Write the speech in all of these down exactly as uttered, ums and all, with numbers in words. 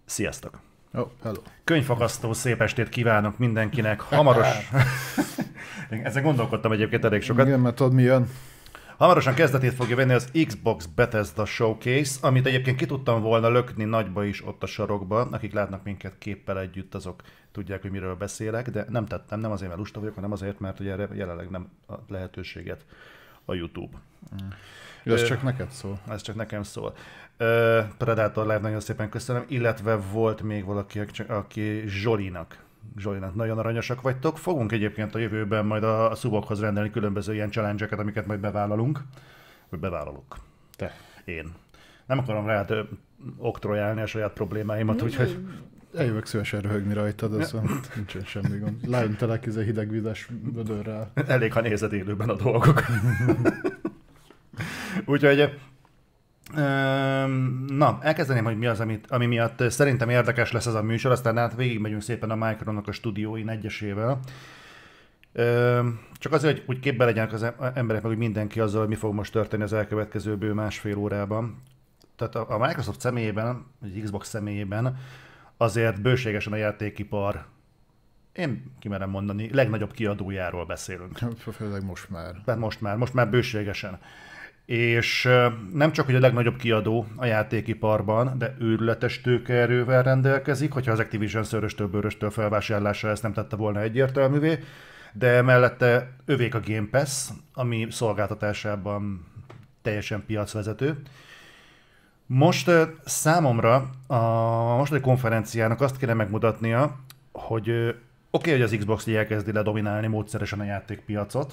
Sziasztok! Oh, hello. Könyvfakasztó szép estét kívánok mindenkinek. Hamaros... Ezzel gondolkodtam egyébként elég sokat. Igen, mert tudod mi jön? Hamarosan kezdetét fogja venni az Xbox Bethesda Showcase, amit egyébként ki tudtam volna lökni nagyba is ott a sarokba. Akik látnak minket képpel együtt, azok tudják, hogy miről beszélek, de nem tettem, nem azért, mert lusta vagyok, hanem azért, mert ugye jelenleg nem a lehetőséget a YouTube. Mm. Ez csak neked szól. Ez csak nekem szól. Predator Live, nagyon szépen köszönöm, illetve volt még valaki, aki Zsolinak. Zsolinak nagyon aranyosak vagytok. Fogunk egyébként a jövőben majd a szubokhoz rendelni különböző ilyen challenge-eket, amiket majd bevállalunk. Vagy bevállalok. Te. Én. Nem akarom rád oktrojálni a saját problémáimat, úgyhogy... Eljövök szívesen röhögni rajtad, az nincsen semmi gond. Leöntelek ez a hidegvizes vödörrel. Elég, ha nézed élőben a dolgok. Úgyhogy... Na, elkezdeném, hogy mi az, amit, ami miatt szerintem érdekes lesz ez a műsor, aztán át végigmegyünk szépen a Micronak a stúdióin egyesével. Csak azért, hogy úgy képbe legyenek az emberek, meg hogy mindenki azzal, hogy mi fog most történni az elkövetkező bő másfél órában. Tehát a Microsoft személyében, vagy Xbox személyében azért bőségesen a játékipar, én kimerem mondani, legnagyobb kiadójáról beszélünk. Főleg most már. Tehát most már, most már bőségesen. És nem csak, hogy a legnagyobb kiadó a játékiparban, de őrületes tőkeerővel rendelkezik, hogyha az Activision szöröstől bőröstől felvásárlása ezt nem tette volna egyértelművé, de mellette övék a Game Pass, ami szolgáltatásában teljesen piacvezető. Most számomra a mostani konferenciának azt kéne megmutatnia, hogy oké, okay, hogy az Xbox elkezdi ledominálni módszeresen a játékpiacot,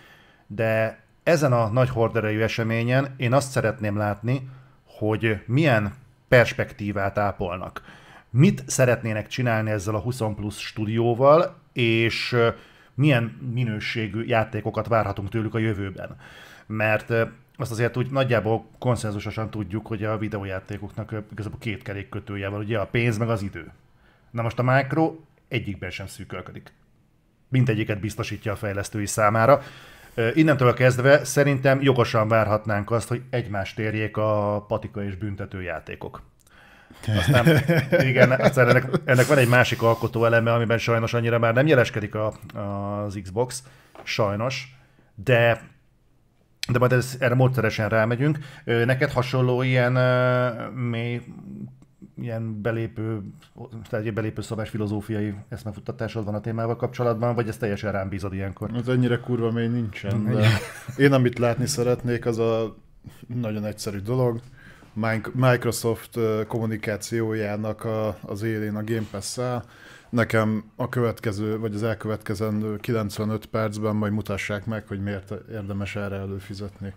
de ezen a nagy horderejű eseményen én azt szeretném látni, hogy milyen perspektívát ápolnak. Mit szeretnének csinálni ezzel a húsz plusz stúdióval, és milyen minőségű játékokat várhatunk tőlük a jövőben. Mert azt azért úgy nagyjából konszenzusosan tudjuk, hogy a videójátékoknak igazából két kerékkötője van, ugye a pénz meg az idő. Na most a Micro egyikben sem szűkölködik. Mindegyiket biztosítja a fejlesztői számára. Innentől kezdve szerintem jogosan várhatnánk azt, hogy egymást érjék a patika és büntető játékok. Aztán, igen, aztán ennek, ennek van egy másik alkotó eleme, amiben sajnos annyira már nem jeleskedik a, az Xbox, sajnos, de, de majd ez, erre módszeresen rámegyünk. Neked hasonló ilyen mély, ilyen belépő, tehát egy belépő szabás filozófiai eszmefuttatásod van a témával kapcsolatban, vagy ezt teljesen rám bízod ilyenkor? Az ennyire kurva mély nincsen, de én amit látni szeretnék, az a nagyon egyszerű dolog. Microsoft kommunikációjának a, az élén a Game Pass-szel. Nekem a következő, vagy az elkövetkezendő kilencvenöt percben majd mutassák meg, hogy miért érdemes erre előfizetni.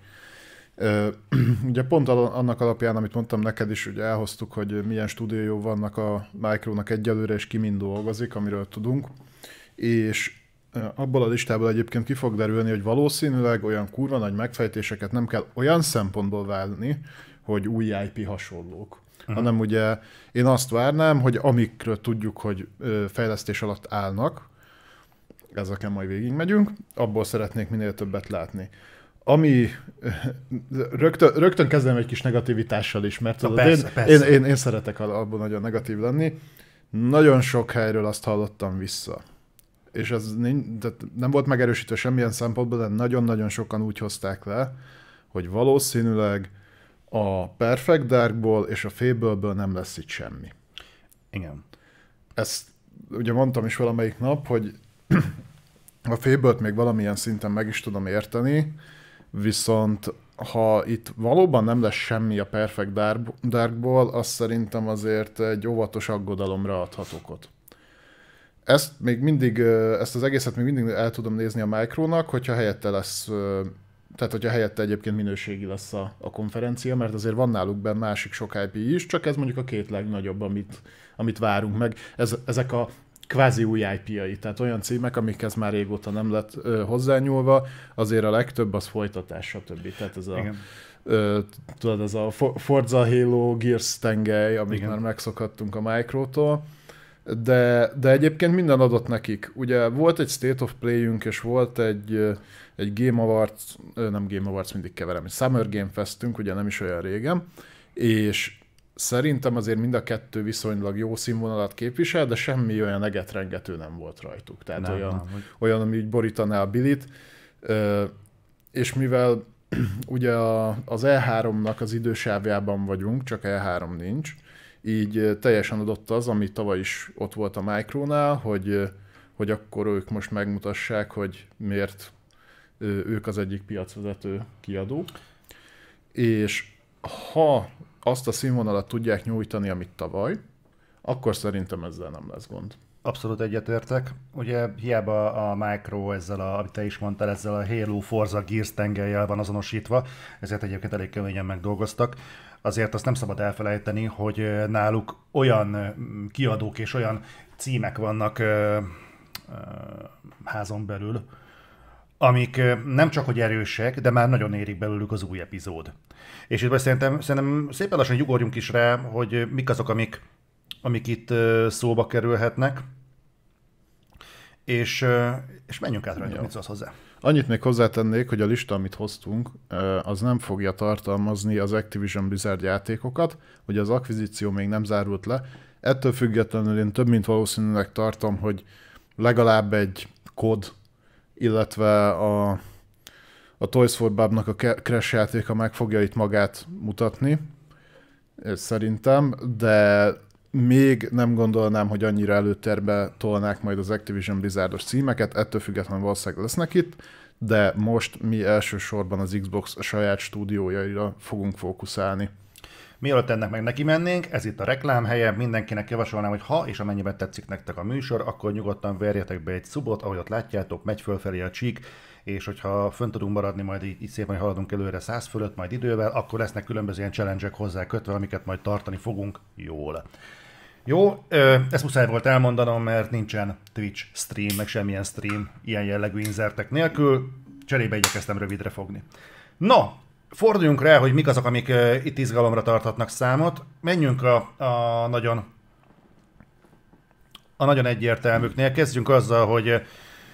Ugye pont annak alapján, amit mondtam neked is, ugye elhoztuk, hogy milyen stúdiói vannak a Micronak egyelőre, és ki mind dolgozik, amiről tudunk. És abból a listából egyébként ki fog derülni, hogy valószínűleg olyan kurva nagy megfejtéseket nem kell olyan szempontból válni, hogy új I P hasonlók. Uh-huh. Hanem ugye én azt várnám, hogy amikről tudjuk, hogy fejlesztés alatt állnak, ezeken majd végigmegyünk, abból szeretnék minél többet látni. Ami rögtön, rögtön kezdem egy kis negativitással is, mert tudod, persze, én, persze. Én, én, én szeretek abban nagyon negatív lenni. Nagyon sok helyről azt hallottam vissza. És ez nem volt megerősítve semmilyen szempontból, de nagyon-nagyon sokan úgy hozták le, hogy valószínűleg a Perfect Darkból és a Fable-ből nem lesz itt semmi. Igen. Ezt ugye mondtam is valamelyik nap, hogy a Fable-t még valamilyen szinten meg is tudom érteni, viszont ha itt valóban nem lesz semmi a Perfect Darkból, azt szerintem azért egy óvatos aggodalomra adhat okot. Ezt még mindig, ezt az egészet még mindig el tudom nézni a Micronak, hogyha helyette lesz, tehát hogyha helyette egyébként minőségi lesz a, a konferencia, mert azért van náluk benne másik sok I P is, csak ez mondjuk a két legnagyobb, amit, amit várunk meg. Ez, ezek a kvázi új I P-ai, tehát olyan címek, amikhez már régóta nem lett ö, hozzányúlva, azért a legtöbb az folytatás, stb. Tehát ez a, ö, tudod, ez a Forza, Halo, Gears tengely, amit igen, már megszokhattunk a Microtól, de, de egyébként minden adott nekik. Ugye volt egy State of Play-ünk, és volt egy, egy Game Awards, nem Game Awards, mindig keverem, egy Summer Game Festünk, ugye nem is olyan régen, és szerintem azért mind a kettő viszonylag jó színvonalat képvisel, de semmi olyan egetrengető nem volt rajtuk. Tehát nem, olyan, nem, olyan, ami így borítaná a bilit. És mivel ugye az E háromnak az idősávjában vagyunk, csak E három nincs, így teljesen adott az, ami tavaly is ott volt a Micronál, hogy, hogy akkor ők most megmutassák, hogy miért ők az egyik piacvezető kiadó. És ha azt a színvonalat tudják nyújtani, amit tavaly, akkor szerintem ezzel nem lesz gond. Abszolút egyetértek. Ugye hiába a Micro ezzel, a, amit te is mondtál, ezzel a Halo, Forza, Gears tengellyel van azonosítva, ezért egyébként elég keményen megdolgoztak. Azért azt nem szabad elfelejteni, hogy náluk olyan kiadók és olyan címek vannak ö, ö, házon belül, amik nem csak hogy erősek, de már nagyon érik belőlük az új epizód. És itt szerintem, szerintem szépen lassan ugorjunk is rá, hogy mik azok, amik, amik itt szóba kerülhetnek, és, és menjünk át rajta, mit szólsz hozzá. Annyit még hozzátennék, hogy a lista, amit hoztunk, az nem fogja tartalmazni az Activision Blizzard játékokat, hogy az akvizíció még nem zárult le. Ettől függetlenül én több mint valószínűleg tartom, hogy legalább egy kod, illetve a, a Toys for Bob-nak a Crash játéka meg fogja itt magát mutatni, szerintem, de még nem gondolnám, hogy annyira előtérbe tolnák majd az Activision Blizzardos címeket, ettől függetlenül valószínűleg lesznek itt, de most mi elsősorban az Xbox saját stúdiójaira fogunk fókuszálni. Mielőtt ennek meg neki mennénk, ez itt a reklámhelye, mindenkinek javasolnám, hogy ha és amennyiben tetszik nektek a műsor, akkor nyugodtan verjetek be egy szubot, ahogy ott látjátok, megy fölfelé a csík, és hogyha fönn tudunk maradni, majd így, így szépen haladunk előre száz fölött, majd idővel, akkor lesznek különböző ilyen challenge-ek hozzá kötve, amiket majd tartani fogunk jól. Jó, ezt muszáj volt elmondanom, mert nincsen Twitch stream, meg semmilyen stream ilyen jellegű inzertek nélkül, cserébe igyekeztem rövidre fogni. No, forduljunk rá, hogy mik azok, amik uh, itt izgalomra tarthatnak számot. Menjünk a, a nagyon a nagyon egyértelműknél. Kezdjünk azzal, hogy,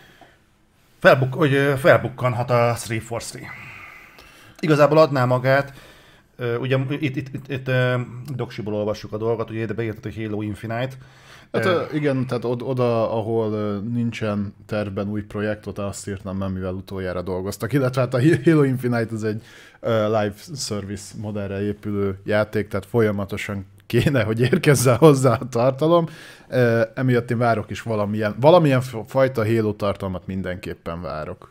felbuk, hogy felbukkanhat a három negyvenhárom. Igazából adná magát, uh, ugye itt, itt, itt, itt uh, doksiból olvassuk a dolgot, ugye ide beírtad, hogy Halo Infinite. Hát uh, igen, tehát oda, ahol nincsen tervben új projekt, ott azt írtam, nem, mivel utoljára dolgoztak. Illetve hát a Halo Infinite az egy uh, live service modellre épülő játék, tehát folyamatosan kéne, hogy érkezzen hozzá a tartalom. Uh, emiatt én várok is valamilyen, valamilyen fajta Halo tartalmat mindenképpen várok.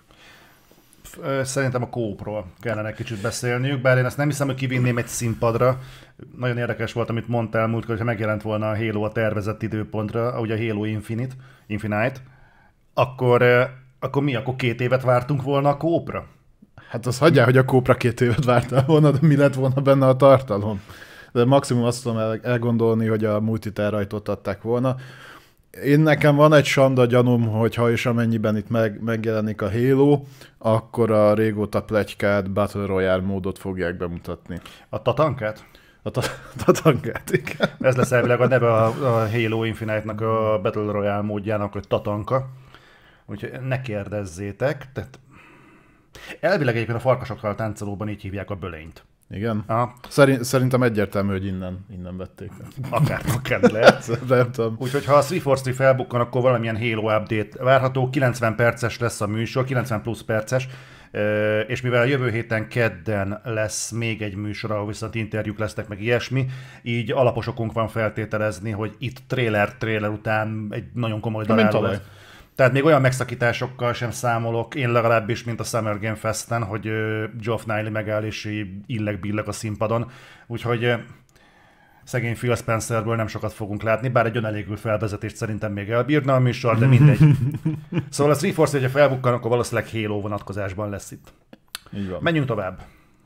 Szerintem a co-opról kellene egy kicsit beszélniük, bár én ezt nem hiszem, hogy kivinném egy színpadra. Nagyon érdekes volt, amit mondtál múltkor, hogyha megjelent volna a Halo a tervezett időpontra, ahogy a Halo Infinite, Infinite akkor, akkor mi? Akkor két évet vártunk volna a co-opra? Hát az hagyjál, hogy a co-opra két évet vártál volna, de mi lett volna benne a tartalom? De maximum azt tudom elgondolni, hogy a multit elrajtottatták volna. Én nekem van egy sanda gyanúm, hogy ha és amennyiben itt meg, megjelenik a Halo, akkor a régóta pletykált Battle Royale módot fogják bemutatni. A Tatankát? A ta- Tatankát, igen. Ez lesz elvileg a neve a, a Halo Infinite-nak a Battle Royale módjának, hogy Tatanka. Úgyhogy ne kérdezzétek. Tehát elvileg egyébként a farkasokkal táncolóban így hívják a bölényt. Igen? Szerint, szerintem egyértelmű, hogy innen, innen vették. Akár, akár lehet. Nem tudom. Úgyhogy ha a három negyvenhárom felbukkan, akkor valamilyen Halo update várható. kilencven perces lesz a műsor, kilencven plusz perces. És mivel jövő héten kedden lesz még egy műsor, ahol viszont interjúk lesznek, meg ilyesmi, így alapos okunk van feltételezni, hogy itt trailer-trailer után egy nagyon komoly daráló lesz. Tehát még olyan megszakításokkal sem számolok, én legalábbis, mint a Summer Game Festen, hogy Geoff Keighley megáll és illeg-billeg a színpadon. Úgyhogy szegény Phil Spencerből nem sokat fogunk látni, bár egy önelégül felvezetést szerintem még elbírna a műsor, de mindegy. Szóval a három negyvenhárom, hogyha felbukkan, akkor valószínűleg Halo vonatkozásban lesz itt. Így van. Menjünk tovább.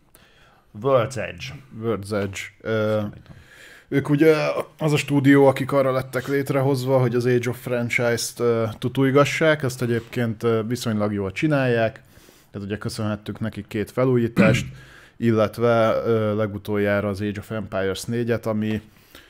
World's Edge. World's Edge. Uh, ők ugye az a stúdió, akik arra lettek létrehozva, hogy az Age of franchise-t uh, tutujgassák, ezt egyébként uh, viszonylag jól csinálják, tehát ugye köszönhettük nekik két felújítást, illetve uh, legutoljára az Age of Empires négyet, ami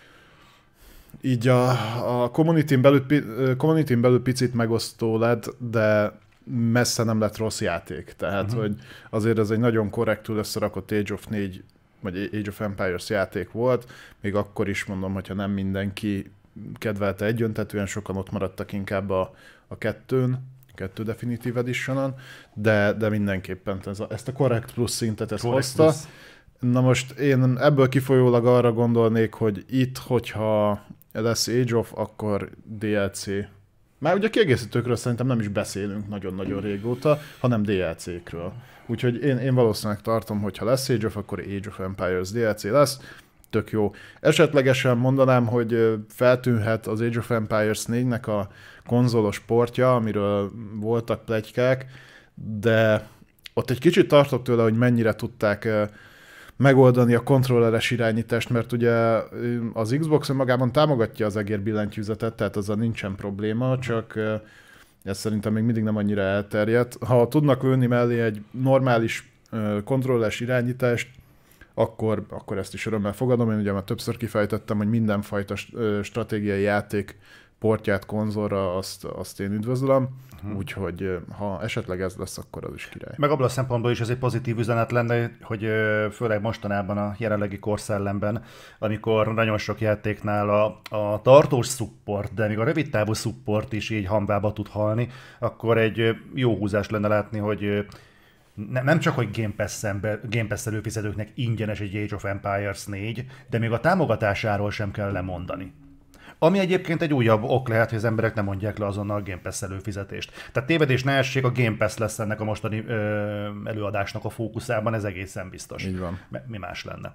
így a, a community-n belül, uh, community-n belül picit megosztó lett, de messze nem lett rossz játék. Tehát, uh-huh. hogy azért ez egy nagyon korrektül összerakott Age of négy vagy Age of Empires játék volt, még akkor is mondom, hogyha nem mindenki kedvelte egyöntetően, sokan ott maradtak inkább a, a kettőn, kettő Definitive Edition-on, de, de mindenképpen ez a, ezt a Correct Plus szintet ezt Correct hozta. Plus. Na most én ebből kifolyólag arra gondolnék, hogy itt, hogyha lesz Age of, akkor dé el cé. Már ugye a kiegészítőkről szerintem nem is beszélünk nagyon-nagyon régóta, hanem dé el cé-kről. Úgyhogy én, én valószínűleg tartom, hogy ha lesz Age of, akkor Age of Empires dé el cé lesz. Tök jó. Esetlegesen mondanám, hogy feltűnhet az Age of Empires négynek a konzolos portja, amiről voltak pletykák, de ott egy kicsit tartok tőle, hogy mennyire tudták megoldani a kontrolleres irányítást, mert ugye az Xbox magában támogatja az egérbillentyűzetet, tehát azzal nincsen probléma, csak ez szerintem még mindig nem annyira elterjedt. Ha tudnak lőni mellé egy normális kontrolleres irányítást, akkor, akkor ezt is örömmel fogadom. Én ugye már többször kifejtettem, hogy mindenfajta stratégiai játék portját konzolra, azt, azt én üdvözlöm, uh-huh. Úgyhogy ha esetleg ez lesz, akkor az is király. Meg abban a szempontból is ez egy pozitív üzenet lenne, hogy főleg mostanában a jelenlegi korszellemben, amikor nagyon sok játéknál a, a tartós support, de még a rövidtávú support is így hamvába tud halni, akkor egy jó húzás lenne látni, hogy nem csak, hogy Game Pass-en, Game Pass előfizetőknek ingyenes egy Age of Empires négy, de még a támogatásáról sem kell lemondani. Ami egyébként egy újabb ok lehet, hogy az emberek nem mondják le azonnal a Game Pass előfizetést. Tehát tévedés ne essék, a Game Pass lesz ennek a mostani ö, előadásnak a fókuszában, ez egészen biztos. Így van. Mi más lenne?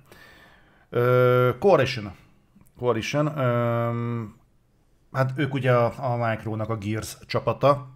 Ö, Coalition. Coalition. Ö, hát ők ugye a, a Micronak a Gears csapata,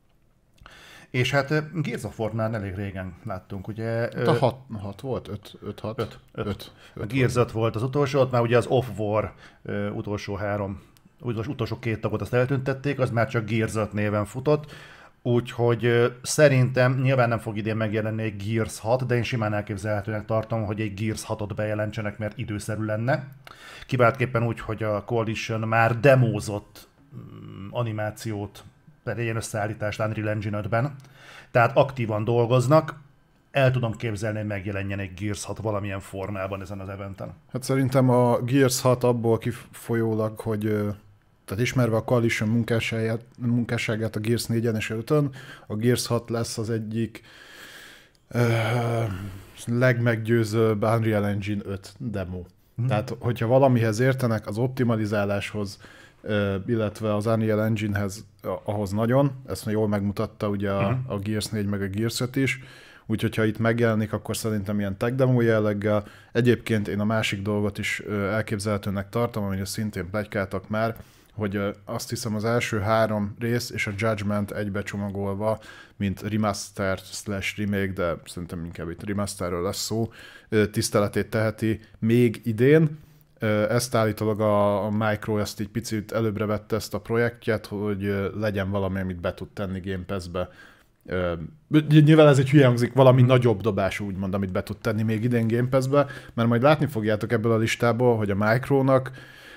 és hát Gears of War-nál elég régen láttunk, ugye... Hát a hat, hat volt? öt hat? öt. öt. A Gears öt volt az utolsó, ott már ugye az Off-War uh, utolsó három, utolsó, utolsó két tagot azt eltüntették, az már csak Gears öt néven futott, úgyhogy uh, szerintem nyilván nem fog idén megjelenni egy Gears hat, de én simán elképzelhetőnek tartom, hogy egy Gears hatot bejelentsenek, mert időszerű lenne. Kiváltképpen úgy, hogy a Coalition már demózott um, animációt, pedig ilyen összeállítást Unreal Engine ötben, tehát aktívan dolgoznak, el tudom képzelni, hogy megjelenjen egy Gears hat valamilyen formában ezen az eventen. Hát szerintem a Gears hat abból kifolyólag, hogy tehát ismerve a Coalition munkásságát, munkásságát a Gears négyen és ötön, a Gears hat lesz az egyik uh, legmeggyőzőbb Unreal Engine öt demo. Hmm. Tehát, hogyha valamihez értenek, az optimalizáláshoz, illetve az Unreal Engine-hez ahhoz nagyon, ezt jól megmutatta ugye a, uh-huh. a Gears négy meg a Gears öt is, úgyhogy ha itt megjelenik, akkor szerintem ilyen tech demo jelleggel. Egyébként én a másik dolgot is elképzelhetőnek tartom, amire szintén pletykáltak már, hogy azt hiszem az első három rész és a Judgment egybecsomagolva, mint remaster slash remake, de szerintem inkább itt remasterről lesz szó, tiszteletét teheti még idén. Ezt állítólag a, a Micro ezt egy picit előbbre vette ezt a projektjét, hogy legyen valami, amit be tud tenni Game Pass-be. Nyilván ez egy hülye hangzik, valami hmm. nagyobb dobású, úgymond, amit be tud tenni még idén Game Pass-be, mert majd látni fogjátok ebből a listából, hogy a Micronak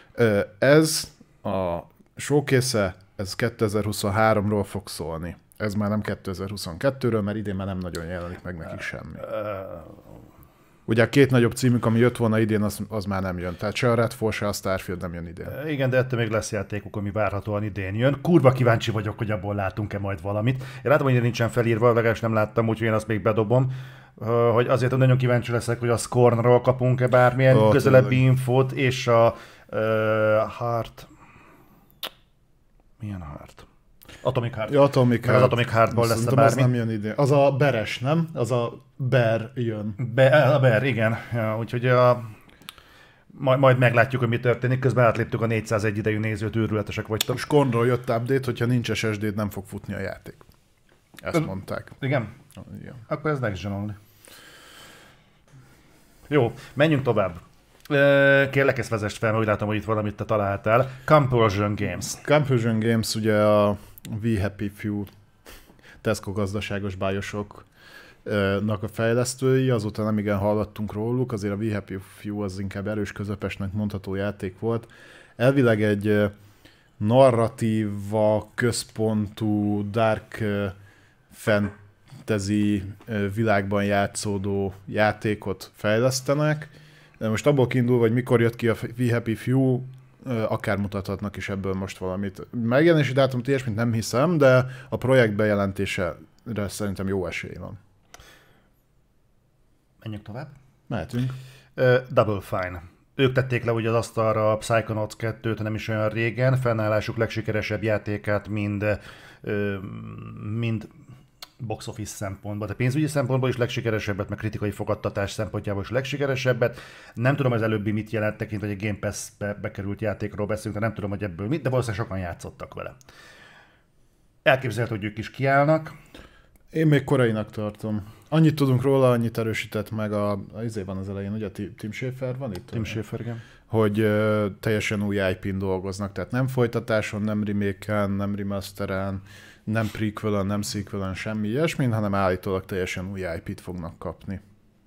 ez a showcase-e, ez kétezer-huszonháromról fog szólni. Ez már nem kétezer-huszonkettőről, mert idén már nem nagyon jelenik meg nekik semmi. Ugye a két nagyobb címük, ami jött volna idén, az, az már nem jön. Tehát se a Redfall, se a Starfield nem jön idén. Igen, de ettől még lesz játékuk, ami várhatóan idén jön. Kurva kíváncsi vagyok, hogy abból látunk-e majd valamit. Én látom, hogy nincsen felírva, legalábbis nem láttam, úgyhogy én azt még bedobom. Hogy azért nagyon kíváncsi leszek, hogy a Scornról kapunk-e bármilyen oh, közelebbi tényleg. infót, és a uh, Heart... Milyen Heart? Atomic Heart. Ja, Atomic Heart. Az Atomic Heartból lesz bármi. Az nem jön idén. Az a Beres, nem? Az a Bear jön. Be, a Bear, igen. Ja, úgyhogy a... majd, majd meglátjuk, hogy mi történik. Közben átléptük a négyszázegy idejű nézőt, őrületesek vagytok. Scornról jött update, hogyha nincs es es dé-d, nem fog futni a játék. Ezt mondták. Igen? Igen. Akkor ez next gen only. Jó, menjünk tovább. Kérlek, ezt vezess fel, mert úgy látom, hogy itt valamit te találtál. Compulsion Games. Compulsion Games ugye a We Happy Few Tesco gazdaságos bájosoknak a fejlesztői, azóta nem igen hallottunk róluk, azért a We Happy Few az inkább erős közepesnek mondható játék volt. Elvileg egy narratíva központú dark fantasy világban játszódó játékot fejlesztenek, De most abból kiindul, hogy mikor jött ki a We Happy Few, akár mutathatnak is ebből most valamit. Megjelenési dátumot ilyesmit nem hiszem, de a projekt bejelentésére szerintem jó esély van. Menjünk tovább. Mehetünk. Uh, Double Fine. Ők tették le ugye az asztalra a Psychonauts kettőt nem is olyan régen, fennállásuk legsikeresebb játékát mind, uh, mind box office szempontból, de pénzügyi szempontból is legsikeresebbet, meg kritikai fogadtatás szempontjából is legsikeresebbet. Nem tudom, az előbbi mit jelent tekintve, hogy egy Game Pass-be bekerült játékról beszélünk, de nem tudom, hogy ebből mit, de valószínűleg sokan játszottak vele. Elképzelhető, hogy ők is kiállnak. Én még korainak tartom. Annyit tudunk róla, annyit erősített meg a, a izé van az elején, ugye Tim Schafer van itt? Tim Schafer, igen. Hogy uh, teljesen új I P-n dolgoznak, tehát nem folytatáson, nem remake-en, nem remasteren, nem prequel-en, nem sequel-en, semmi ilyesmin, hanem állítólag teljesen új I P-t fognak kapni.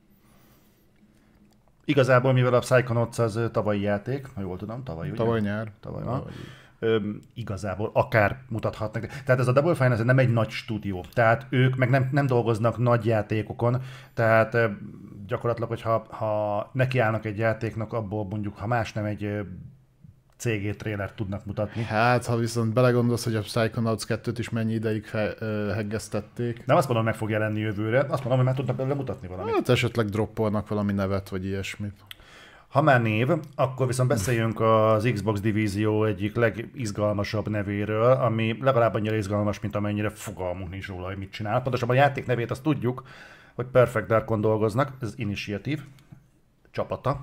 Igazából, mivel a Psychonauts az tavalyi játék, ha jól tudom, tavaly, ugye? Tavaly nyár. Tavaly, tavaly. Ö, igazából akár mutathatnak. Tehát ez a Double Fine ez nem egy nagy stúdió, tehát ők meg nem, nem dolgoznak nagy játékokon, tehát gyakorlatilag, hogyha ha nekiállnak egy játéknak, abból mondjuk, ha más nem egy cé gé trélert tudnak mutatni. Hát, ha viszont belegondolsz, hogy a Psychonauts kettőt is mennyi ideig fe, ö, heggeztették. Nem azt mondom, meg fog jelenni jövőre, azt mondom, hogy már tudnak belőle mutatni valamit. Hát esetleg droppolnak valami nevet, vagy ilyesmit. Ha már név, akkor viszont beszéljünk az Xbox divízió egyik legizgalmasabb nevéről, ami legalább annyira izgalmas, mint amennyire fogalmunk nincs róla, hogy mit csinál. Pontosabban a játék nevét azt tudjuk, hogy Perfect Darkon dolgoznak, ez Initiative csapata.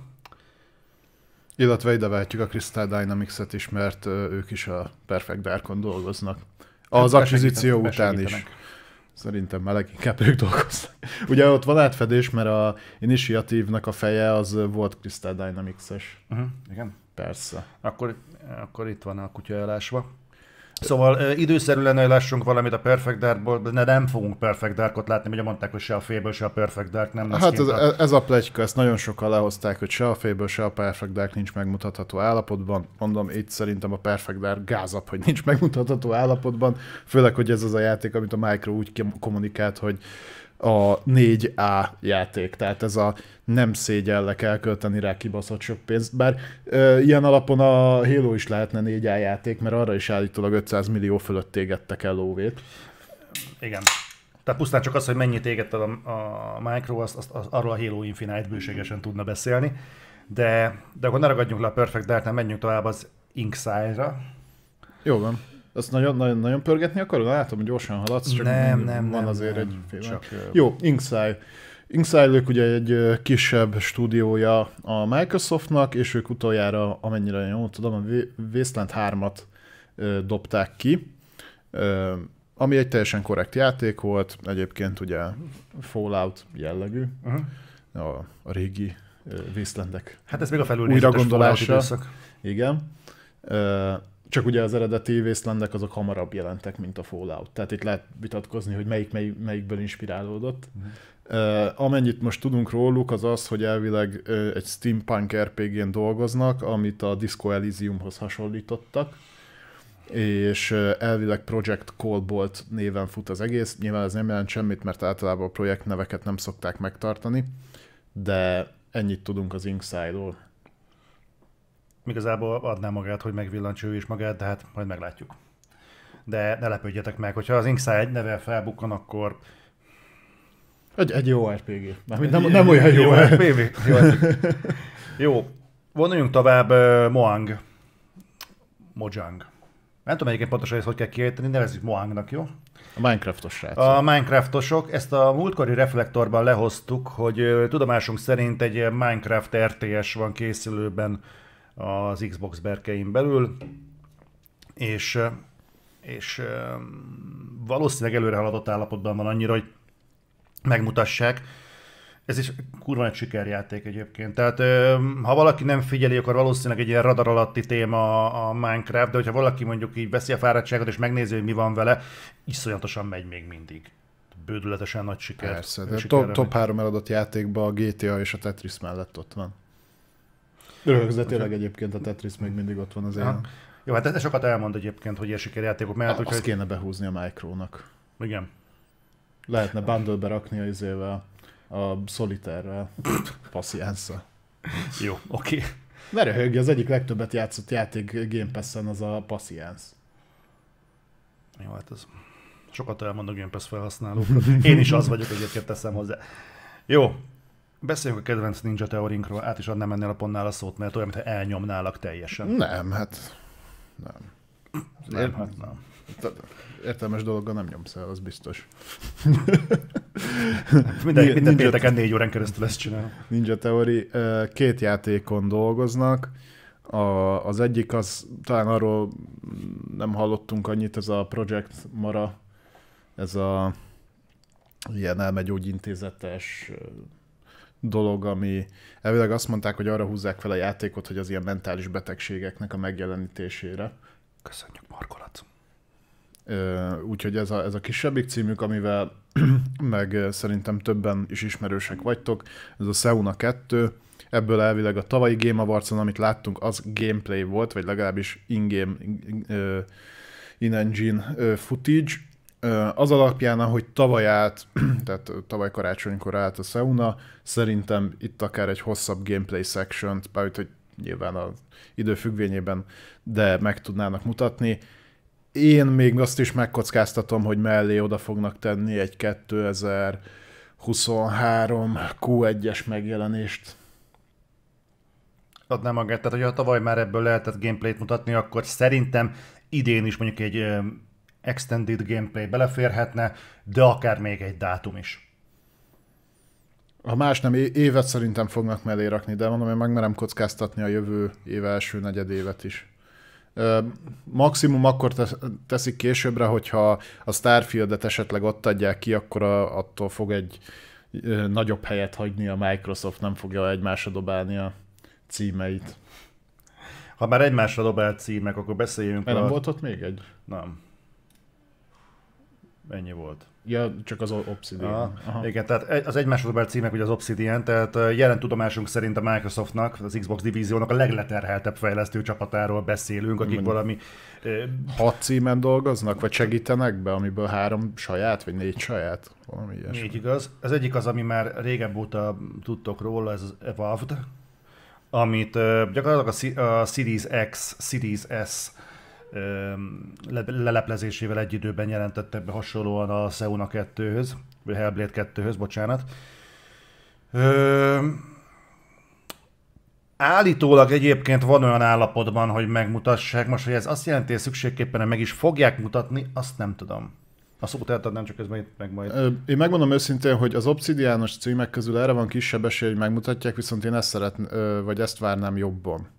Illetve ide vehetjük a Crystal Dynamics-et is, mert ők is a Perfect Darkon dolgoznak. Az akvizíció után is. Szerintem már leginkább ők dolgoznak. Ugye ott van átfedés, mert a Initiative-nak a feje az volt Crystal Dynamics-es. Uh-huh, igen. Persze. Akkor, akkor itt van a kutya elásva. Szóval időszerű lenne, hogy lássunk valamit a Perfect Darkból, de nem fogunk Perfect Darkot látni, ugye mondták, hogy se a Fable, se a Perfect Dark nem lesz. Hát ez a... ez a pletyka, ezt nagyon sokan lehozták, hogy se a Fable, se a Perfect Dark nincs megmutatható állapotban. Mondom, itt szerintem a Perfect Dark gázabb, hogy nincs megmutatható állapotban, főleg, hogy ez az a játék, amit a Micro úgy kommunikált, hogy a négy á játék, tehát ez a nem szégyellek elkölteni rá kibaszott sok pénzt, bár ö, ilyen alapon a Halo is lehetne négy á játék, mert arra is állítólag ötszáz millió fölött égettek el lóvét. Igen. Tehát pusztán csak az, hogy mennyit égett a, a Micro, azt, azt, azt, arról a Halo Infinite bőségesen tudna beszélni, de, de akkor ne ragadjunk le a Perfect Dark-nál, menjünk tovább az Inxile-ra. Jó van. Azt nagyon, nagyon, nagyon pörgetni akarod? Látom, hogy gyorsan haladsz, csak nem, nem, van nem, azért nem, egy fél. csak... Jó, Inxile. Inxile ők ugye egy kisebb stúdiója a Microsoftnak, és ők utoljára, amennyire jól tudom, a Wasteland hármat dobták ki, ami egy teljesen korrekt játék volt, egyébként ugye Fallout jellegű, uh-huh. a, a régi Wastelandek hát ez még a felülnézetes Fallout időszak. Igen. Csak ugye az eredeti Wastelandek azok hamarabb jelentek, mint a Fallout. Tehát itt lehet vitatkozni, hogy melyik, melyik melyikből inspirálódott. Uh-huh. Uh, amennyit most tudunk róluk, az az, hogy elvileg uh, egy steampunk er pé gén dolgoznak, amit a Disco Elysiumhoz hasonlítottak, és uh, elvileg Project Cobalt néven fut az egész. Nyilván ez nem jelent semmit, mert általában a projektneveket nem szokták megtartani, de ennyit tudunk az Inxile-ról. Igazából adná magát, hogy megvillants ő is magát, de hát majd meglátjuk. De ne lepődjetek meg, hogyha az Inxile egy neve felbukkan, akkor... Egy, egy jó er pé gé. Mármint nem, nem olyan jó. Jó er pé gé. Jó, jó. Vonuljunk tovább uh, Moang. Mojang. Nem tudom egyébként pontosan, hogy kell kiejteni, nevezzük Moangnak, jó? A Minecraftos srácok. A Minecraftosok. Ezt a múltkori reflektorban lehoztuk, hogy uh, tudomásunk szerint egy Minecraft er té es van készülőben az Xbox berkein belül, és, és valószínűleg előre haladott állapotban van annyira, hogy megmutassák. Ez is kurva egy sikerjáték egyébként. Tehát ha valaki nem figyeli, akkor valószínűleg egy ilyen radar alatti téma a Minecraft, de hogyha valaki mondjuk így veszi a fáradtságot és megnézi, hogy mi van vele, iszonyatosan megy még mindig. Bődületesen nagy siker. Persze, de top, top három eladott játékban a gé té á és a Tetris mellett ott van. Rögzde tényleg egyébként a Tetris még mindig ott van az élen. Jó, hát ez sokat elmond egyébként, hogy ilyen sikerjátékok mellett. Azt kéne behúzni a Micronak. Igen. Lehetne bundle-be rakni az izével, a Solitaire-rel, Passziánszal. Jó, oké. Okay. Ne röhögj, az egyik legtöbbet játszott játék Game Pass-en az a Patience. Jó, hát ez sokat elmond a Game Pass felhasználókra. Én is az vagyok, egyébként teszem hozzá. Jó, beszéljünk a kedvenc Ninja Theorinkról. Át is adnám ennél a pontnál a szót, mert olyan, mintha elnyomnálak teljesen. Nem, hát... Nem. Nem, hát nem. Értelmes dologgal nem nyomsz el, az biztos. Minden, minden pénteken négy órán keresztül ezt csinálom. Ninja Theory két játékon dolgoznak. A, az egyik az, talán arról nem hallottunk annyit, ez a Project Mara, ez a ilyen elmegyógyintézetes dolog, ami elvileg azt mondták, hogy arra húzzák fel a játékot, hogy az ilyen mentális betegségeknek a megjelenítésére. Köszönjük, Markolat! Úgyhogy ez a, ez a kisebbik címük, amivel meg szerintem többen is ismerősek vagytok, ez a Seuna kettő. Ebből elvileg a tavalyi Game Awards-on, amit láttunk, az gameplay volt, vagy legalábbis in-game, uh, in-engine uh, footage. Uh, az alapján, ahogy tavaly állt, tehát tavaly karácsonykor állt a Seuna, szerintem itt akár egy hosszabb gameplay section-t, bár hogy nyilván az idő függvényében, de meg tudnának mutatni. Én még azt is megkockáztatom, hogy mellé oda fognak tenni egy kétezer-huszonhárom kú egyes megjelenést. Adnám magát, tehát hogyha tavaly már ebből lehetett gameplayt mutatni, akkor szerintem idén is mondjuk egy um, extended gameplay beleférhetne, de akár még egy dátum is. Ha más nem, évet szerintem fognak mellé rakni, de mondom, én megmerem kockáztatni a jövő év első negyedévet is. Maximum akkor teszik későbbre, hogyha a Starfieldet esetleg ott adják ki, akkor a, attól fog egy nagyobb helyet hagyni a Microsoft, nem fogja egymásra dobálni a címeit. Ha már egymásra dobált címek, akkor beszéljünk. Mert a... nem volt ott még egy? Nem. Ennyi volt. Ja, csak az Obsidian. Aha. Aha. Igen, tehát az egymásra dobált címek, ugye az Obsidian, tehát jelen tudomásunk szerint a Microsoftnak, az Xbox divíziónak a legleterheltebb fejlesztő csapatáról beszélünk, akik mondjuk valami... Hat címen dolgoznak, vagy segítenek be, amiből három saját, vagy négy saját? Valami ilyesmi. Négy igaz. Az egyik az, ami már régebb óta tudtok róla, ez az Evolved, amit gyakorlatilag a Series X, Series S leleplezésével egy időben jelentette be hasonlóan a Seuna kettőhöz, vagy Hellblade kettőhöz, bocsánat. Ö, állítólag egyébként van olyan állapotban, hogy megmutassák. Most, hogy ez azt jelenti, hogy szükségképpen hogy meg is fogják mutatni, azt nem tudom. A szót eltadnám, csak ez majd, meg majd... Én megmondom őszintén, hogy az Obsidianos címek közül erre van kisebb esély, hogy megmutatják, viszont én ezt szeretném, vagy ezt várnám jobban.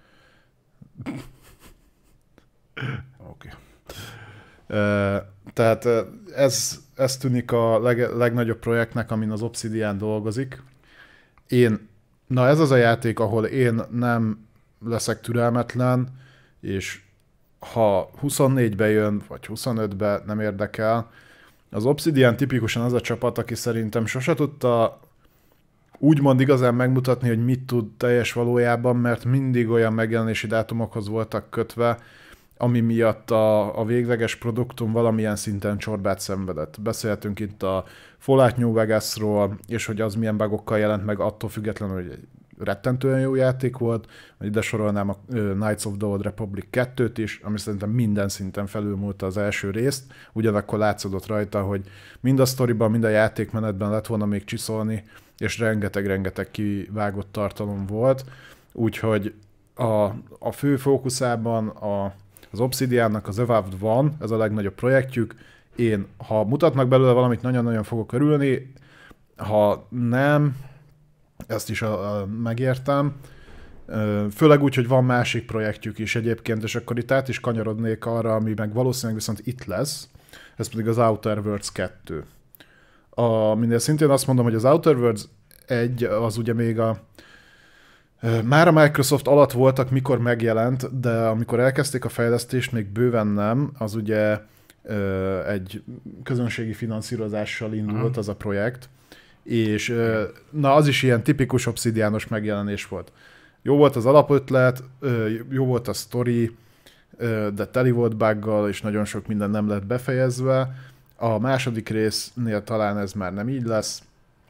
Oké. Okay. Tehát ez, ez tűnik a leg, legnagyobb projektnek, amin az Obsidian dolgozik. Én, na ez az a játék, ahol én nem leszek türelmetlen, és ha huszonnégybe jön, vagy huszonötbe, nem érdekel. Az Obsidian tipikusan az a csapat, aki szerintem sose tudta úgymond igazán megmutatni, hogy mit tud teljes valójában, mert mindig olyan megjelenési dátumokhoz voltak kötve, ami miatt a, a végleges produktum valamilyen szinten csorbát szenvedett. Beszélhetünk itt a Fallout New Vegasról, és hogy az milyen bugokkal jelent meg, attól függetlenül, hogy egy rettentően jó játék volt, vagy ide sorolnám a Knights of the Old Republic kettőt is, ami szerintem minden szinten felülmúlta az első részt, ugyanakkor látszódott rajta, hogy mind a sztoriban, mind a játékmenetben lett volna még csiszolni, és rengeteg-rengeteg kivágott tartalom volt, úgyhogy a, a fő fókuszában a az Obsidiannak az Evolved van, ez a legnagyobb projektjük. Én, ha mutatnak belőle valamit, nagyon-nagyon fogok örülni. Ha nem, ezt is a, a, megértem. Főleg úgy, hogy van másik projektjük is egyébként, és akkor itt át is kanyarodnék arra, ami meg valószínűleg viszont itt lesz. Ez pedig az Outer Worlds kettő. A, minél szintén azt mondom, hogy az Outer Worlds egy, az ugye még a már a Microsoft alatt voltak, mikor megjelent, de amikor elkezdték a fejlesztést, még bőven nem, az ugye ö, egy közönségi finanszírozással indult az a projekt, és ö, na az is ilyen tipikus obszidiános megjelenés volt. Jó volt az alapötlet, ö, jó volt a sztori, ö, de teli volt buggal, és nagyon sok minden nem lett befejezve. A második résznél talán ez már nem így lesz,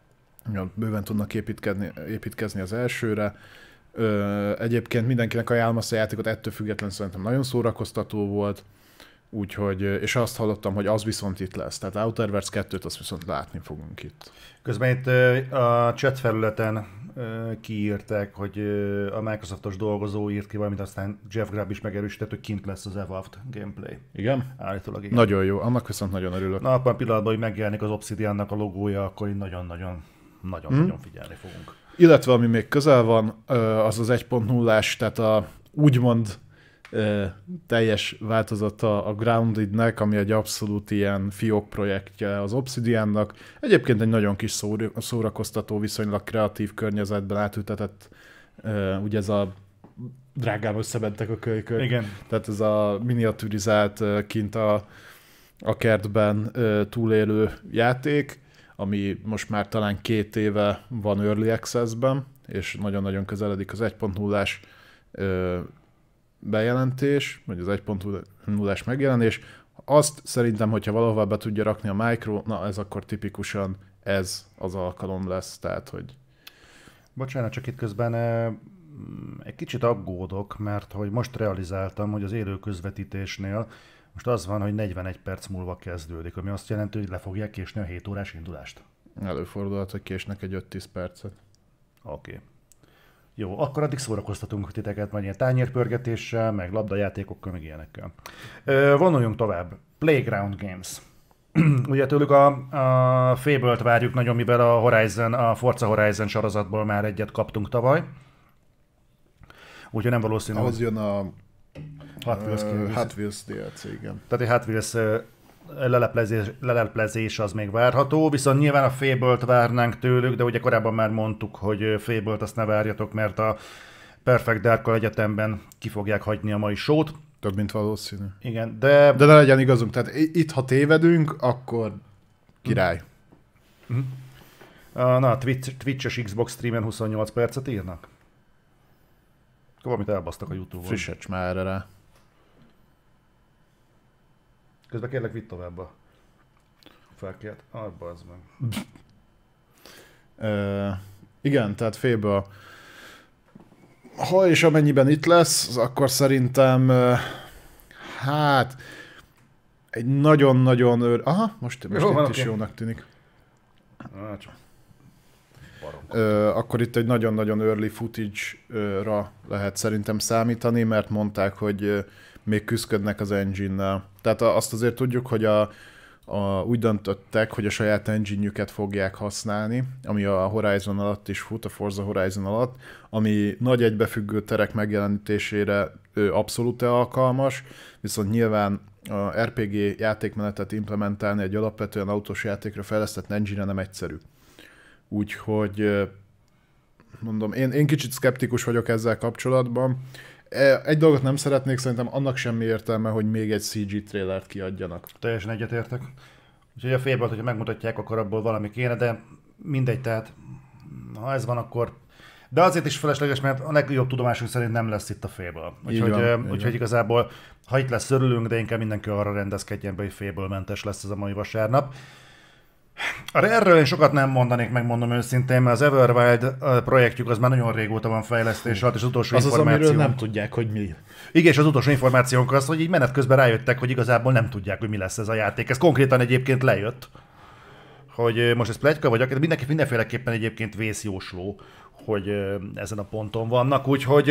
Ja, bőven tudnak építkezni, építkezni az elsőre. Ö, egyébként mindenkinek ajánlom azt a játékot, ettől függetlenül szerintem nagyon szórakoztató volt. Úgyhogy, és azt hallottam, hogy az viszont itt lesz. Tehát Outer Worlds kettőt azt viszont látni fogunk itt. Közben itt a chat felületen kiírták, hogy a Microsoftos dolgozó írt ki valamit, aztán Jeff Grubb is megerősített, hogy kint lesz az Evolved gameplay. Igen? Állítólag igen. Nagyon jó, annak viszont nagyon örülök. Na, abban a pillanatban, hogy megjelenik az Obsidiannak a logója, akkor így nagyon-nagyon nagyon-nagyon hmm. figyelni fogunk. Illetve ami még közel van, az az egy pont nullás, tehát a úgymond teljes változata a Groundednek, ami egy abszolút ilyen fiók projektje az Obsidiannak. Egyébként egy nagyon kis szórakoztató, viszonylag kreatív környezetben átültetett, ugye ez a drágán összebentek a kölykök. Igen. Tehát ez a miniaturizált kint a, a kertben túlélő játék, ami most már talán két éve van Early Access-ben, és nagyon-nagyon közeledik az egy pont nullás bejelentés, vagy az egy pont nullás megjelenés. Azt szerintem, hogyha valahol be tudja rakni a Micro, na ez akkor tipikusan ez az alkalom lesz, tehát hogy... Bocsánat, csak itt közben egy kicsit aggódok, mert hogy most realizáltam, hogy az élő közvetítésnél most az van, hogy negyvenegy perc múlva kezdődik, ami azt jelenti, hogy le fogják késni a hét órás indulást. Előfordulhat, hogy késnek egy öt-tíz percet. Oké. Okay. Jó, akkor addig szórakoztatunk titeket majd ilyen tányérpörgetéssel, meg labdajátékokkal, meg ilyenekkel. Ö, vonuljunk tovább. Playground Games. Ugye tőlük a, a Fable-t várjuk nagyon, mivel a Horizon, a Forza Horizon sorozatból már egyet kaptunk tavaly. Úgyhogy nem valószínű. Ahhoz jön a Hot Wheels, uh, Hot Wheels dé el cé, igen. Tehát a Hot Wheels leleplezés, leleplezés az még várható, viszont nyilván a Fable-t várnánk tőlük, de ugye korábban már mondtuk, hogy Fable-t azt ne várjatok, mert a Perfect Dark-kal egyetemben ki fogják hagyni a mai show-t. Több, mint valószínű. Igen, de... De ne legyen igazunk, tehát itt, ha tévedünk, akkor király. Mm-hmm. Na, a Twitch, Twitch-es Xbox streamen huszonnyolc percet írnak. Akkor valamit elbasztak a YouTube-on. Frissets már erre rá. Közben kérlek, vidd tovább a felkért. Abba az meg. uh, igen, tehát Fable. Ha és amennyiben itt lesz, akkor szerintem uh, hát egy nagyon-nagyon őr... Aha, most, most Jó, itt van, is okay. jónak tűnik. Ah, csak. Uh, akkor itt egy nagyon-nagyon early footage-ra lehet szerintem számítani, mert mondták, hogy uh, még küzdködnek az engine-nel. Tehát azt azért tudjuk, hogy a, a, úgy döntöttek, hogy a saját engine-jüket fogják használni, ami a Horizon alatt is fut, a Forza Horizon alatt, ami nagy egybefüggő terek megjelenítésére abszolút alkalmas, viszont nyilván a er pé gé játékmenetet implementálni egy alapvetően autós játékra fejlesztett engine-re nem egyszerű. Úgyhogy mondom, én, én kicsit szkeptikus vagyok ezzel kapcsolatban. Egy dolgot nem szeretnék, szerintem annak semmi értelme, hogy még egy cé gé trailert kiadjanak. Teljesen egyetértek. Úgyhogy a Fable-t, hogyha megmutatják, akkor abból valami kéne, de mindegy, tehát ha ez van, akkor... De azért is felesleges, mert a legjobb tudomásunk szerint nem lesz itt a Fable. Úgyhogy, úgyhogy igazából, ha itt lesz, örülünk, de inkább mindenki arra rendezkedjen be, hogy Fable-mentes lesz ez a mai vasárnap. Erről én sokat nem mondanék, megmondom őszintén, mert az Everwild projektjük az már nagyon régóta van fejlesztés alatt, és az utolsó az információ... Az, amiről nem tudják, hogy mi. Igen, és az utolsó információnk az, hogy így menet közben rájöttek, hogy igazából nem tudják, hogy mi lesz ez a játék. Ez konkrétan egyébként lejött, hogy most ez pletyka, vagy akár mindenki mindenféleképpen egyébként vészjósló, hogy ezen a ponton vannak, úgyhogy...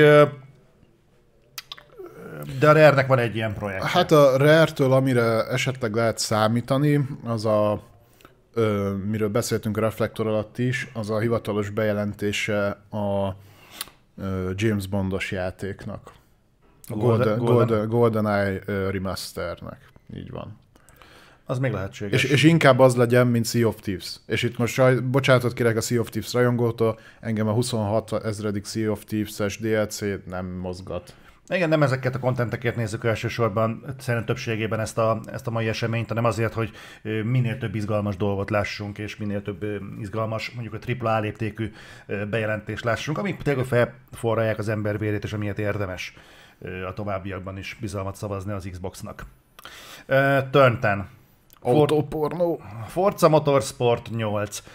De a Rare-nek van egy ilyen projekt. Hát a Rare-től, amire esetleg lehet számítani, az a Ö, miről beszéltünk a Reflektor alatt is, az a hivatalos bejelentése a ö, James Bondos játéknak. A Golden, Golden, Golden, GoldenEye remasternek. Így van. Az még lehetséges. És, és inkább az legyen, mint Sea of Thieves. És itt most saj, bocsánatot kérek a Sea of Thieves rajongótól, engem a huszonhat ezredik Sea of Thieves-es dé el cé nem mozgat. Igen, nem ezeket a kontentekért nézzük elsősorban, szerintem többségében ezt a, ezt a mai eseményt, hanem azért, hogy minél több izgalmas dolgot lássunk, és minél több izgalmas, mondjuk a tripla A léptékű bejelentést lássunk, amik tényleg felforralják az ember vérét, és amiért érdemes a továbbiakban is bizalmat szavazni az Xboxnak. Turn tíz. Autopornó. Forza Motorsport nyolc.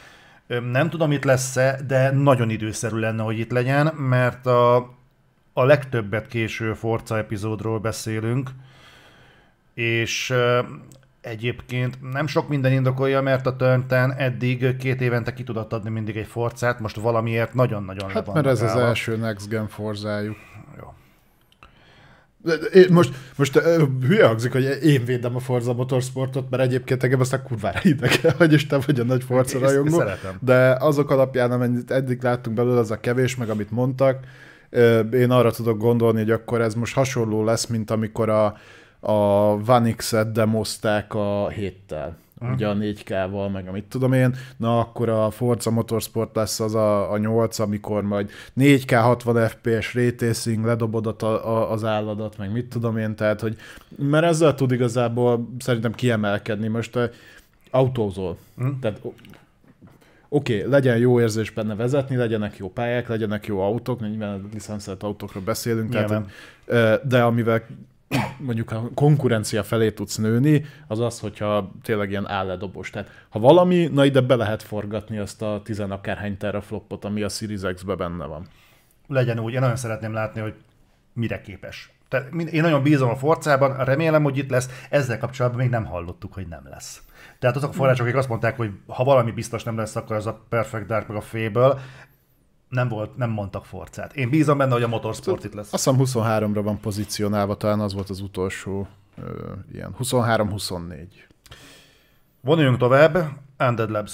Nem tudom, itt lesz-e, de nagyon időszerű lenne, hogy itt legyen, mert a, a legtöbbet késő Forza epizódról beszélünk, és egyébként nem sok minden indokolja, mert a Turn-ten eddig két évente ki tudott adni mindig egy Forzát, most valamiért nagyon-nagyon hát, le van. Hát mert ez az első Next Gen Forzájuk. Jó. Most, most hülye hangzik, hogy én védem a Forza Motorsportot, mert egyébként engem aztán kurvára idekel, hogy is te vagy a nagy Forza rajongó. De azok alapján, amennyit eddig láttunk belőle, az a kevés, meg amit mondtak, én arra tudok gondolni, hogy akkor ez most hasonló lesz, mint amikor a a One X-et demozták a héttel, uh-huh. ugye a négy ká-val, meg amit tudom én, na akkor a Forza Motorsport lesz az a, a nyolc, amikor majd négy ká hatvan ef pé es raytracing, ledobod a, a, az álladat, meg mit tudom én, tehát, hogy mert ezzel tud igazából szerintem kiemelkedni, most uh, autózol, uh-huh. tehát oké, okay, legyen jó érzés benne vezetni, legyenek jó pályák, legyenek jó autók, nyilván licenszelt autókról beszélünk, tehát, de amivel mondjuk a konkurencia felé tudsz nőni, az az, hogyha tényleg ilyen álledobos. Tehát ha valami, na ide be lehet forgatni azt a tizenakárhány teraflopot, ami a Series X-be benne van. Legyen úgy, én nagyon szeretném látni, hogy mire képes. Tehát én nagyon bízom a Forzában, remélem, hogy itt lesz, ezzel kapcsolatban még nem hallottuk, hogy nem lesz. Tehát azok a források, akik azt mondták, hogy ha valami biztos nem lesz, akkor az a Perfect Dark meg a Fable, nem volt, nem mondtak Forzát. Én bízom benne, hogy a Motorsport itt lesz. Azt hiszem huszonháromra van pozícionálva, talán az volt az utolsó ö, ilyen. huszonhárom huszonnégy. Vonuljunk tovább. Undead Labs.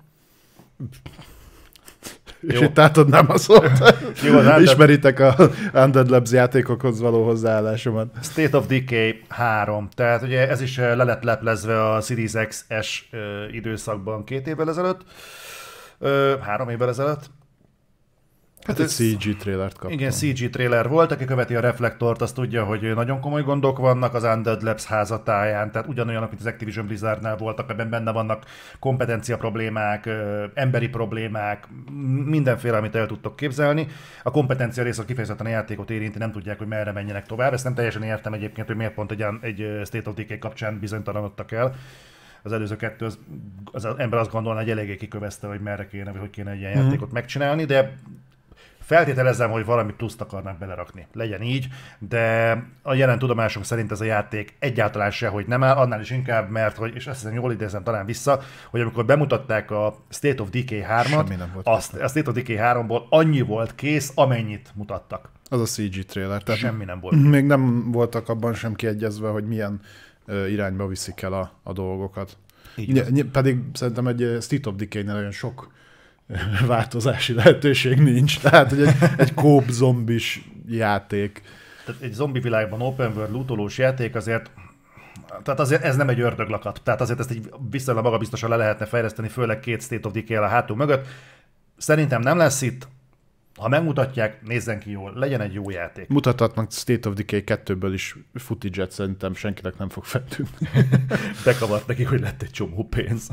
És itt átadnám a szót. Jó, ismeritek a Undead Labs játékokhoz való hozzáállásomat. State of Decay három. Tehát ugye ez is le lett leplezve a Series X S időszakban két évvel ezelőtt. Három évvel ezelőtt. Hát egy cé gé trailert kaptam. Igen, cé gé trailer volt, aki követi a Reflektort, azt tudja, hogy nagyon komoly gondok vannak az Undead Labs házatáján, tehát ugyanolyanok, mint az Activision Blizzardnál voltak, ebben benne vannak kompetencia problémák, emberi problémák, mindenféle, amit el tudtok képzelni. A kompetencia rész a kifejezetten a játékot érinti, nem tudják, hogy merre menjenek tovább. Ezt nem teljesen értem egyébként, hogy miért pont egy, egy State of Decay kapcsán bizonytalanodtak el. Az előző kettő, az, az ember azt gondolna, hogy eléggé kikövezte, hogy merre kéne, vagy hogy kéne egy ilyen mm. játékot megcsinálni, de feltételezem, hogy valamit pluszt akarnak belerakni. Legyen így, de a jelen tudomásunk szerint ez a játék egyáltalán sehogy nem áll, annál is inkább, mert, hogy, és azt hiszem jól idézem talán vissza, hogy amikor bemutatták a State of Decay hármat, azt, a State of Decay háromból annyi volt kész, amennyit mutattak. Az a cé gé trailer. Tehát semmi nem volt. Még nem voltak abban sem kiegyezve, hogy milyen uh, irányba viszik el a, a dolgokat. Ny- pedig szerintem egy State of Decay-nél olyan sok változási lehetőség nincs. Tehát, hogy egy, egy kóp zombis játék. Tehát egy zombi világban open world lootolós játék azért, tehát azért ez nem egy ördöglakat. Tehát azért ezt egy viszonylag magabiztosan le lehetne fejleszteni, főleg két State of Decay-el a hátul mögött. Szerintem nem lesz itt. Ha megmutatják, nézzen ki jól, legyen egy jó játék. Mutathatnak State of Decay kettőből is footage-et, szerintem senkinek nem fog feltűnni. Bekavart neki, hogy lett egy csomó pénz.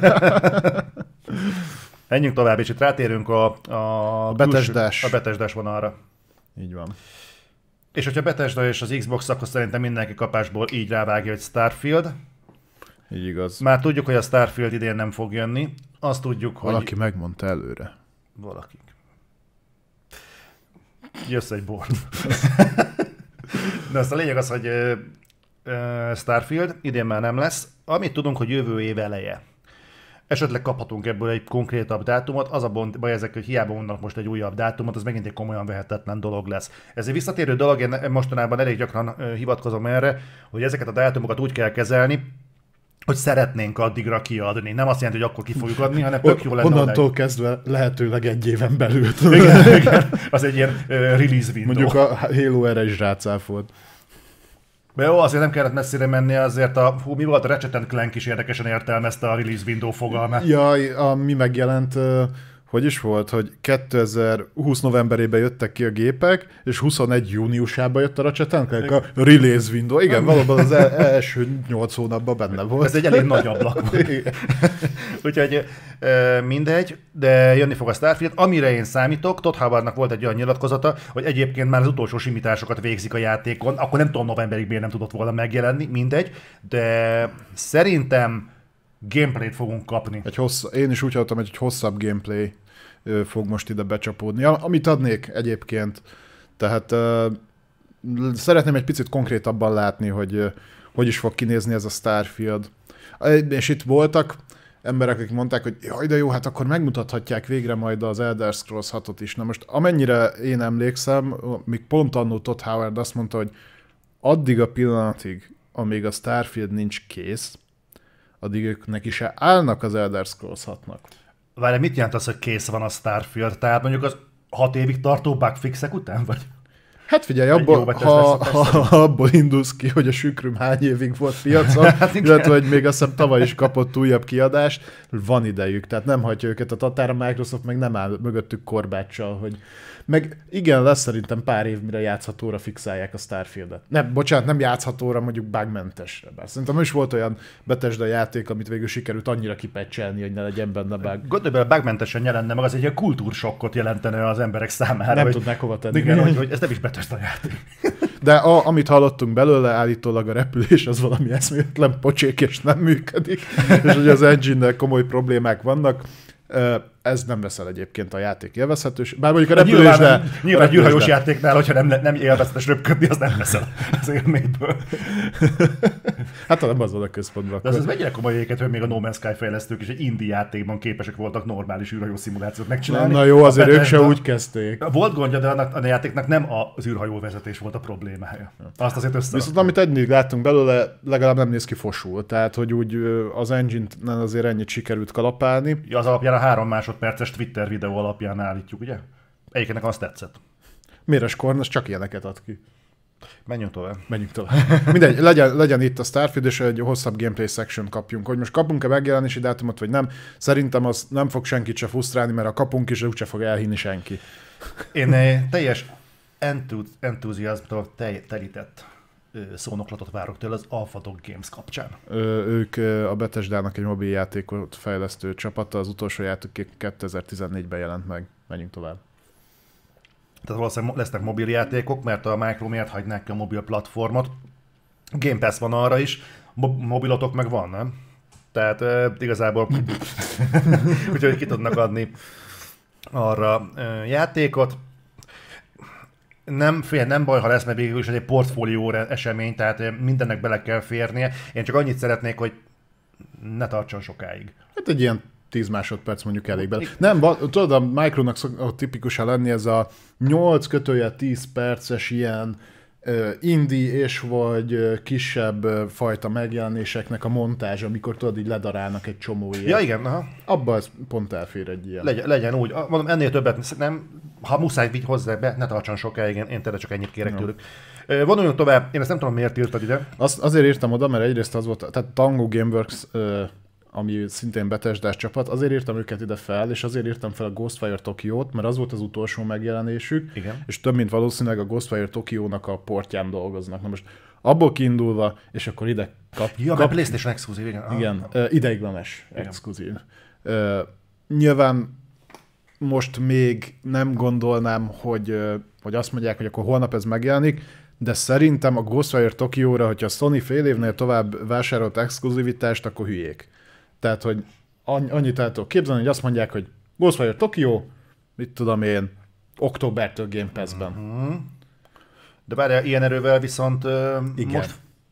Menjünk tovább, és itt rátérünk a, a, a Bethesda-s. A Bethesda-s vonalra. Így van. És hogyha Bethesda és az Xbox, akkor szerintem mindenki kapásból így rávágja, hogy Starfield. Így igaz. Már tudjuk, hogy a Starfield idén nem fog jönni. Azt tudjuk, hogy... Valaki megmondta előre. Valaki. Jössz egy bor. De azt a lényeg az, hogy uh, Starfield idén már nem lesz. Amit tudunk, hogy jövő év eleje. Esetleg kaphatunk ebből egy konkrétabb dátumot, az a baj ezek, hogy hiába mondanak most egy újabb dátumot, az megint egy komolyan vehetetlen dolog lesz. Ez egy visszatérő dolog, én mostanában elég gyakran hivatkozom erre, hogy ezeket a dátumokat úgy kell kezelni, hogy szeretnénk addigra kiadni. Nem azt jelenti, hogy akkor ki fogjuk adni, hanem tök jó lenne. Onnantól odáig. Kezdve lehetőleg egy éven belül. Igen, igen, az egy ilyen uh, release window. Mondjuk a Halo erre is rácáfolt. De jó, azért nem kellett messzire menni, azért a, hú, mi volt, a Ratchet and Clank is érdekesen értelmezte a release window fogalmát. Jaj, ami megjelent, uh, hogy is volt, hogy kétezer-húsz novemberében jöttek ki a gépek, és huszonegy júniusában jött a Ratchet and Clank, a release window. Igen, valóban az el- első nyolc hónapban benne volt. Ez egy elég nagy ablak. Úgyhogy mindegy, de jönni fog a Starfield. Amire én számítok, Todd Howardnak volt egy olyan nyilatkozata, hogy egyébként már az utolsó simításokat végzik a játékon, akkor nem tudom novemberig miért nem tudott volna megjelenni, mindegy, de szerintem gameplayt fogunk kapni. Egy hossz... Én is úgy hallottam, hogy egy hosszabb gameplay fog most ide becsapódni. Amit adnék egyébként, tehát uh, szeretném egy picit konkrétabban látni, hogy uh, hogy is fog kinézni ez a Starfield. És itt voltak emberek, akik mondták, hogy jaj, de jó, hát akkor megmutathatják végre majd az Elder Scrolls hatot is. Na most amennyire én emlékszem, még pont annó Todd Howard azt mondta, hogy addig a pillanatig, amíg a Starfield nincs kész, addig ők neki se állnak az Elder Scrolls hatnak. Várj, mit jelent az, hogy kész van a Starfield? Tehát mondjuk az hat évig tartó bugfixek után, vagy? Hát figyelj, abból, ha, ha, ha abból indulsz ki, hogy a Sükrüm hány évig volt piacon, hát illetve, hogy még azt hiszem tavaly is kapott újabb kiadást, van idejük, tehát nem hagyja őket a tatár, a Microsoft meg nem áll mögöttük korbáccsal, hogy meg igen, lesz szerintem pár év, mire játszhatóra fixálják a Starfieldet. Nem, bocsánat, nem játszhatóra, mondjuk bugmentesre. Bár szerintem is volt olyan Bethesda játék, amit végül sikerült annyira kipecselni, hogy ne legyen benne bug. Gondolj bele, bugmentesen jelenne, meg az egy ilyen kultúrsokkot jelentene az emberek számára. Nem hogy, tudnák hova tenni. Igen, hogy, hogy ez nem is Bethesda játék. De a, amit hallottunk belőle, állítólag a repülés az valami eszméletlen pocsék és nem működik, és hogy az engine-nel komoly problémák vannak. Ez nem veszel egyébként a játék élvezhetős. Bár mondjuk a repülés, nyilván, de... Nyilván egy űrhajós játéknál, hogyha nem, nem élvezhetes röpködni, az nem veszel az élményből. Hát nem az van a központban. De az, az mennyire komoly éket, hogy még a No Man's Sky fejlesztők is egy indie játékban képesek voltak normális űrhajó szimulációt megcsinálni. Na, na jó, azért ők se úgy kezdték. Volt gondja, de annak a játéknak nem az űrhajó vezetés volt a problémája. Azt azért össze. Viszont amit eddig láttunk belőle, legalább nem néz ki fosul. Tehát, hogy úgy az engine-t azért ennyit sikerült kalapálni. Ja, az alapján a három másodperces Twitter videó alapján állítjuk, ugye? Egyiknek azt tetszett. Méres Korn, az csak ilyeneket ad ki. Menjünk tovább. Menjünk tovább. Mindegy, legyen, legyen itt a Starfield, és egy hosszabb gameplay section kapjunk. Hogy most kapunk-e megjelenési dátumot, vagy nem, szerintem az nem fog senkit se frusztrálni, mert ha kapunk is, úgyse fog elhinni senki. Én teljes entuz- entuziazmtól telített szónoklatot várok tőle az Alpha Dog Games kapcsán. Ö, ők a Bethesdának egy mobil játékot fejlesztő csapata, az utolsó játék kétezer-tizennégyben jelent meg. Menjünk tovább. Tehát valószínűleg lesznek mobil játékok, mert a Micro miért hagynák ki a mobil platformot. Game Pass van arra is, Mo- mobilotok meg van, nem? Tehát e, igazából úgyhogy ki tudnak adni arra e, játékot. Nem, fél, nem baj, ha lesz, mert végül is egy portfólió esemény, tehát mindennek bele kell férnie. Én csak annyit szeretnék, hogy ne tartson sokáig. Hát egy ilyen tíz másodperc mondjuk elég bele. Nem, tudod, a Micronak szokott tipikusan lenni ez a nyolc kötője tíz perces ilyen uh, indie és vagy uh, kisebb uh, fajta megjelenéseknek a montázs, amikor tudod, így ledarálnak egy csomó ilyet. Ja igen, aha. Abba ez pont elfér egy ilyen. Legyen, legyen úgy. Mondom, ennél többet nem, ha muszáj vigy hozzá be, ne tartson sokáig, én, én tényleg csak ennyit kérek no. tőlük. Vonuljunk tovább, én ezt nem tudom, miért írtad ide. Azt azért írtam oda, mert egyrészt az volt, tehát Tango Gameworks, uh, ami szintén Bethesdás csapat, azért írtam őket ide fel, és azért írtam fel a Ghostwire Tokyo-t, mert az volt az utolsó megjelenésük, igen. És több mint valószínűleg a Ghostwire Tokyo-nak a portján dolgoznak. Na most abból kiindulva, és akkor ide kap... Ja, kap PlayStation exkluzív, igen. Igen, uh, ideiglenes exkluzív. Uh, nyilván most még nem gondolnám, hogy, uh, hogy azt mondják, hogy akkor holnap ez megjelenik, de szerintem a Ghostwire Tokyo-ra, hogyha a Sony fél évnél tovább vásárolt exkluzivitást, akkor hülyék. Tehát, hogy annyit el tudok képzelni, hogy azt mondják, hogy Ghostwire Tokyo, mit tudom én, októbertől Game Pass-ben. Mm-hmm. De várjál, ilyen erővel viszont uh, igen. most...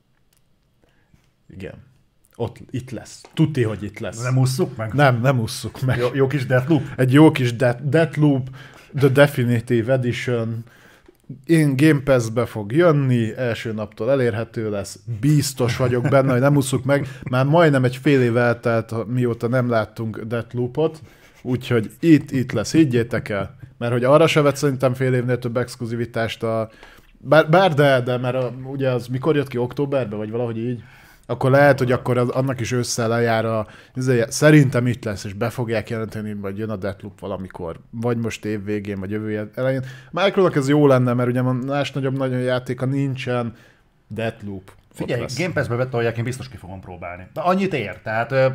Igen. Ott, itt lesz. Tudti, hogy itt lesz. Nem ússzuk meg? Nem, nem ússzuk meg. Jó, jó kis Deathloop? Egy jó kis de- Deathloop, The Definitive Edition. Én Game Pass-be fog jönni, első naptól elérhető lesz, biztos vagyok benne, hogy nem ússzuk meg. Már majdnem egy fél év eltelt, mióta nem láttunk Deathloopot, úgyhogy itt, itt lesz, higgyétek el. Mert hogy arra se vett szerintem fél évnél több exkluzivitást a... Bár, bár de, de, mert a, ugye az mikor jött ki, októberben, vagy valahogy így? Akkor lehet, hogy akkor az, annak is össze lejár a... Szerintem itt lesz, és be fogják jelenteni, vagy jön a Deathloop valamikor. Vagy most év végén, vagy jövő elején. Micronak ez jó lenne, mert ugye a más nagyobb nagyon játéka nincsen Deathloop. Figyelj, Game Pass-be betolják, én biztos ki fogom próbálni. De annyit ér, tehát uh,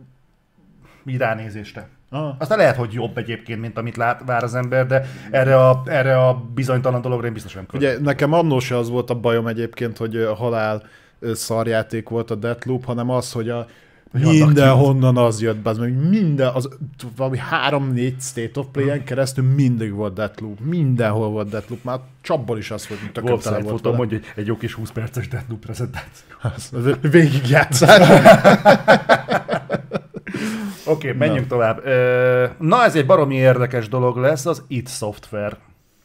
így ránézésre. Ah. Aztán lehet, hogy jobb egyébként, mint amit lát, vár az ember, de erre a, erre a bizonytalan dologra én biztos nem költ. Ugye nekem annól se az volt a bajom egyébként, hogy a halál szarjáték volt a Deathloop, hanem az, hogy a Mindenhonnan az jött be, az meg minden, az valami három-négy State of Play-en keresztül mindig volt Deathloop, mindenhol volt Deathloop, már csapból is az volt, mint a kötele volt vele. Mondja, egy, egy jó kis húsz perces Deathloop prezentáció. Végigjátszás. Oké, okay, menjünk Na. tovább. Na, ez egy baromi érdekes dolog lesz, az id Software.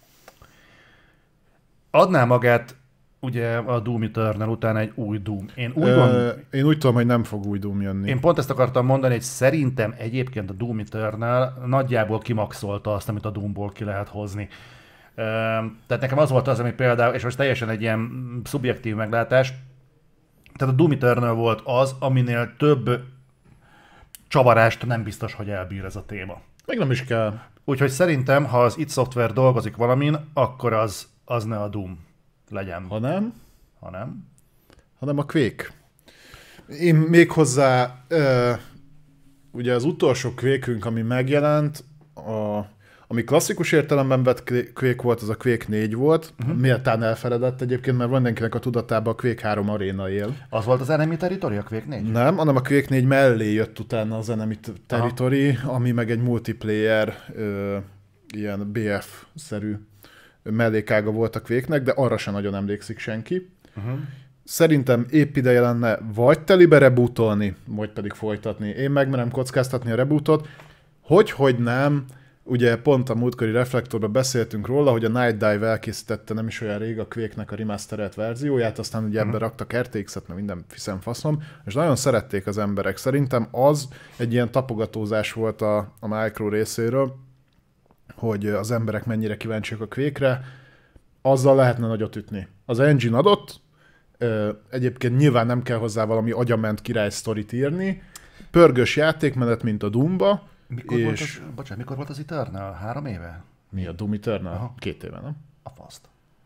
Adná magát ugye a Doom Eternal után egy új Doom. Én úgy, Ö, van, én úgy tudom, hogy nem fog új Doom jönni. Én pont ezt akartam mondani, hogy szerintem egyébként a Doom Eternal nagyjából kimaxolta azt, amit a Doomból ki lehet hozni. Ö, tehát nekem az volt az, ami például, és most teljesen egy ilyen szubjektív meglátás, tehát a Doom Eternal volt az, aminél több csavarást nem biztos, hogy elbír ez a téma. Meg nem is kell. Úgyhogy szerintem, ha az id Software dolgozik valamin, akkor az, az ne a Doom legyen. Ha nem? Ha nem? Hanem a Quake. Én még hozzá, uh, ugye az utolsó Quake-ünk, ami megjelent, a, ami klasszikus értelemben vett Quake volt, az a Quake négy volt, uh-huh. méltán elfeledett egyébként, mert mindenkinek a tudatában a Quake három aréna él. Az volt az Enemy Territory, a Quake négy? Nem, hanem a Quake négy mellé jött utána az Enemy Territory, Aha. ami meg egy multiplayer, uh, ilyen bé ef-szerű mellékága volt a Quake-nek, de arra sem nagyon emlékszik senki. Uh-huh. Szerintem épp ideje lenne vagy telibe rebootolni, vagy pedig folytatni. Én megmerem kockáztatni a rebootot. Hogy, hogy nem, ugye pont a múltkori Reflektorban beszéltünk róla, hogy a Night Dive elkészítette nem is olyan rég a Quake-nek a remasterelt verzióját, aztán ugye uh-huh. ebbe raktak er té iksz-et, meg minden fiszem faszom, és nagyon szerették az emberek. Szerintem az egy ilyen tapogatózás volt a, a Micro részéről, hogy az emberek mennyire kíváncsiak a Quake-re, azzal lehetne nagyot ütni. Az engine adott, egyébként nyilván nem kell hozzá valami agyament király sztorit írni, pörgős játékmenet, mint a Doomba. Mikor, és... volt az, bocsánat, mikor volt az Eternal? Három éve? Mi a Doom Eternal? Aha. Két éve, nem? A faszt.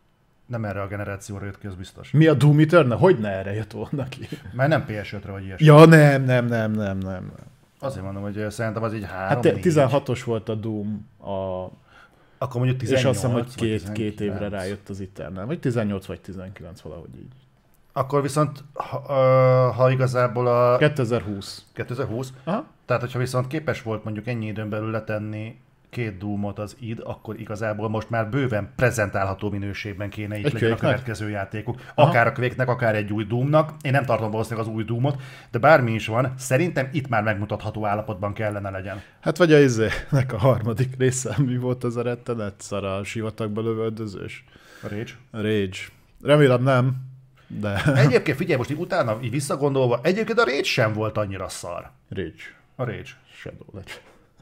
Nem erre a generációra jött ki, az biztos. Mi a Doom Eternal? Hogy ne erre jött volna ki? Mert nem pé es ötre vagy ilyesmi. Ja, nem, nem, nem, nem, nem. Azért mondom, hogy szerintem az így három, Hát tizenhatos volt a Doom, a... akkor mondjuk tizennyolc, és azt hiszem, hogy két, két évre rájött az Eternal. Vagy tizennyolc, vagy tizenkilenc, valahogy így. Akkor viszont, ha, ha igazából a... kétezer-húsz. kétezer-húsz? Aha. Tehát, hogyha viszont képes volt mondjuk ennyi időn belül letenni két Doomot az id, akkor igazából most már bőven prezentálható minőségben kéne itt legyen a következő játékuk. Akár Aha. a Quake-nek, akár egy új Doomnak. Én nem tartom valószínűleg az új Doomot, de bármi is van, szerintem itt már megmutatható állapotban kellene legyen. Hát vagy a izének a harmadik része, mi volt az a rettenet szar, a sivatagba lövöldözős? A Rage? A Rage. Remélem nem, de... Egyébként figyelj, most így utána, így visszagondolva, egyébként a Rage sem volt annyira szar. Rage. A Rage. Shadow Legends.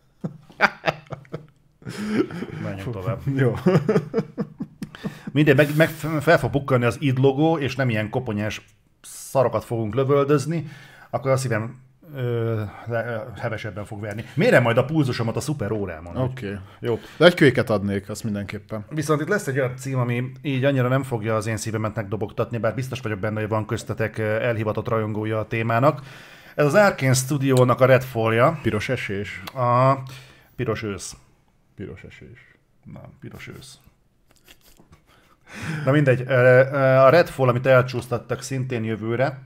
Menjünk tovább. Jó. Mindegy, meg, meg fel fog bukkanni az id logó, és nem ilyen koponyás szarokat fogunk lövöldözni, akkor a szívem ö, hevesebben fog verni. Mérem majd a pulzusomat a szuper órámon. Oké, okay. Jó. De egy Quake-et adnék, azt mindenképpen. Viszont itt lesz egy olyan cím, ami így annyira nem fogja az én szívemet megdobogtatni, bár biztos vagyok benne, hogy van köztetek elhivatott rajongója a témának. Ez az Arkane Studio-nak a Redfall-ja. Piros esés. A piros ősz. Piros esés. Na, piros ősz. Na mindegy, a Redfall, amit elcsúsztattak szintén jövőre,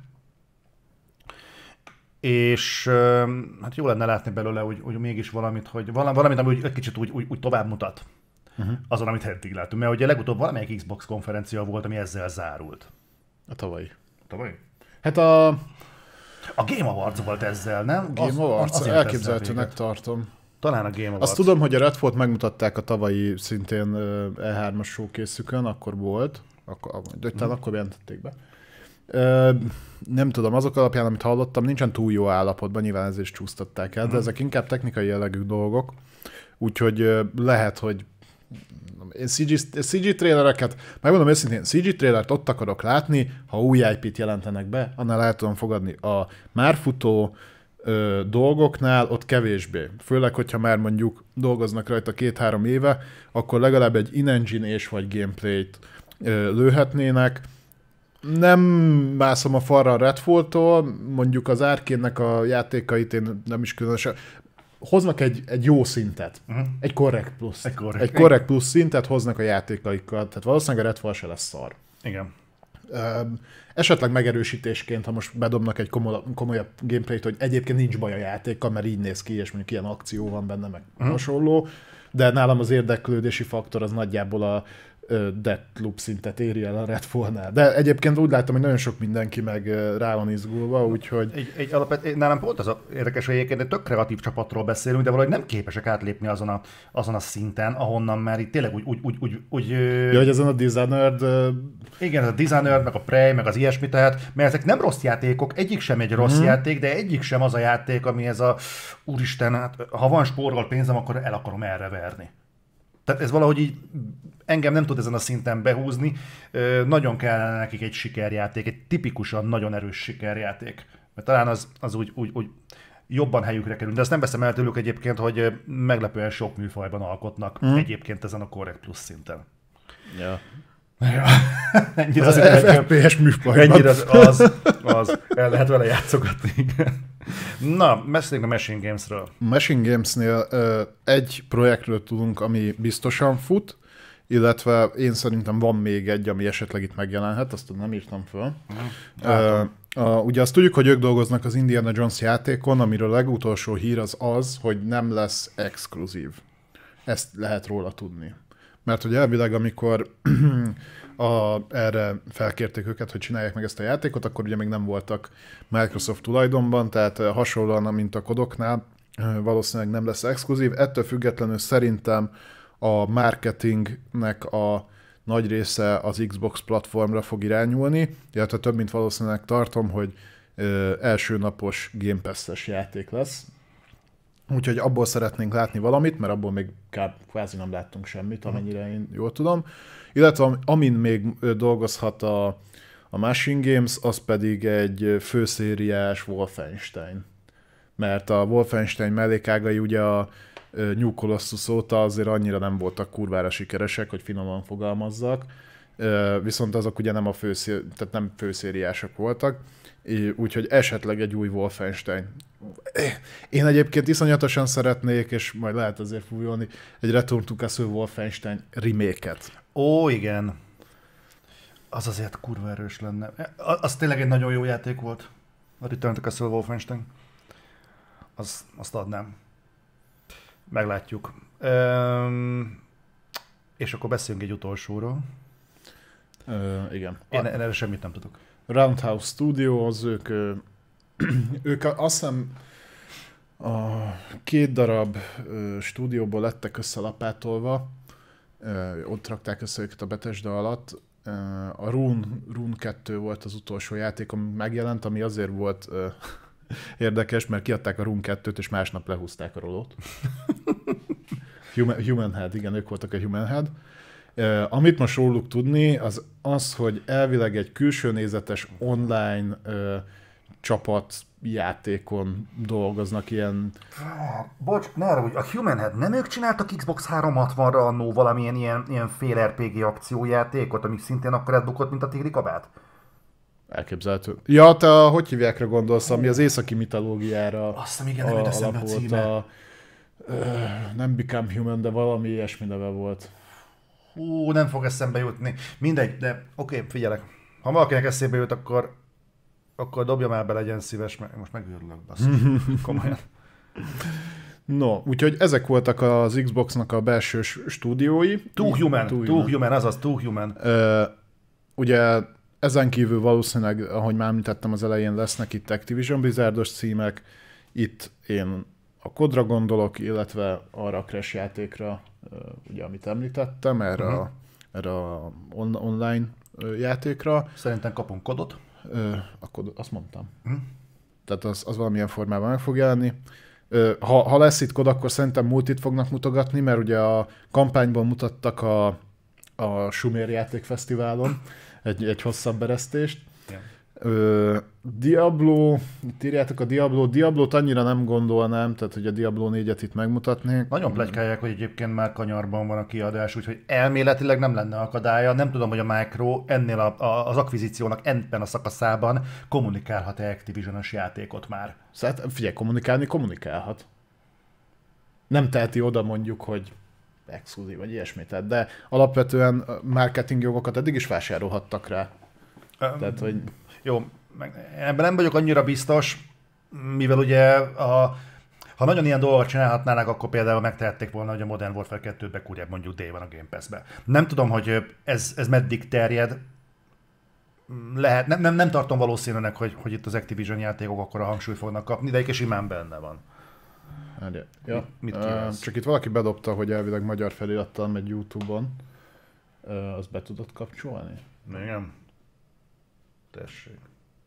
és hát jó lenne látni belőle, hogy, hogy mégis valamit, hogy valamit, ami egy kicsit úgy, úgy, úgy tovább mutat uh-huh. azon, amit eddig látunk. Mert ugye legutóbb valamelyik Xbox konferencia volt, ami ezzel zárult. A tavalyi. A tavalyi? Hát a... A Game Awards volt ezzel, nem? Game az, Awards, az elképzelhetőnek tartom. Talán a Game Awards. Azt tudom, hogy a Redfall-t megmutatták a tavalyi showcase E hármas showcase-ükön, akkor volt, akkor, de talán hmm. akkor jelentették be. Nem tudom, azok alapján, amit hallottam, nincsen túl jó állapotban, nyilván ezért csúsztatták el, hmm. de ezek inkább technikai jellegű dolgok, úgyhogy lehet, hogy én cé gé, cé gé trailereket, megmondom őszintén, cé gé trailert ott akarok látni, ha új i pét jelentenek be, annál el tudom fogadni. A már futó ö, dolgoknál ott kevésbé. Főleg, hogyha már mondjuk dolgoznak rajta két-három éve, akkor legalább egy in-engine és vagy gameplayt ö, lőhetnének. Nem mászom a falra a Redfall-tól, mondjuk az Arkane-nek a játékait én nem is különösen... Hoznak egy, egy jó szintet, uh-huh. egy korrekt plusz. Egy korrekt. Egy korrekt plusz szintet hoznak a játékaikkal, tehát valószínűleg a Redfall se lesz szar. Igen. Esetleg megerősítésként, ha most bedobnak egy komolyabb gameplayt, hogy egyébként nincs baj a játékkal, mert így néz ki, és mondjuk ilyen akció van benne, meg hmm. hasonló, de nálam az érdeklődési faktor az nagyjából a Deathloop szintet éri el a Redfall-nál. De egyébként úgy láttam, hogy nagyon sok mindenki meg rá van izgulva, úgyhogy... Egy, egy alapvet, nálam pont az a érdekes, hogy egyébként egy tök kreatív csapatról beszélünk, de valahogy nem képesek átlépni azon a, azon a szinten, ahonnan már itt tényleg úgy... úgy, úgy, úgy, úgy ja, hogy ezen a Dishonored... Igen, ez a Dishonored, meg a Prey, meg az ilyesmi, tehát, mert ezek nem rossz játékok, egyik sem egy rossz hmm. játék, de egyik sem az a játék, ami ez a... Úristen, hát, ha van spórral pénzem, akkor el akarom erre verni. Tehát ez valahogy így engem nem tud ezen a szinten behúzni. Nagyon kellene nekik egy sikerjáték, egy tipikusan nagyon erős sikerjáték. Mert talán az, az úgy, úgy, úgy jobban helyükre kerül. De azt nem veszem el tőlük egyébként, hogy meglepően sok műfajban alkotnak hmm. egyébként ezen a Correct Plus szinten. Ja. Ja. Ennyire az ef pé es műfajban. Ennyire az, az, az, el lehet vele játszogatni. Na, beszéljünk a Machine Games-ről. Machine Games-nél uh, egy projektről tudunk, ami biztosan fut, illetve én szerintem van még egy, ami esetleg itt megjelenhet, azt nem írtam föl. Uh, uh, ugye azt tudjuk, hogy ők dolgoznak az Indiana Jones játékon, amiről a legutolsó hír az az, hogy nem lesz exkluzív. Ezt lehet róla tudni. Mert hogy elvileg, amikor a, erre felkérték őket, hogy csinálják meg ezt a játékot, akkor ugye még nem voltak Microsoft tulajdonban, tehát hasonlóan, mint a kodoknál, valószínűleg nem lesz exkluzív. Ettől függetlenül szerintem a marketingnek a nagy része az Xbox platformra fog irányulni, illetve több mint valószínűleg tartom, hogy ö, első napos Game Pass-es játék lesz. Úgyhogy abból szeretnénk látni valamit, mert abból még kvázi nem láttunk semmit, amennyire én jól tudom. Illetve amin még dolgozhat a, a Machine Games, az pedig egy főszériás Wolfenstein. Mert a Wolfenstein mellékágai ugye a New Colossus óta azért annyira nem voltak kurvára sikeresek, hogy finoman fogalmazzak. Viszont azok ugye nem a főszéri, tehát nem főszériások voltak. Úgyhogy esetleg egy új Wolfenstein. Én egyébként iszonyatosan szeretnék, és majd lehet azért fújolni, egy Return to Castle Wolfenstein remake-et. Ó, igen. Az azért kurva erős lenne. Az tényleg egy nagyon jó játék volt. A Return to Castle Wolfenstein. Az, azt adnám. Meglátjuk. Üm, és akkor beszéljünk egy utolsóról. Ö, igen. Én erre semmit nem tudok. Roundhouse Studio, az ők, ők azt hiszem a két darab stúdióból lettek összelapátolva, ott rakták össze őket a Bethesda alatt. A Rune, Rune kettő volt az utolsó játék, ami megjelent, ami azért volt érdekes, mert kiadták a Rune kettőt, és másnap lehúzták a rolót. Human, Human Head, igen, ők voltak a Human Head. Uh, amit most róluk tudni, az az, hogy elvileg egy külső nézetes online uh, csapatjátékon dolgoznak ilyen... Bocs, ne arra, hogy a Human Head nem ők csináltak Xbox háromszázhatvanra annó valamilyen ilyen, ilyen fél er pé gé akciójátékot, ami szintén akkor elbukott, mint a Tigri kabát? Elképzelhető. Ja, te a, hogy hívjákra gondolsz, ami az északi mitológiára azt hiszem, igen, nem jut eszembe a címe. A, uh, nem Become Human, de valami ilyesmi neve volt. Hú, nem fog eszembe jutni. Mindegy, de oké, okay, figyelek. Ha valakinek eszébe jut, akkor, akkor dobja már be, legyen szíves, mert most megőrülök, basszus. Komolyan. No, úgyhogy ezek voltak az Xboxnak a belső stúdiói. Too Human, Too, Too Human, azaz Too Human. Uh, ugye ezen kívül valószínűleg, ahogy már említettem az elején, lesznek itt Activision Blizzardos címek. Itt én a kodra gondolok, illetve arra a Crash játékra, ugye, amit említettem, erre, uh-huh. a, erre a on- online játékra. Szerintem kapunk kodot. A kodot, azt mondtam. Uh-huh. Tehát az, az valamilyen formában meg fog jelenni. Ha, ha lesz itt kod, akkor szerintem multit fognak mutogatni, mert ugye a kampányban mutattak a, a Sumér játékfesztiválon egy, egy hosszabb eresztést. Yeah. Ö, Diablo, itt írjátok a Diablo, Diablót annyira nem gondolnám, tehát hogy a Diablo négyet itt megmutatnék. Nagyon pletykálják, hogy egyébként már kanyarban van a kiadás, úgyhogy elméletileg nem lenne akadálya. Nem tudom, hogy a Micro ennél a, a, az akvizíciónak ebben a szakaszában kommunikálhat-e Activision-os játékot már. Szóval figyelj, kommunikálni kommunikálhat. Nem teheti oda mondjuk, hogy exkluzív vagy ilyesmit, de alapvetően marketing jogokat eddig is vásárolhattak rá. Tehát, hogy... Jó, ebben nem vagyok annyira biztos, mivel ugye a, ha nagyon ilyen dolgot csinálhatnának, akkor például megtehették volna, hogy a Modern Warfare kettőt bekúrják mondjuk Day-ban a Game Pass-be. Nem tudom, hogy ez, ez meddig terjed. Lehet, nem, nem, nem tartom valószínűleg, hogy, hogy itt az Activision játékok akkor a hangsúlyt fognak kapni, de egy simán benne van. Ja. Mit uh, csak itt valaki bedobta, hogy elvileg magyar felirattal megy YouTube-on. Uh, azt be tudod kapcsolni? Igen. Tessék.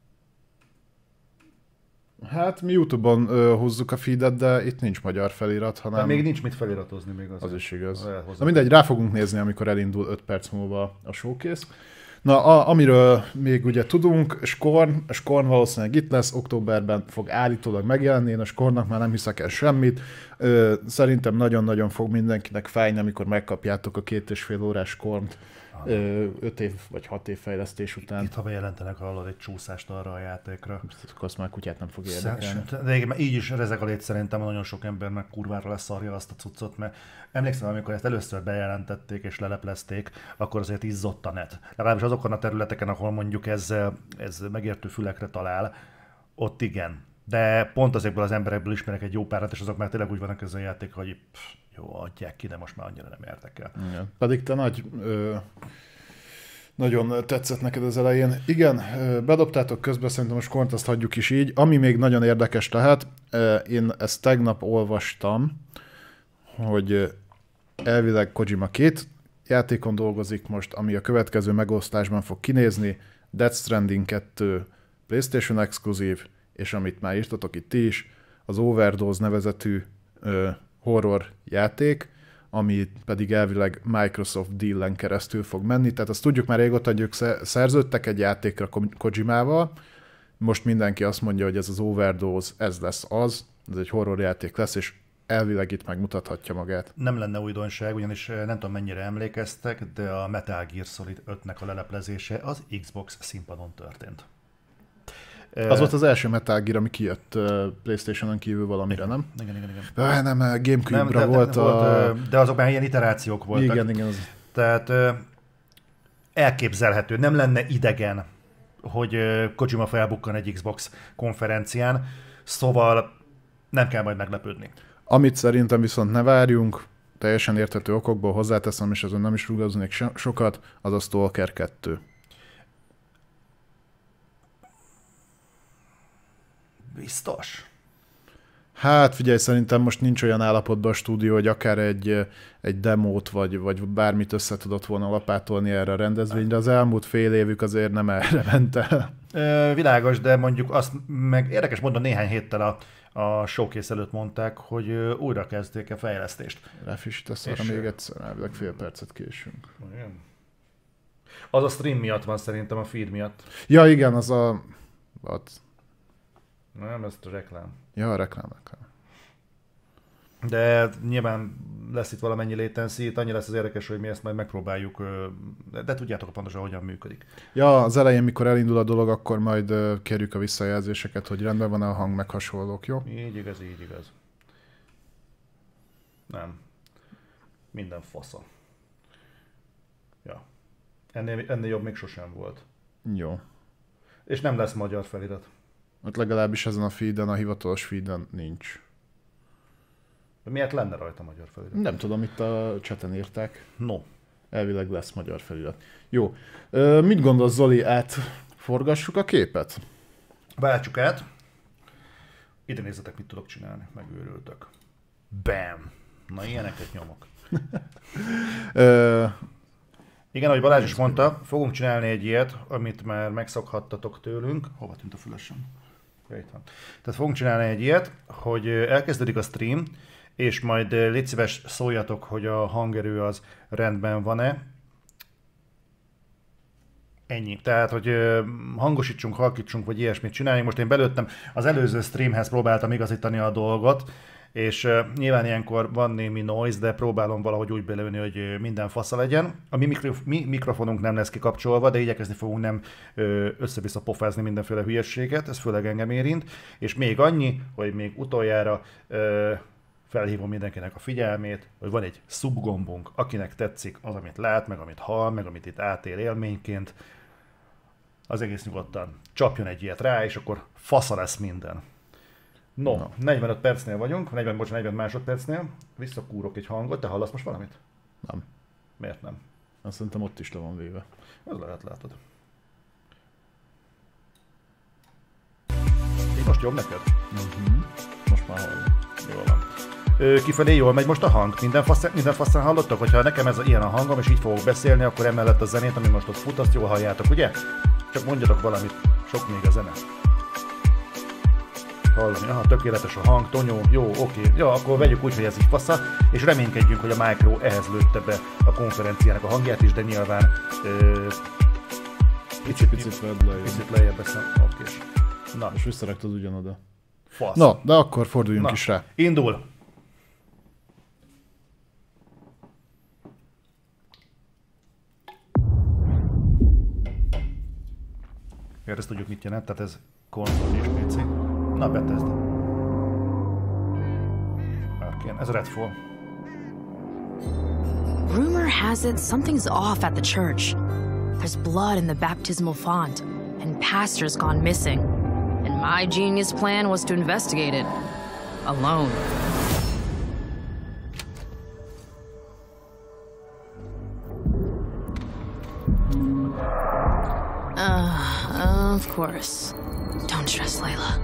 Hát mi YouTube-on uh, húzzuk a feedet, de itt nincs magyar felirat, hanem... De még nincs mit feliratozni még az. Az is igaz. Na mindegy, rá fogunk nézni, amikor elindul öt perc múlva a showcase. Na, a, amiről még ugye tudunk, Scorn, a Scorn valószínűleg itt lesz, októberben fog állítólag megjelenni, én a Scornnak már nem hiszek el semmit. Ö, szerintem nagyon-nagyon fog mindenkinek fájni, amikor megkapjátok a két és fél órás Scornt öt év vagy hat év fejlesztés után. Itt, ha bejelentenek hallod egy csúszást arra a játékra. Akkor azt már kutyát nem fog érdekelni. De igen, így is rezeg a lét, szerintem nagyon sok embernek kurvára leszarja azt a cuccot, mert emlékszem, amikor ezt először bejelentették és leleplezték, akkor azért izzott a net. Legalábbis azokon a területeken, ahol mondjuk ez, ez megértő fülekre talál, ott igen. De pont azokból az emberekből ismerek egy jó párat, és azok már tényleg úgy vannak ezzel a játék, hogy pff, jó, adják ki, de most már annyira nem érdekel. Igen. Pedig te nagy... Ö... Nagyon tetszett neked az elején. Igen, bedobtátok közben, szerintem a Scornt azt hagyjuk is így. Ami még nagyon érdekes lehet, én ezt tegnap olvastam, hogy elvileg Kojima két játékon dolgozik most, ami a következő megosztásban fog kinézni. Death Stranding kettő PlayStation exkluzív, és amit már írtatok itt is, az Overdose nevezetű horror játék, ami pedig elvileg Microsoft deal-en keresztül fog menni. Tehát azt tudjuk már régóta, hogy ők szerződtek egy játékra Kojimával. Most mindenki azt mondja, hogy ez az Overdose, ez lesz az, ez egy horror játék lesz, és elvileg itt megmutathatja magát. Nem lenne újdonság, ugyanis nem tudom mennyire emlékeztek, de a Metal Gear Solid ötnek a leleplezése az Xbox színpadon történt. Az volt az első Metal Gear, ami kijött uh, PlayStation-on kívül valamire, nem? Igen, igen, igen. Ah, nem, Gamecube-ra nem, volt de, a... Volt, de azok már ilyen iterációk voltak. Igen, igen. Az... Tehát uh, elképzelhető, nem lenne idegen, hogy uh, Kojima felbukkan egy Xbox konferencián, szóval nem kell majd meglepődni. Amit szerintem viszont ne várjunk, teljesen érthető okokból hozzáteszem, és azon nem is rugaznék sokat, az a Stalker kettő. Biztos? Hát figyelj, szerintem most nincs olyan állapotban a stúdió, hogy akár egy, egy demót, vagy, vagy bármit össze tudott volna lapátolni erre a rendezvényre. Az elmúlt fél évük azért nem erre ment el. Ö, világos, de mondjuk azt meg érdekes módon néhány héttel a, a showcase előtt mondták, hogy újra kezdték a fejlesztést. Ráfrissítesz arra még egyszer, elvileg fél percet késünk. Igen. Az a stream miatt van szerintem, a feed miatt. Ja igen, az a... What? Nem, ez a reklám. Ja, a reklám, reklám. De nyilván lesz itt valamennyi latency, itt annyi lesz az érdekes, hogy mi ezt majd megpróbáljuk, de, de tudjátok pontosan, hogyan működik. Ja, az elején, mikor elindul a dolog, akkor majd kérjük a visszajelzéseket, hogy rendben van a hang, meg hasonlók, jó? Így igaz, így igaz. Nem. Minden fasza. Ja. Ennél, ennél jobb még sosem volt. Jó. És nem lesz magyar felirat. Ott legalábbis ezen a feeden, a hivatalos feeden nincs. De miért lenne rajta magyar felirat? Nem tudom, itt a chaten írták. No. Elvileg lesz magyar felirat. Jó. Ö, mit gondolsz, Zoli, átforgassuk a képet? Váltsuk át. Ide nézzetek, mit tudok csinálni. Megőrültök. Bam! Na, ilyeneket nyomok. Ö... Igen, ahogy Balázs is mondta, fogunk csinálni egy ilyet, amit már megszokhattatok tőlünk. Hova tűnt a fülesem? Itt van. Tehát fogunk csinálni egy ilyet, hogy elkezdődik a stream, és majd légy szíves szóljatok, hogy a hangerő az rendben van-e. Ennyi. Tehát, hogy hangosítsunk, halkítsunk, vagy ilyesmit csináljunk. Most én belőttem, az előző streamhez próbáltam igazítani a dolgot, és uh, nyilván ilyenkor van némi noise, de próbálom valahogy úgy belőni, hogy uh, minden fasza legyen. A mi, mikro- mi mikrofonunk nem lesz kikapcsolva, de igyekezni fogunk nem uh, össze-vissza pofázni mindenféle hülyeséget, ez főleg engem érint. És még annyi, hogy még utoljára uh, felhívom mindenkinek a figyelmét, hogy van egy szubgombunk, akinek tetszik az, amit lát, meg amit hall, meg amit itt átél élményként. Az egész nyugodtan. Csapjon egy ilyet rá, és akkor fasza lesz minden. No, no. negyvenöt percnél vagyunk, negyven, bocs, negyven másodpercnél. Visszakúrok egy hangot, te hallasz most valamit? Nem. Miért nem? Azt szerintem ott is le van véve. Ez lehet, látod. Így most jobb neked? Uh-huh. Most már hallom. Jól van. Ö, kifelé jól megy most a hang? Minden faszán, minden faszán hallottak? Hogyha nekem ez a, ilyen a hangom, és így fogok beszélni, akkor emellett a zenét, ami most ott fut, azt jól halljátok, ugye? Csak mondjatok valamit. Sok még a zene. Hallani, aha, tökéletes a hang, tonyó, jó, oké. Ja, akkor vegyük úgy, hogy ez így fasza, és reménykedjünk, hogy a Micro ehhez lőtte be a konferenciának a hangját is, de nyilván ö, picit, picit, lejjebb. picit lejjebb beszem. Oké. Na. És visszaraktad ugyanoda. Fasz. Na, de akkor forduljunk Na, is rá. Indul! Miért ezt tudjuk mit jelent? Tehát ez konzol és pé cé. Na, betezd. Arkane, ez Redfall. Rumor has it something's off at the church. There's blood in the baptismal font, and pastor's gone missing. And my genius plan was to investigate it. Alone. Uh, of course. Don't stress, Layla.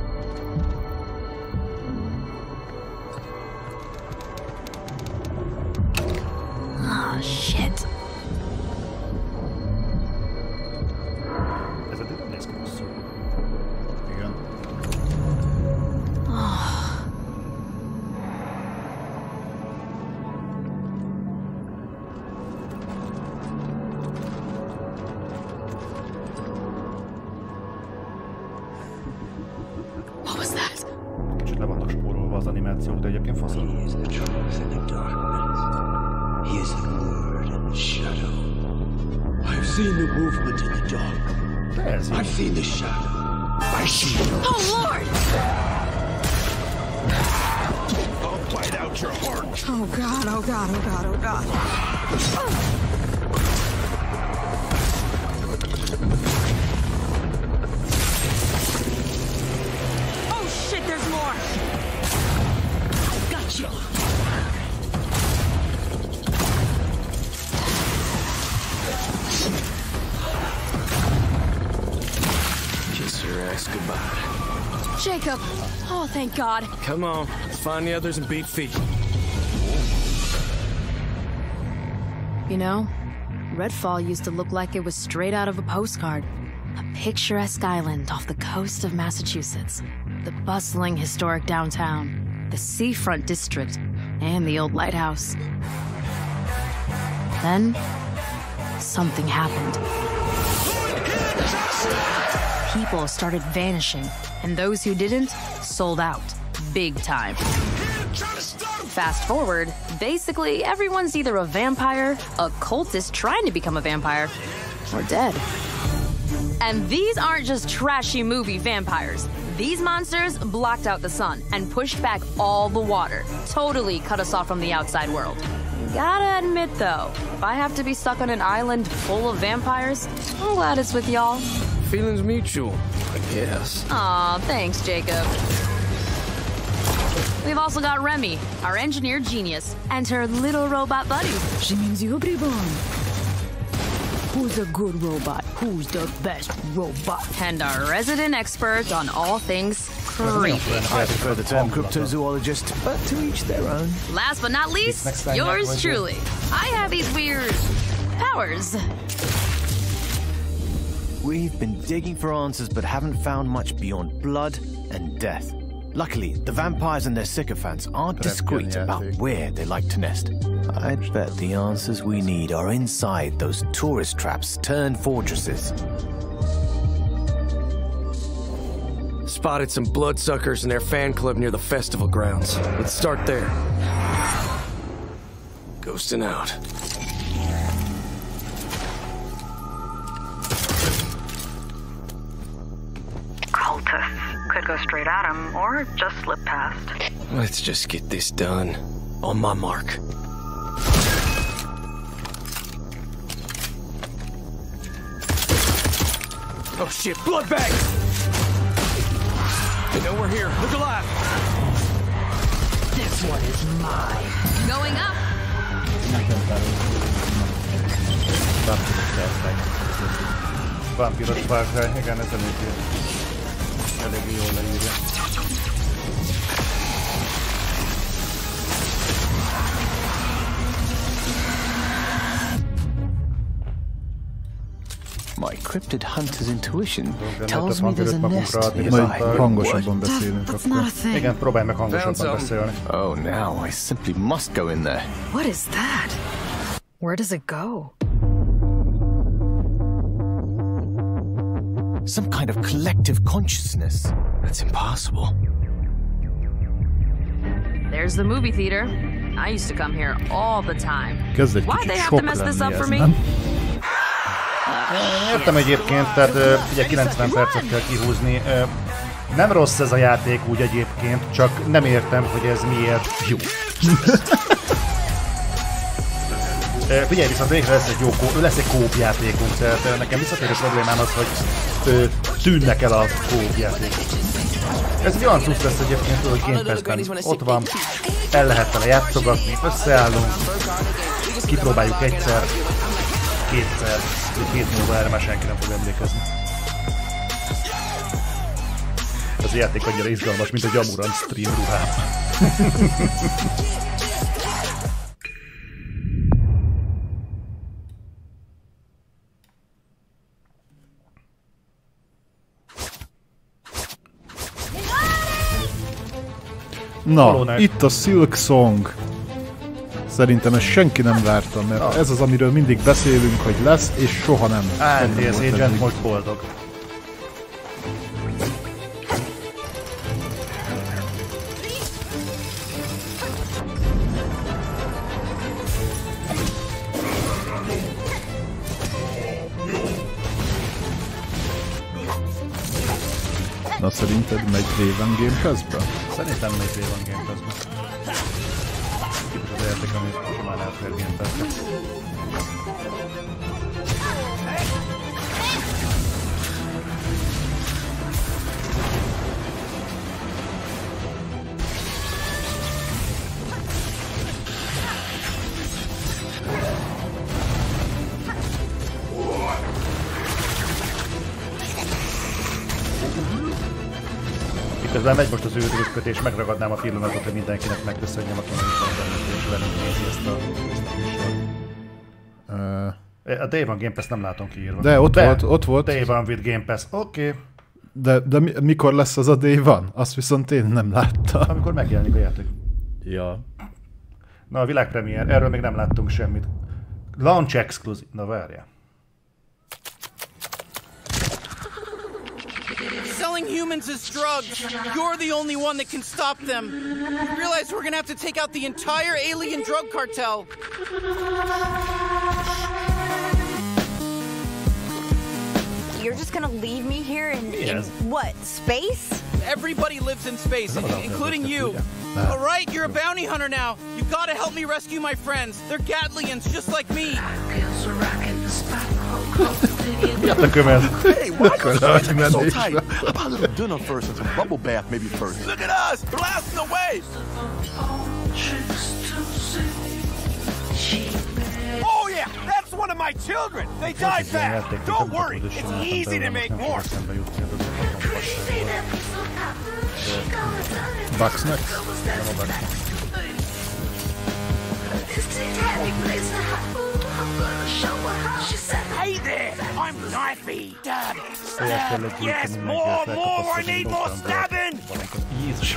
Oh, shit. Ez eddig nem néz ki rosszul. Igen. What was that? Kicsit le vannak spórolva az animációk, de egyébként fasz. He is the truth in the darkness. He is the word in the shadow. I've seen the movement in the dark. Ez I've seen the shadow. I see you. Oh, Lord! I'll bite out your heart. Oh, God, oh, God, oh, God, oh, God. Oh, shit, there's more! Gotcha! Kiss your ass goodbye. Jacob! Oh, thank God. Come on, let's find the others and beat feet. You know, Redfall used to look like it was straight out of a postcard. A picturesque island off the coast of Massachusetts. The bustling historic downtown, the seafront district, and the old lighthouse. Then, something happened. People started vanishing, and those who didn't sold out. Big time. Fast forward, basically everyone's either a vampire, a cultist trying to become a vampire, or dead. And these aren't just trashy movie vampires. These monsters blocked out the sun and pushed back all the water. Totally cut us off from the outside world. Gotta admit though, if I have to be stuck on an island full of vampires, I'm glad it's with y'all. Feelings mutual, I guess. Aw, thanks, Jacob. We've also got Remy, our engineer genius, and her little robot buddy. Who's a good robot? Who's the best robot? And our resident expert on all things creepy. I prefer the term cryptozoologist, but to each their own. Last but not least, yours truly. I have these weird powers. We've been digging for answers but haven't found much beyond blood and death. Luckily, the vampires and their sycophants aren't discreet about where they like to nest. I'd bet the answers we need are inside those tourist traps turned fortresses. Spotted some bloodsuckers in their fan club near the festival grounds. Let's start there. Ghosting out. Cultists. Could go straight at him, or just slip past. Let's just get this done. On my mark. Oh shit, blood bag! They know we're here. Look alive! This one is mine. Going up. Vampiros Far Cry, igen, ez eléggé, eléggé jól leírja. My cryptid hunter's intuition tells me there's a nest Majd nearby. hangosabban beszélünk That's not a akkor. thing. Igen, próbálj meg hangosabban beszélni. Oh, now I simply must go in there. What is that? Where does it go? Some kind of collective consciousness. That's impossible. There's the movie theater. I used to come here all the time. Kezd egy Why'd kicsit they have to sok mess this lenni up for ez, me? nem? Értem egyébként, tehát ö, ugye kilencven percet kell kihúzni. Ö, Nem rossz ez a játék úgy egyébként, csak nem értem, hogy ez miért jó. Ö, Figyelj, viszont végre lesz egy jó kó, lesz egy kóp játékunk, tehát ö, nekem visszatérő problémám az, hogy ö, tűnnek el a kóp játékok. Ez egy olyan cucc lesz egyébként, hogy Game Pass-ben ott van, el lehet vele játszogatni, összeállunk, kipróbáljuk egyszer, kétszer, két múlva erre már senki nem fog emlékezni. Ez a játék annyira izgalmas, mint a Gyamuran stream ruhám. Na, itt a Silk Song. Szerintem ezt senki nem várta, mert ah. ez az, amiről mindig beszélünk, hogy lesz, és soha nem. Andreas Agent most boldog. Na, szerinted megy Raven Game Pass-be? Szerintem megy Raven Game Pass-be. Típus az játék, amit már elfér Game Pass-be. Közben megy most az őrülködés, megragadnám a pillanatot, hogy mindenkinek megköszönjem, aki nem is van bennük, és velünk nézi ezt a műsort. A Day One Game Pass nem látom kiírva. De ott de, volt, ott volt. Day One with Game Pass, oké. Okay. De, de mi, mikor lesz az a Day One? Azt viszont én nem láttam. Amikor megjelenik a játék. Ja. Na, a világpremiér, erről még nem láttunk semmit. Launch exclusive, na várjál. Selling humans as drugs. You're the only one that can stop them. You realize we're gonna have to take out the entire alien drug cartel. You're just gonna leave me here in, yes. in what, space? Everybody lives in space, including you. All right, you're a bounty hunter now. You gotta help me rescue my friends. They're Gatlians, just like me. Miért a követ? Hey, why are you so tight? How about a little dinner first and some bubble bath maybe first? Look at us, blasting away! Oh yeah, that's one of my children. They die fast. Don't worry, it's easy to make more. Bugsnack? Hey there, I'm Knifey. Dad, stab. Yes, more, more. I need more stabbing. Jézusom.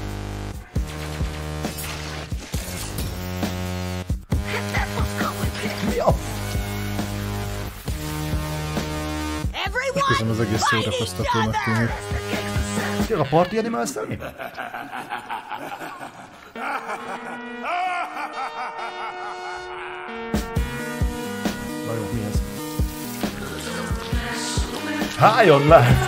Közben az egész szórakoztatónak tűnik. Jön a Party Animals-tel mi? Na jó, mi ez? High on Life!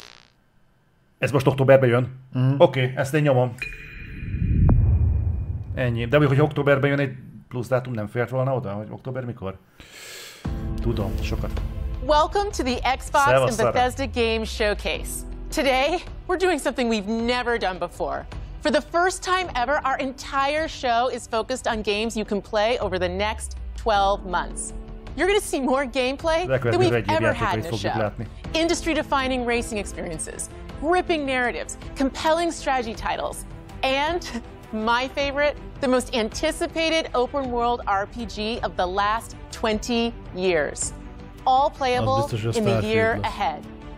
Ez most októberben jön? Mm. Oké, okay, ezt én nyomom. Ennyi. De hogy októberben jön egy plusz dátum, nem fért volna oda? Hogy október mikor? Tudom, sokat. Welcome to the Xbox and Bethesda Games Showcase. Today, we're doing something we've never done before. For the first time ever, our entire show is focused on games you can play over the next twelve months. You're going to see more gameplay than we've ever had in a show. Industry-defining racing experiences, gripping narratives, compelling strategy titles, and my favorite, the most anticipated open-world R P G of the last twenty years. All playable in the year ahead.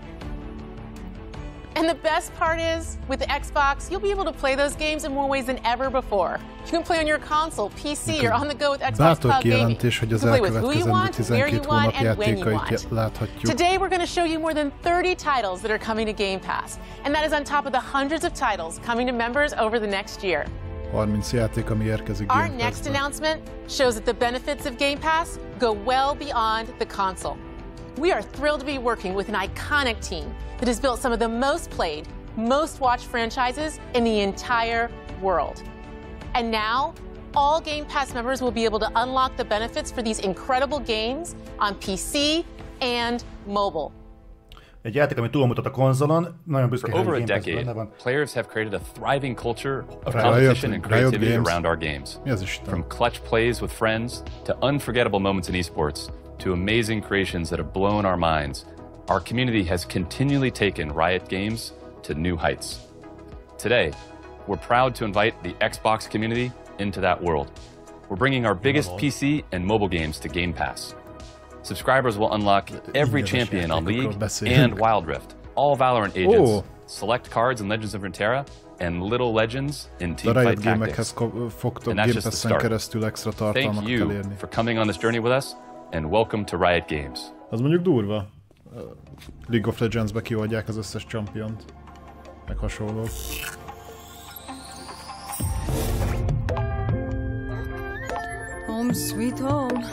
And the best part is, with the Xbox, you'll be able to play those games in more ways than ever before. You can play on your console, P C, or on the go with Xbox Cloud Gaming. You can play with who you want, where you want, and when you want. Today, we're going to show you more than thirty titles that are coming to Game Pass. And that is on top of the hundreds of titles coming to members over the next year. harminc játék, ami érkezik Game Our next announcement shows that the benefits of Game Pass go well beyond the console. We are thrilled to be working with an iconic team that has built some of the most played, most watched franchises in the entire world. And now, all Game Pass members will be able to unlock the benefits for these incredible games on P C and mobile. Egy játék, ami túlmutat a konzolon, nagyon büszke, For over a decade, players have created a thriving culture of competition and creativity around our games. From clutch plays with friends to unforgettable moments in esports to amazing creations that have blown our minds, our community has continually taken Riot Games to new heights. Today, we're proud to invite the Xbox community into that world. We're bringing our biggest P C and mobile games to Game Pass. Subscribers will unlock every champion on League and Wild Rift, all Valorant agents, oh. select cards in Legends of Runeterra, and Little Legends in Teamfight Tactics. And that's just the start. Thank you for coming on this journey with us, and welcome to Riot Games. Az mondjuk durva. League of Legends-be kioldják az összes championt. Meg hasonlók. Home sweet home.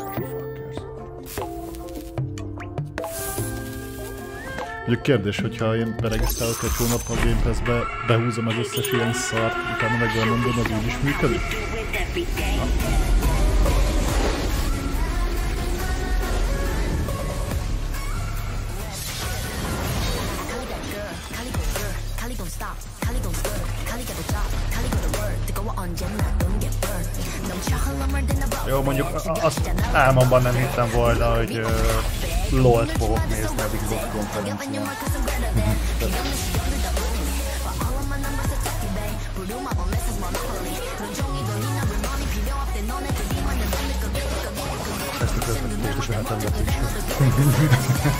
Mondjuk kérdés, hogyha én beregisztrálok egy hónappal Game Pass-be, behúzom az összes ilyen szart, utána meg elmondom, az úgy is működik? Jó, mondjuk azt álmomban nem hittem volna, hogy uh, LOL-t fogok nézni a Xbox konferencián. Ezt a közvetítést is vehetem be.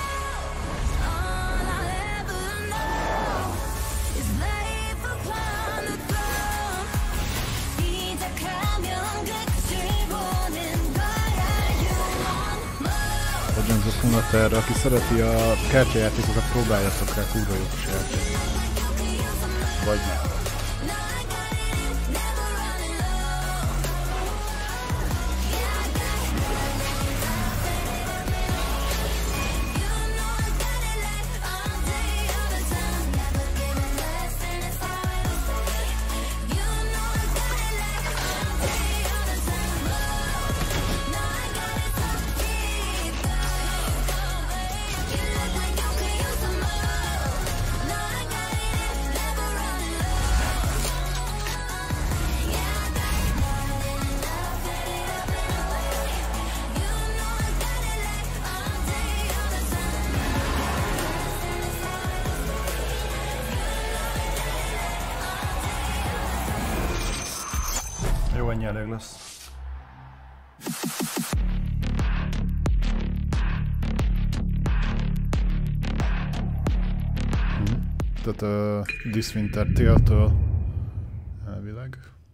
Erre, aki szereti a kártyajátékokat, próbáljatok rá, kurva jó kis játék. Vagy nem. Jó, ennyi elég lesz. Tehát a uh, This Winter Tale-től elvileg.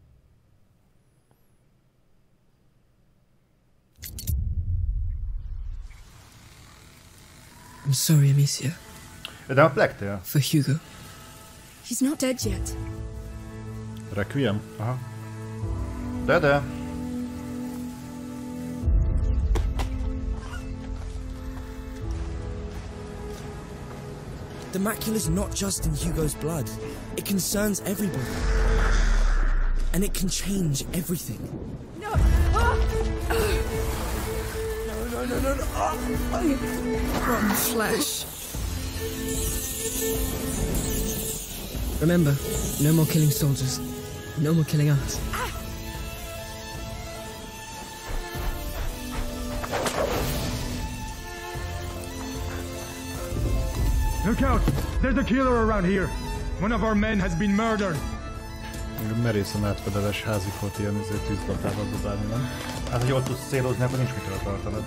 I'm sorry, Amicia. De a Plague Tale. For Hugo. He's not dead yet. Requiem? Aha. De, de. The macula's not just in Hugo's blood. It concerns everybody. and it can change everything. No! No, no, no, no, no! Rotten flesh. Remember, no more killing soldiers. No more killing us. Look out! There's a killer around here! One of our men has been murdered! Merészen átfedeles házifot ilyen ezért tűzlatába dobálni, nem? Hát, ha jól tudsz célozni, akkor nincs mitől tartanod.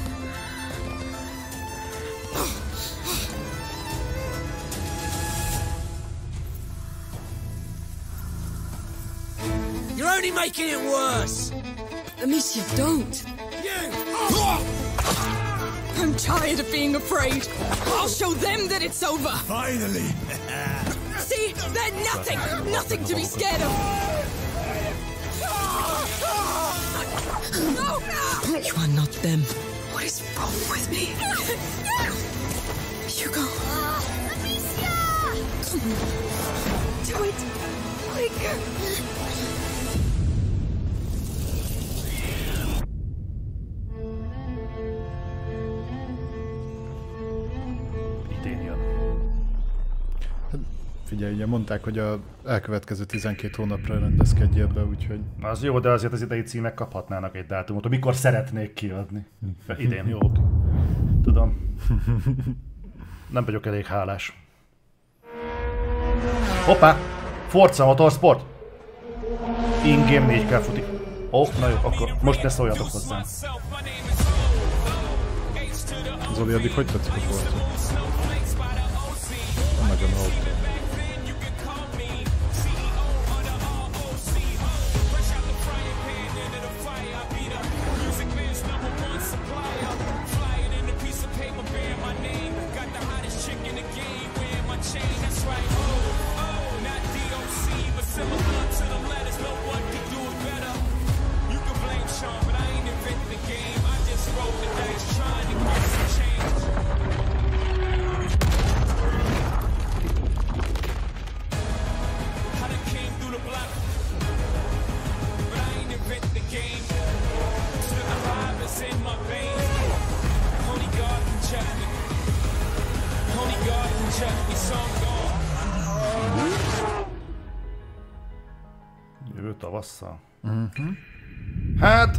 You're only making it worse! Amicia, don't! You! I'm tired of being afraid. I'll show them that it's over. Finally! See? They're nothing! Nothing to be scared of! No! You are not them. What is wrong with me? Hugo. Amicia! Come on. Do it. Quicker. Figyelj, ugye mondták, hogy a elkövetkező tizenkét hónapra rendezkedjél be, úgyhogy... Az jó, de azért az idei címek kaphatnának egy dátumot, mikor szeretnék kiadni. Idén, jó. Tudom. Nem vagyok elég hálás. Hoppá! Forza Motorsport! In-game négy ká futik. Ó, oh, na jó, akkor most ne szóljatok hozzám. Zoli, addig hogy tetszik a Forza? Nagyon autó. Jövő tavasszal. Uh-huh. Hát...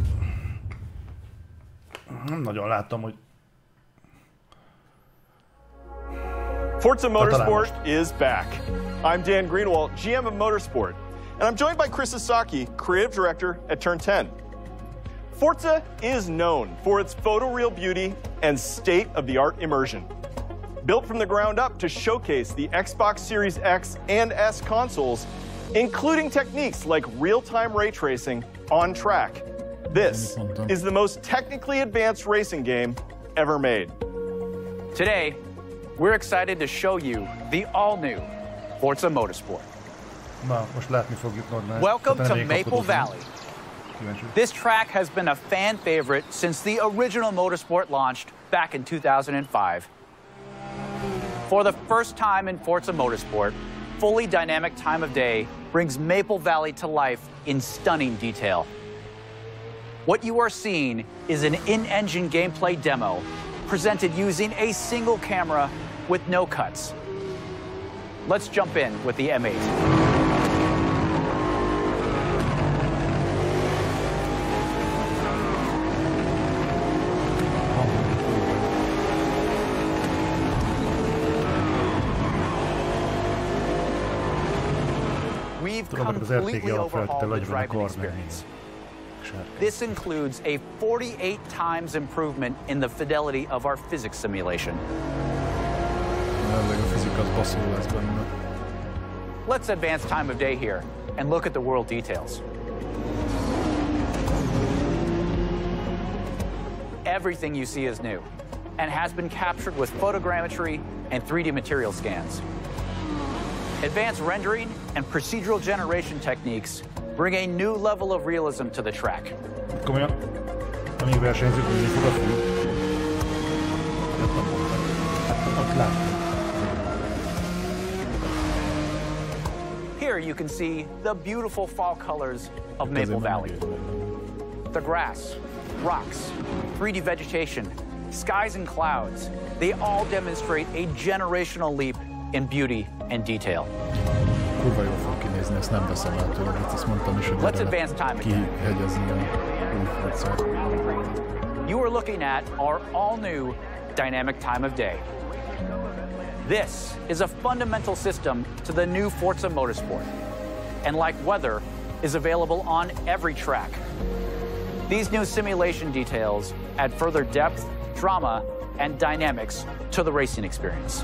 nem nagyon láttam, hogy... Forza Motorsport is back. I'm Dan Greenwald, G M of Motorsport, and I'm joined by Chris Sasaki, Creative Director at Turn ten. Forza is known for its photoreal beauty and state-of-the-art immersion. Built from the ground up to showcase the Xbox Series X and S consoles, including techniques like real-time ray tracing on track. This is the most technically advanced racing game ever made. Today, we're excited to show you the all-new Forza Motorsport. Na, most látni fogjuk normál. Welcome to Maple Valley. This track has been a fan favorite since the original Motorsport launched back in two thousand five. For the first time in Forza Motorsport, fully dynamic time of day brings Maple Valley to life in stunning detail. What you are seeing is an in-engine gameplay demo presented using a single camera with no cuts. Let's jump in with the M eight. We've completely overhauled the driving experience. This includes a forty-eight times improvement in the fidelity of our physics simulation. Let's advance time of day here and look at the world details. Everything you see is new and has been captured with photogrammetry and three D material scans. Advanced rendering and procedural generation techniques bring a new level of realism to the track. Komolyan, amíg versenyzők mindig fog a fű. Here Here you can see the beautiful fall colors of Maple Valley. The grass, rocks, three D vegetation, skies and clouds, they all demonstrate a generational leap in beauty and detail. Kurva jól fog kinézni, ezt nem veszem el tőle, ezt mondtam is, hogy erre kihegyezni a új Forzát. You are looking at our all-new dynamic time of day. This is a fundamental system to the new Forza Motorsport, and like weather, is available on every track. These new simulation details add further depth, drama, and dynamics to the racing experience.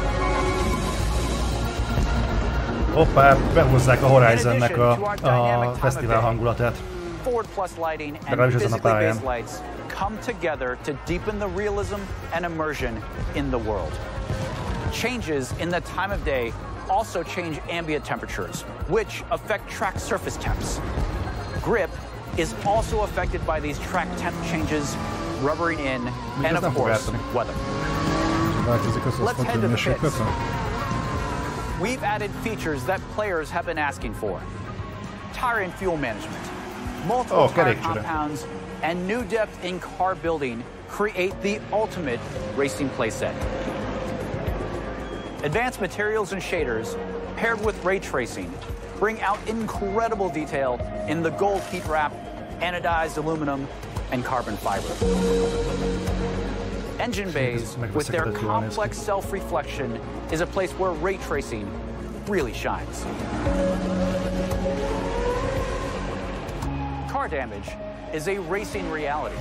Hoppá, behozzák a Horizonnek a, a fesztivál hangulatát. Forward plus lighting and physically based lights come together to deepen the realism and immersion in the world. Changes in the time of day also change ambient temperatures, which affect track surface temps. Grip is also affected by these track temp changes, rubbering in, and of course, weather. Let's head to the pits. We've added features that players have been asking for. Tire and fuel management, multiple oh, tire compounds, and new depth in car building create the ultimate racing playset. Advanced materials and shaders, paired with ray tracing, bring out incredible detail in the gold heat wrap, anodized aluminum, and carbon fiber. Engine bays, with their complex self-reflection, is a place where ray tracing really shines. Car damage is a racing reality.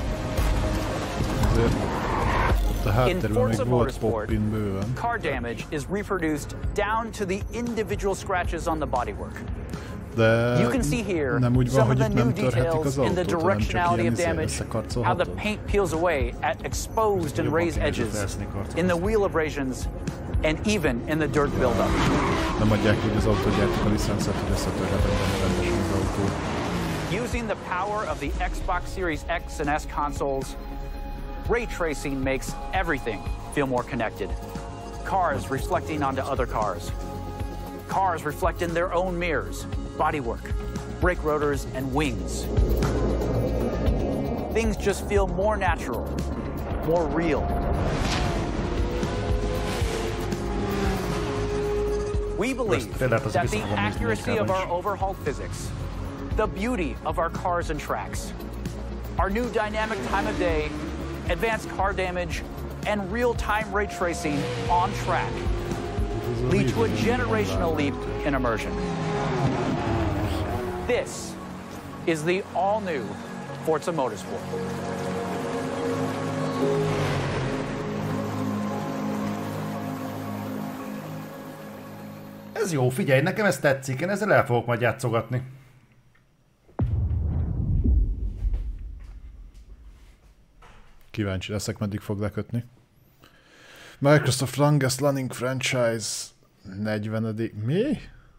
In Forza Motorsport, car damage is reproduced down to the individual scratches on the bodywork. You can see here some of the new details in the directionality of damage, how the paint peels away at exposed and raised edges, in the wheel abrasions, and even in the dirt buildup. Using the power of the Xbox Series X and S consoles, ray tracing makes everything feel more connected. Cars reflecting onto other cars. Cars reflect in their own mirrors, bodywork, brake rotors, and wings. Things just feel more natural, more real. We believe that the accuracy of our overhauled physics, the beauty of our cars and tracks, our new dynamic time of day, advanced car damage, and real-time ray tracing on track lead to a generational leap in immersion. This is the all-new Forza Motorsport. Ez jó, figyelj, nekem ez tetszik, én ezzel el fogok majd játszogatni. Kíváncsi leszek, meddig fog lekötni. Microsoft Longest Running Franchise negyvenedik Mi?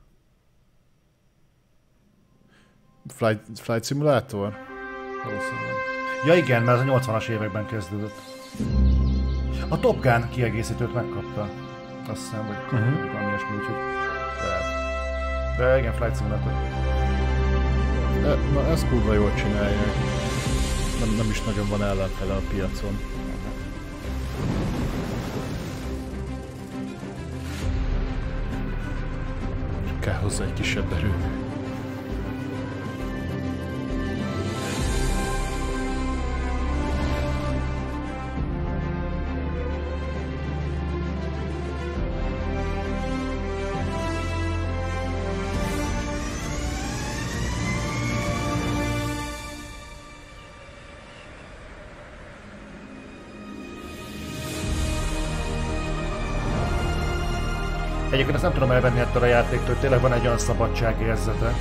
Flight, Flight Simulator? Ja igen, mert ez a nyolcvanas években kezdődött. A Top Gun kiegészítőt megkapta. Azt hiszem, vagy uh-huh. valami ilyesmi, úgyhogy... De, de igen, Flight Simulator. De, na ezt kurva jól csinálják. Nem, nem is nagyon van ellenfele a piacon. Kell hozzá egy kisebb erő. Egyébként ezt nem tudom elvenni ettől a játéktól, tényleg van egy olyan szabadságérzete.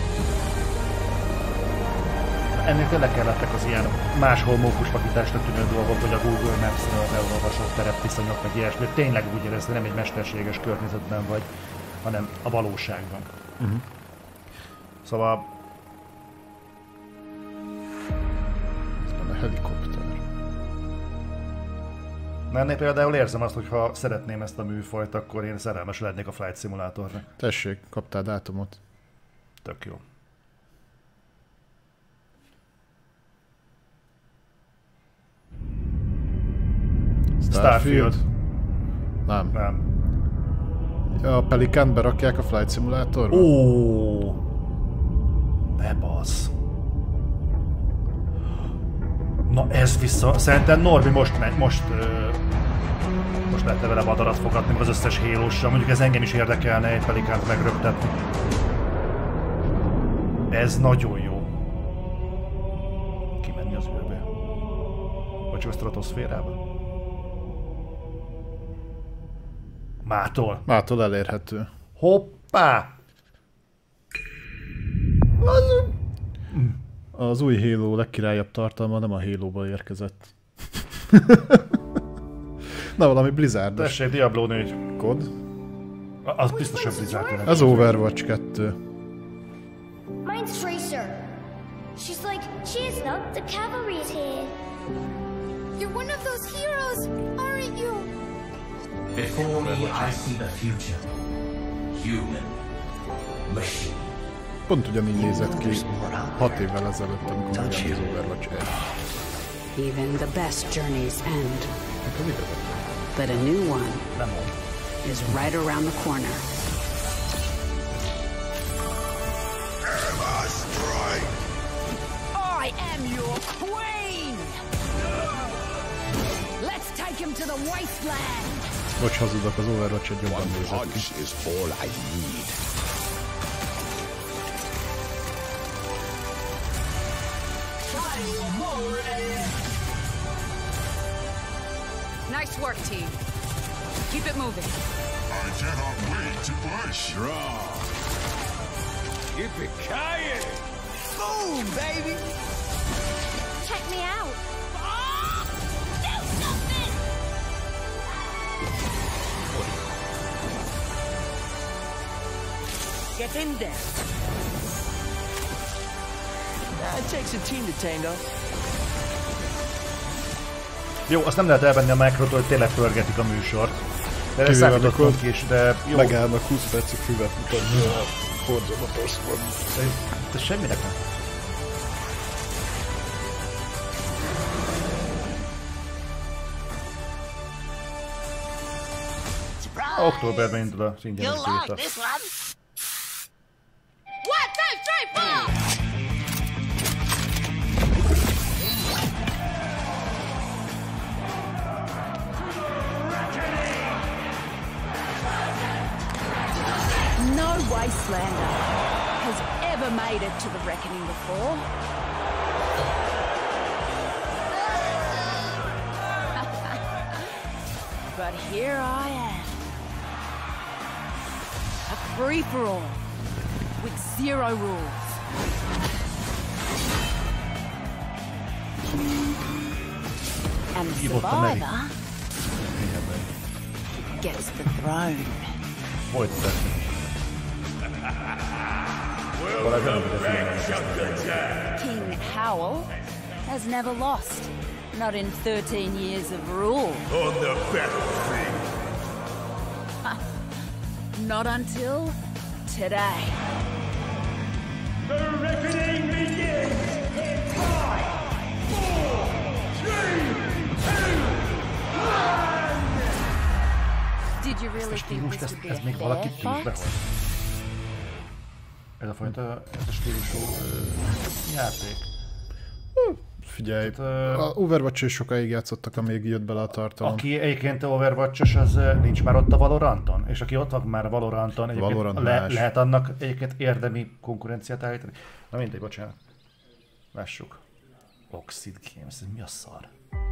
Ennél tényleg kellettek az ilyen máshol mókuspakításnak tűnő dolgok, hogy a Google Maps-ről leolvasott terepviszonyok, meg ilyesmi. Tényleg úgy érezd, nem egy mesterséges környezetben vagy, hanem a valóságban. Uh-huh. Szóval... Ez van a helikopter. Mert például érzem azt, hogy ha szeretném ezt a műfajt, akkor én szerelmes lennék a Flight Simulatornak. Tessék, kaptál dátumot. Tök jó. Starfield? Starfield. Nem. Nem. A Pelicant berakják a Flight Simulatorba? Ó, ne bassz. Na ez vissza. Szerintem Norbi most megy, most... Uh, most lehet vele madarat fogadni az összes Halo-ssal. Mondjuk ez engem is érdekelne egy Pelicant megröptetni. Ez nagyon jó. Kimenni az űrbe. Vagy csak a stratoszférába. Mától. Mától elérhető. Hoppá! Az, az új Halo legkirályabb tartalma nem a Halo-ba érkezett. Na, valami Blizzard-os. Tessék, Diablo négy. Kod? Az biztosan Blizzard. Ez Overwatch kettő. Mine's Tracer. She's like, cheers not, the cavalry's here. You're one of those heroes, aren't you? Before me, I see the future. Human. Machine. Pont ugyanígy nézett ki hat évvel ezelőtt, amikor megjelent az Overwatch egy. Even the best journeys end. But a new one is right around the corner. Emma Strike! I am your queen! Let's take him to the wasteland! Bocs, hazudok, az Overwatch egy jobban nézett ki. Is all I need. Nice work, team. Keep it moving. I cannot wait to push. Draw. Yippee-ki-yay! Boom, baby! Check me out. Oh, do something! Get in there. Uh, it takes a team to tango. Jó, azt nem lehet elvenni a Microtól, hogy tényleg pörgetik a műsort. De ez számítottam ki is, de jó. Megállnak húsz percig füvet mutatni a Forza Motorsport. De semminek nem. Októberben indul az ingyenes béta. One, two, three, four! No wastelander has ever made it to the reckoning before. But here I am. A free-for-all with zero rules. And the survivor gets the throne. King Howell has never lost. Not in thirteen years of rule. On the battlefield. Not until today. The reckoning begins in five, four, three, two, one! Did you really think this would be a fair fight? Ez a fajta, ez a stílusú uh, játék. Figyelj, a Overwatch is sokáig játszottak, amíg jött bele a tartalom. Aki egyébként Overwatch-os, az nincs már ott a Valoranton? És aki ott van már a Valoranton, Valorant le, lehet annak egyébként érdemi konkurenciát állítani? Na mindegy, bocsánat. Lássuk. Oxid Games, ez mi a szar?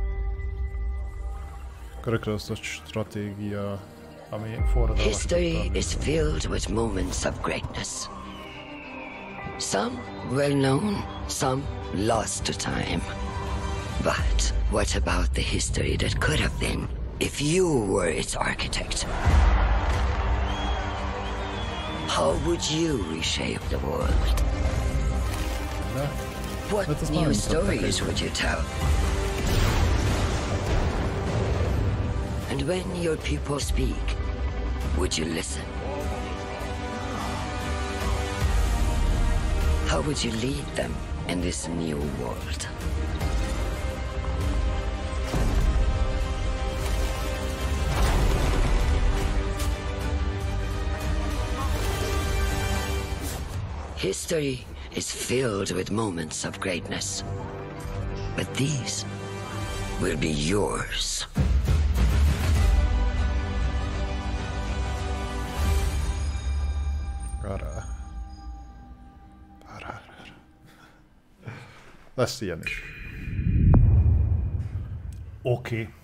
Körökreosztott stratégia, ami forradalmas. History is filled with moments of greatness. Some well known, some lost to time. But what about the history that could have been if you were its architect? How would you reshape the world? What new stories would you tell? And when your people speak, would you listen? How would you lead them in this new world? History is filled with moments of greatness, but these will be yours. Arra. Arra. Lesz ilyen is. Oké. Okay.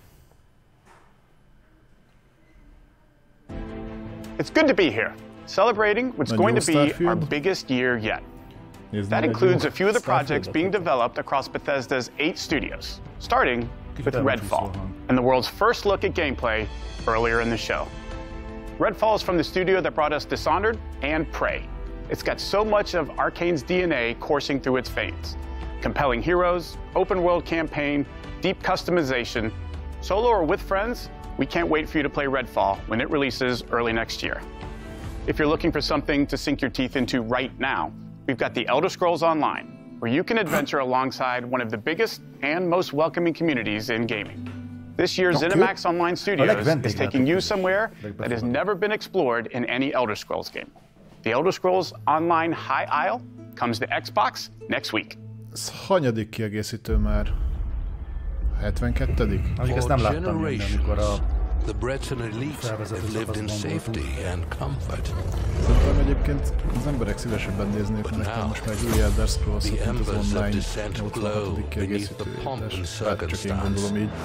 It's good to be here, celebrating what's going to be our biggest year yet. That includes a few of the projects being developed across Bethesda's eight studios, starting with Redfall, and the world's first look at gameplay earlier in the show. Redfall is from the studio that brought us Dishonored and Prey. It's got so much of Arcane's D N A coursing through its veins. Compelling heroes, open world campaign, deep customization. Solo or with friends, we can't wait for you to play Redfall when it releases early next year. If you're looking for something to sink your teeth into right now, we've got the Elder Scrolls Online, where you can adventure alongside one of the biggest and most welcoming communities in gaming. This year's ZeniMax Online Studios is taking you somewhere that has never been explored in any Elder Scrolls game. The Elder Scrolls Online High Isle comes to Xbox next week. Ez hanyadik kiegészítő már? hetvenkettedik? Azért ezt nem láttam minden, amikor a The Breton elite have lived in safety and comfort. Szerintem egyébként az emberek szívesebben néznék nekem most meg új Elder Scrolls-ot, mint az online nyolcvanhatodik kiegészítő, hát csak én gondolom így.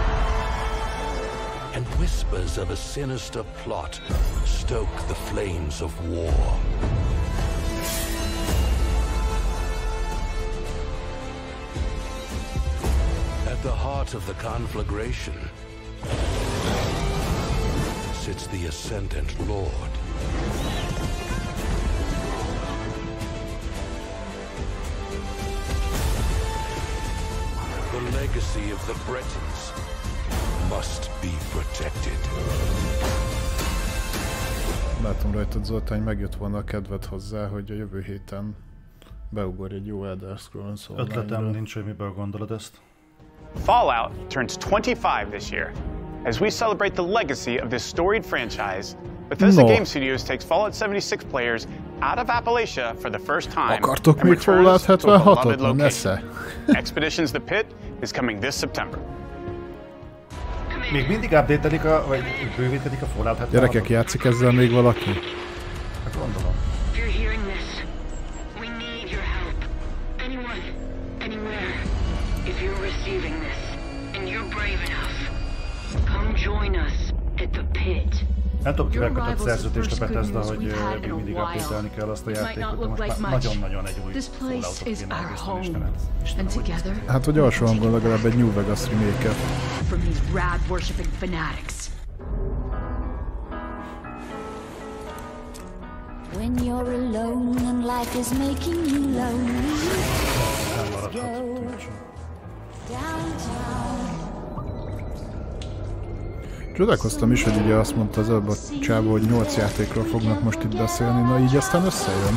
And whispers of a sinister plot stoke the flames of war. At the heart of the conflagration sits the Ascendant Lord. The legacy of the Bretons must be protected. Látom rajtad, Zoltán, hogy megjött volna a kedved hozzá, hogy a jövő héten beugorj egy jó Elder Scrolls Online-ra. Ötletem nincs, hogy miből gondolod ezt. Fallout turns twenty-five this year. As we celebrate the legacy of this storied franchise, Bethesda no. Game Studios takes Fallout seventy-six players out of Appalachia for the first time. Akartok még Fallout hetvenhatot? Nesze. Expeditions the Pit is coming this September. Még mindig update-elik a, vagy bővítedik a Fallout hetvenhatot? Gyerekek, játszik ezzel még valaki? Hát gondolom. Nem tudom, kivel kötött szerződést a Bethesda, hogy még mindig update-elni kell azt a játékot, de most már nagyon-nagyon egy új Falloutot kéne egészen Istenem. Hát, hogy alsó hangon legalább egy New Vegas remake-et. When you're alone and life is making you lonely, let's go downtown. Csodálkoztam is, hogy ugye azt mondta az előbb a csávó, hogy nyolc játékról fognak most itt beszélni, na így aztán összejön.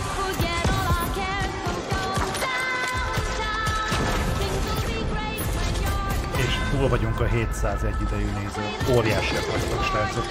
És túl vagyunk a hétszázegy idejű néző. Óriásiak vagytok, srácok.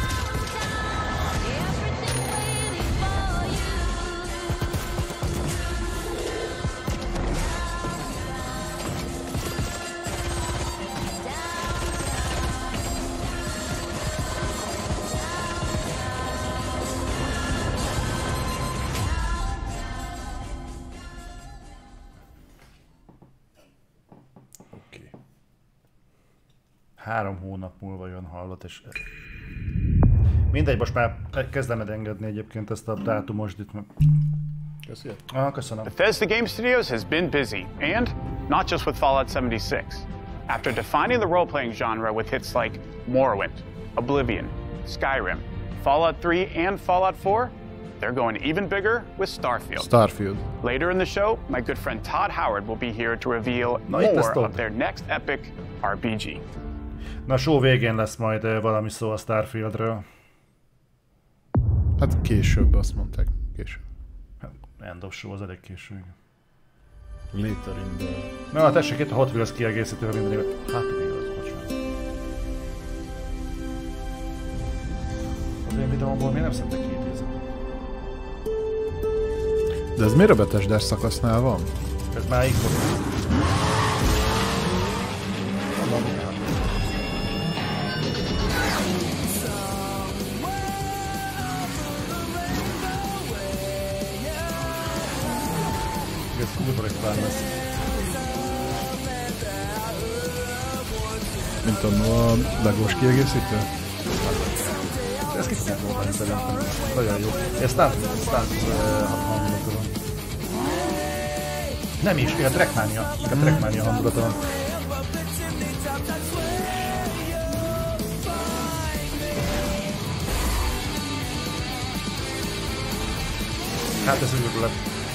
Három hónap múlva jön, hallott, és... Mindegy, most már kezdened engedni egyébként ezt a dátumosdit. Köszönöm. Ah, köszönöm. Bethesda Game Studios has been busy, and not just with Fallout seventy-six. After defining the role-playing genre with hits like Morrowind, Oblivion, Skyrim, Fallout three, and Fallout four, they're going even bigger with Starfield. Starfield. Later in the show, my good friend Todd Howard will be here to reveal more of their next epic R P G. Na, a show végén lesz majd valami szó a Starfieldről. Hát később azt mondták. Később. Hát, End of show az elég késő. Later in the... Na, tessék itt a Hot Wheels kiegészítő, ha minden évet. Hát Wheels, bocsánat. Az én videómból miért nem szedtek ki idézet? De ez miért a Bethesda szakasznál van? Ez már így volt. Ez kurva reklám lesz. Mint a legós kiegészítő? Ez kicsit nem volt szerintem. Nagyon jó. Ez stunt, stunt hangulata van. Nem is, a Trackmania. A Trackmania hangulata van. Hát ez őrület.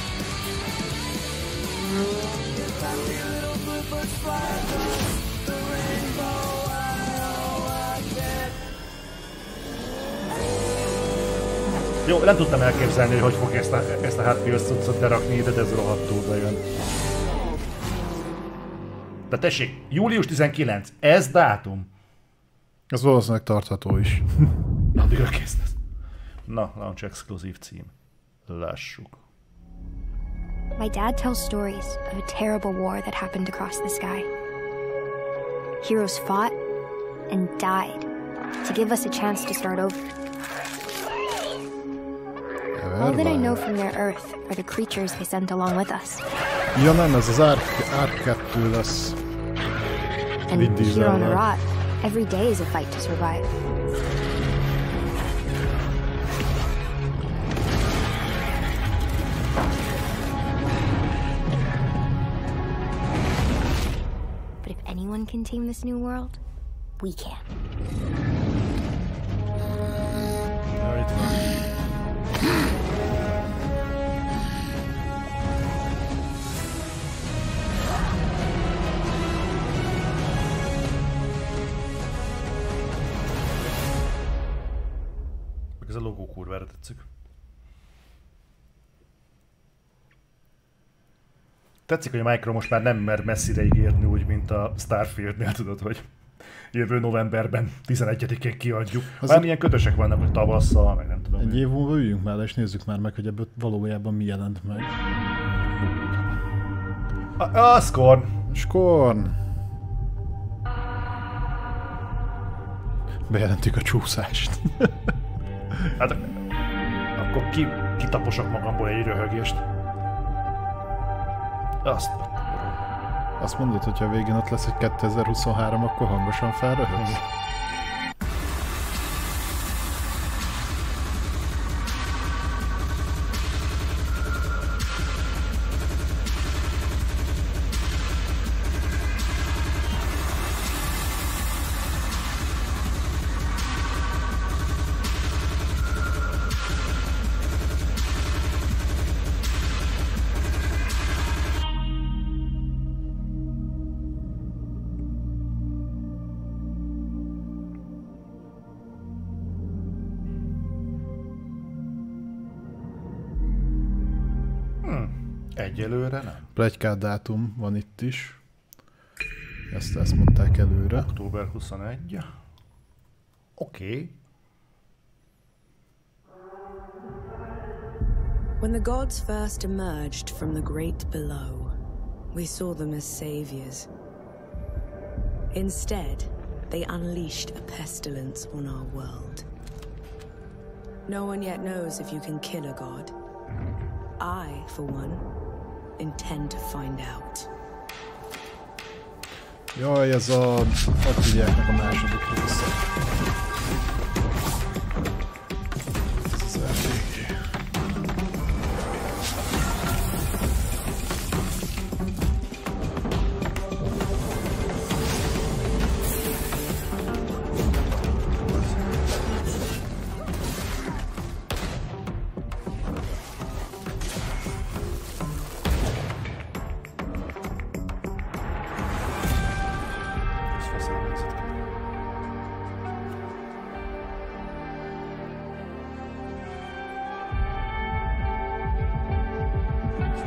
Jó, nem tudtam elképzelni, hogy hogy fog ezt a, ezt a Hot Wheels cuccot berakni, de ez rohadtul bejön. De tessék, július tizenkilenc, ez dátum. Ez valószínűleg tartható is. Addigra kész lesz. Na, launch exkluzív cím. Lássuk. My dad tells stories of a terrible war that happened across the sky. Heroes fought and died to give us a chance to start over. All that I know from their Earth are the creatures they sent along with us. Ja nem, ez az Ark kettő lesz. And here on Arat, every day is a fight to survive. But if anyone can tame this new world, we can. Ez a logó kurvára tetszik. Tetszik, hogy a Micro most már nem mer messzire ígérni úgy, mint a Starfieldnél, tudod, hogy jövő novemberben tizenegyedikén kiadjuk. Már milyen kötösek vannak, hogy tavasszal, meg nem tudom. Egy év múlva üljünk már, és nézzük már meg, hogy ebből valójában mi jelent meg. A, a Scorn. Scorn. Bejelentjük a csúszást. Hát akkor ki, kitaposok magamból egy röhögést. Azt. Azt mondod, hogyha a végén ott lesz egy kétezer-huszonhárom, akkor hangosan felröhögsz? Egyelőre nem. Pletykát dátum van itt is. Ezt, ezt mondták előre. október huszonegy. Oké. Okay. When the gods first emerged from the great below, we saw them as saviors. Instead, they unleashed a pestilence on our world. No one yet knows if you can kill a god. I, for one, intend to find out. Jaj, ez a... Ott hívják a második része. Ez az elég.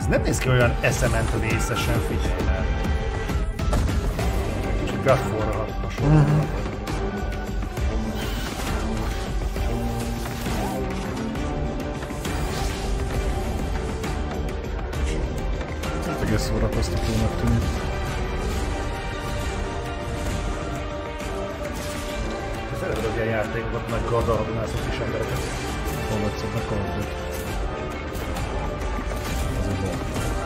Ez nem néz ki olyan eszement vészesen, figyelj el. Csak God of War-ra hasonló. Egész szórakoztatónak tűnik. Szereted az ilyen játékokat, nagy karddal hadonászott kis embereket. Hallatszod a kardot. Ez a bal.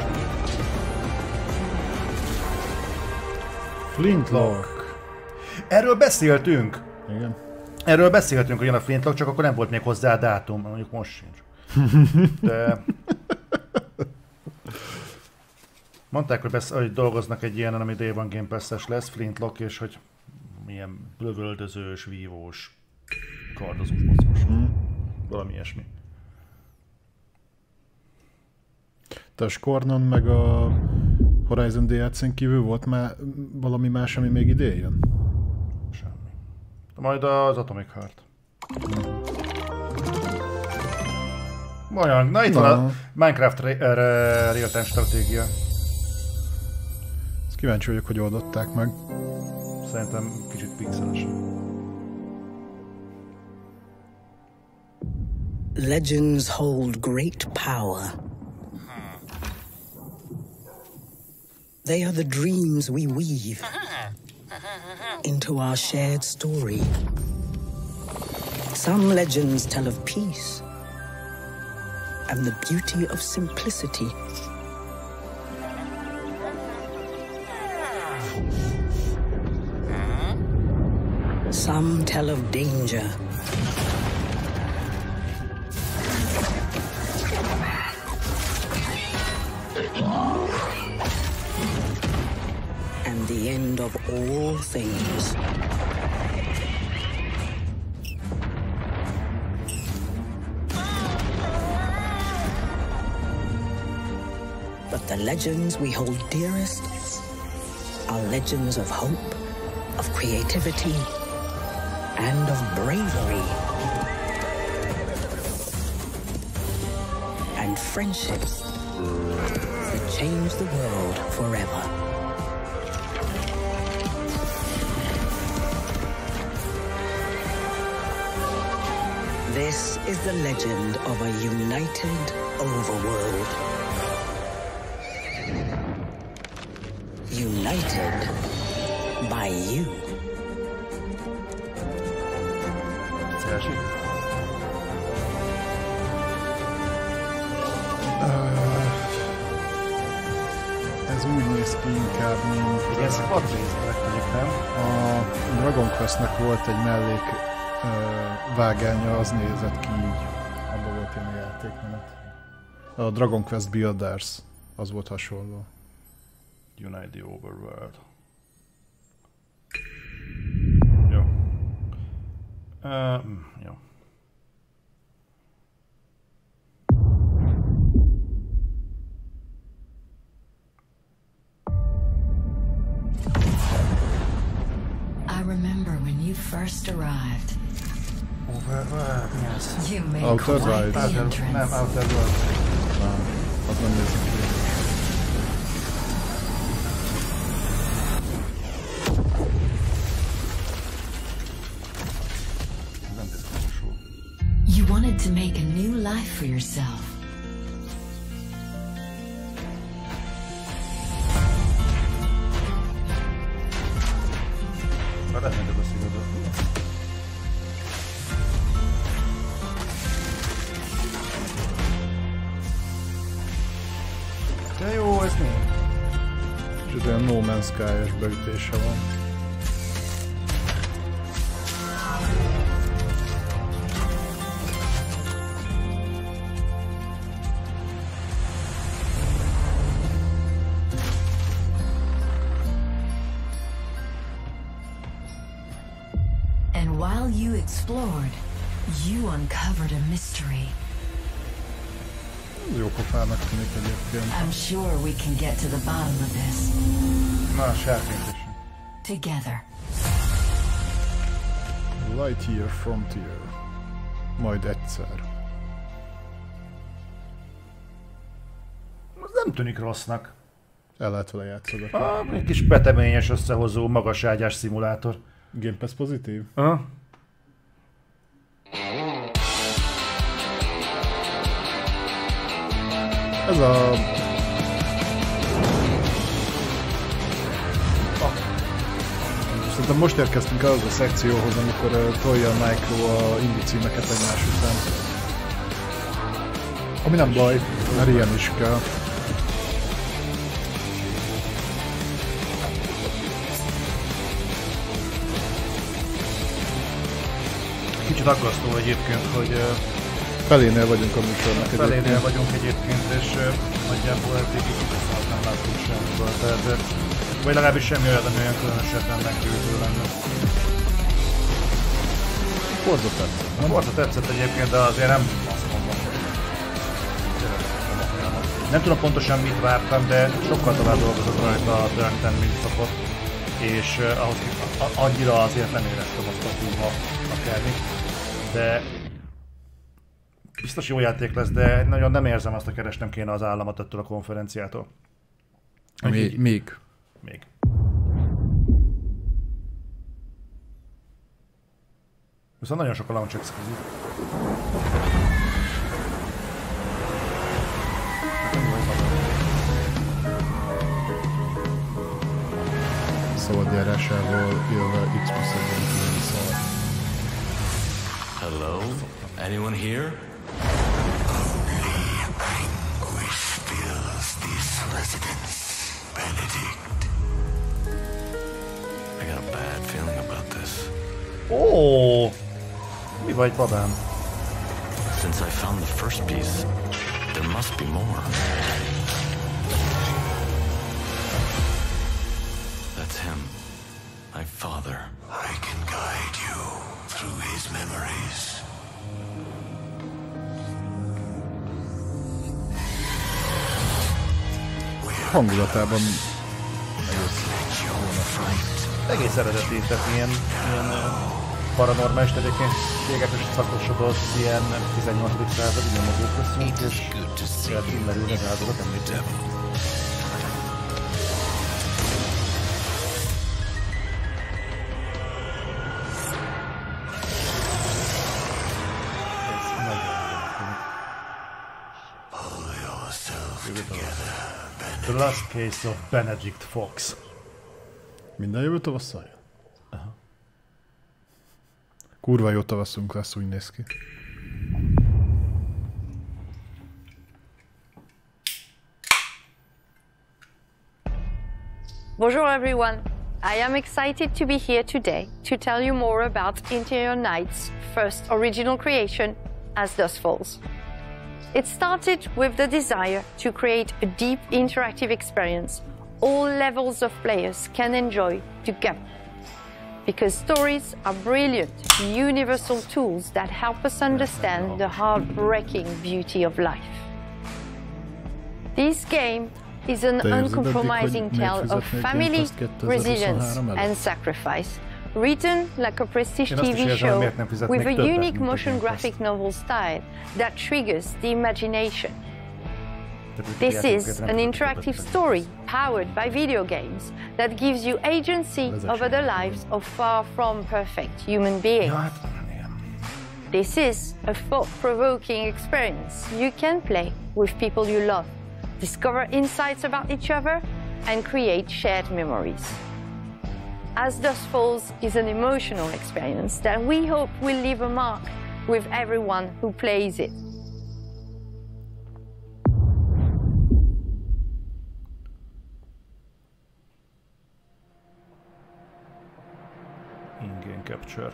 Flintlock. Erről beszéltünk. Igen. Erről beszéltünk, hogy jön a Flintlock, csak akkor nem volt még hozzá a dátum, mondjuk most sincs. De... Mondták, hogy, besz- hogy dolgoznak egy ilyenen, ami Day One Game Pass-es lesz, Flintlock, és hogy milyen lövöldözős, vívós, kardozós, mozgós. Hmm. Valami ilyesmi. Te a Scornon meg a Horizon dé el cén kívül volt már valami más, ami még idén jön? Semmi. De majd az Atomic Heart. Hmm. Olyan, na itt na. van a Minecraft re- re- real-time stratégia. Kíváncsi vagyok, hogy oldották meg. Szerintem kicsit pixeles. Legends hold great power. They are the dreams we weave into our shared story. Some legends tell of peace and the beauty of simplicity. Some tell of danger. And the end of all things. But the legends we hold dearest are legends of hope, of creativity, and of bravery. And friendships that change the world forever. This is the legend of a united overworld. United by you. Ez úgy néz ki inkább, mint... Ez quadréznek mondjuk, nem? A Dragon Questnek volt egy mellék uh, vágánya, az nézett ki így. Abban volt ilyen játékmenet. A Dragon Quest Builders, az volt hasonló. Unite the Overworld. Jó. Uh, jó. I remember when you first arrived. Overworld, yes. You made Outer quite the Outer, entrance. Nem, Outer World. Nem, az nem nézik ki. You wanted to make a new life for yourself. De jó, ez mi? És olyan No Man's Sky-es beütése van. And while you explored, you uncovered a mystery. Jó pofának tűnik egyébként. I'm sure we can get to the bottom of this. Na, sárként is. Together. Lightyear Frontier. Majd egyszer. Nem tűnik rossznak. El lehet vele játszani. Ah, egy kis beteményes, összehozó, magaságyás szimulátor. Game Pass pozitív? Aha. Ez a... Szerintem most érkeztünk az a szekcióhoz, amikor uh, tolja a Micro a indie címeket egymás után. Ami nem baj, mert ilyen is kell. Kicsit aggasztó egyébként, hogy... Uh, felénél vagyunk a műsornak egyébként. Felénél vagyunk egyébként, és uh, nagyjából eddig így nem látunk semmiből, tehát... Uh, vagy legalábbis semmi olyan, ami olyan különösebben megkültő lenne. Forza tetszett. A Forza tetszett egyébként, de azért nem azt mondom. Nem tudom pontosan mit vártam, de sokkal tovább dolgozott rajta a Turn tíz, mint szokott. És uh, ahhoz a, annyira azért nem éreztem azt a húha akármi. De biztos jó játék lesz, de nagyon nem érzem azt, hogy keresnem kéne az államat ettől a konferenciától. Még. Még. Még. Viszont nagyon sok a launch exclusive. Szabadjárásával élve X plusz egy szar. Hello? Anyone here? Only anguish fills this residence, Benedict. I got a bad feeling about this. Oh, mi vagy, babám? Since I found the first piece, there must be more. That's him, my father. I can guide you through his memories. Hangulatában egész eredeti, tehát ilyen, ilyen paranormális tevékenységekre szakosodott, ilyen tizennyolcadik századi nyomozók leszünk, és lehet immerülni az áldozat említeni. The Last Case of Benedict Fox. Minden jövő tavasszal jön? Aha. Kurva jó tavasszunk lesz, úgy néz ki. Bonjour everyone. I am excited to be here today to tell you more about Interior Night's first original creation, As Dusk Falls. It started with the desire to create a deep interactive experience all levels of players can enjoy together. Because stories are brilliant, universal tools that help us understand the heartbreaking beauty of life. This game is an uncompromising tale of family, resilience and sacrifice, written like a prestige T V show with a unique motion graphic novel style that triggers the imagination. This is an interactive story powered by video games that gives you agency over the lives of far from perfect human beings. This is a thought-provoking experience you can play with people you love, discover insights about each other, and create shared memories. As Dusk Falls is an emotional experience that we hope will leave a mark with everyone who plays it. In-game capture.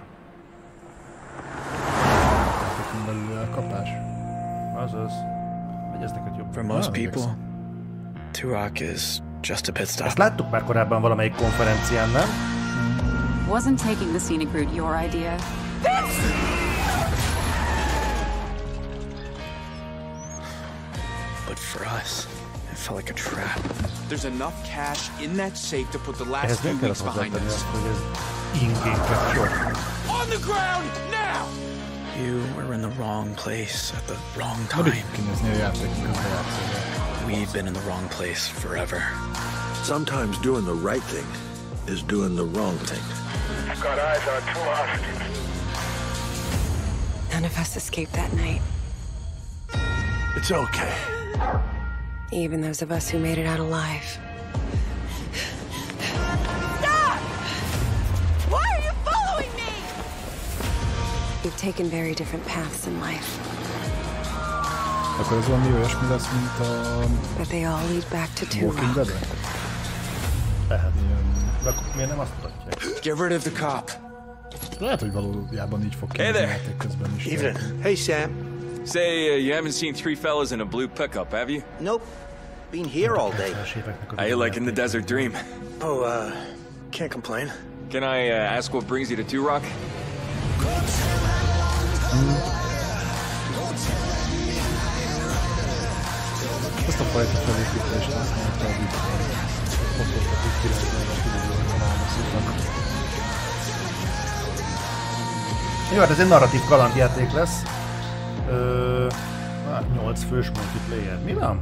Azaz. Megyeznek jobb. For most people, Turok is just a pit stop. Ezt láttuk már korábban valamelyik konferencián, nem? Wasn't taking the scenic route your idea? But for us, it felt like a trap. There's enough cash in that safe to put the last few weeks behind us. In-game capture. On the ground now! You were in the wrong place at the wrong time. We've been in the wrong place forever. Sometimes doing the right thing is doing the wrong thing. I've got eyes on two hostages. None of us escaped that night. It's okay. Even those of us who made it out alive. Stop! Why are you following me? We've taken very different paths in life. Akkor ez valami olyasmi lesz, mint a... But they all lead back to Turok. Walking Dead-re? Lehet. De akkor miért nem azt mutatják? Get rid of the cop. Lehet, hogy valójában így fog kijönni a játék közben is. Evening. Hey, Sam. Say, uh, you haven't seen three fellas in a blue pickup, have you? Nope. Been here all day. How you liking the desert dream? Oh, uh, can't complain. Can I uh, ask what brings you to Turok? Ezt a fajta felépítést használta a Bitcoin. Fotókat úgy királyzóan a tudózók. Jó, hát ez egy narratív kalandjáték lesz. Ö, hát nyolc fős multiplayer. Mi van?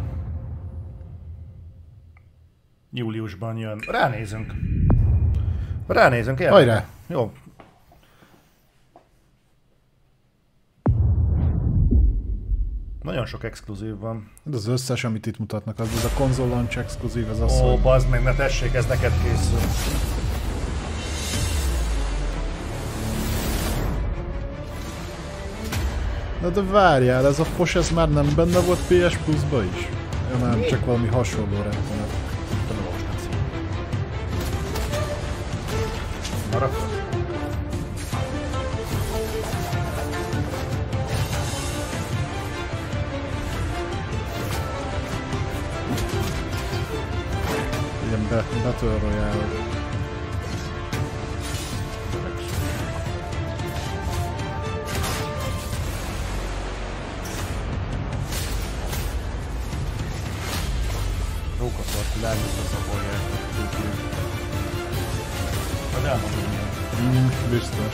Júliusban jön. Ránézünk. Ránézünk, érdekel. Hajrá! Jó. Nagyon sok exkluzív van. De az összes, amit itt mutatnak, az, az a konzol launch exkluzív, az az, Ó, hogy... bazd meg, ne tessék, ez neked készül. Na de várjál, ez a fos, ez már nem benne volt pé es Plus-ba is? Ja, nem, csak valami hasonló rettenet. Tudom, most nem szín. Maradsz? Ilyen Battle Royale. Rókaparti lányok szabolják. Az elmondom ilyen. Mm, biztos.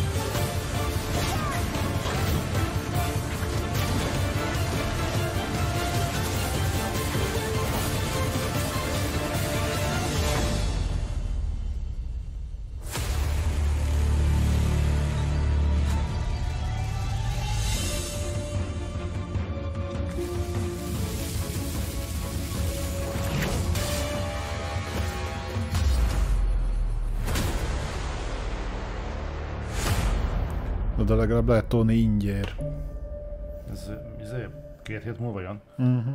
De legalább lehet tolni ingyér. Ez, ez két hét múlva jön? Uh-huh.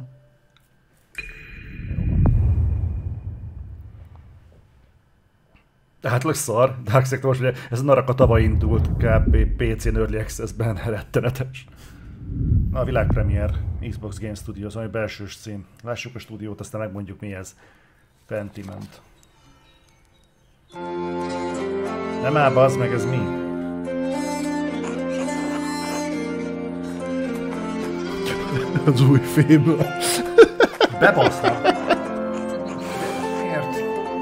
Hát lesz szar, Dark Sector most ugye, ez a Naraka tavaly indult kb. pé cén Early Access-ben, rettenetes. Na, a világpremier, Xbox Game Studios, ami belsős cím. Lássuk a stúdiót, aztán megmondjuk mi ez. Pentiment. Nem áll, bazd meg, ez mi? Az új Fable. Bebasznak. Miért?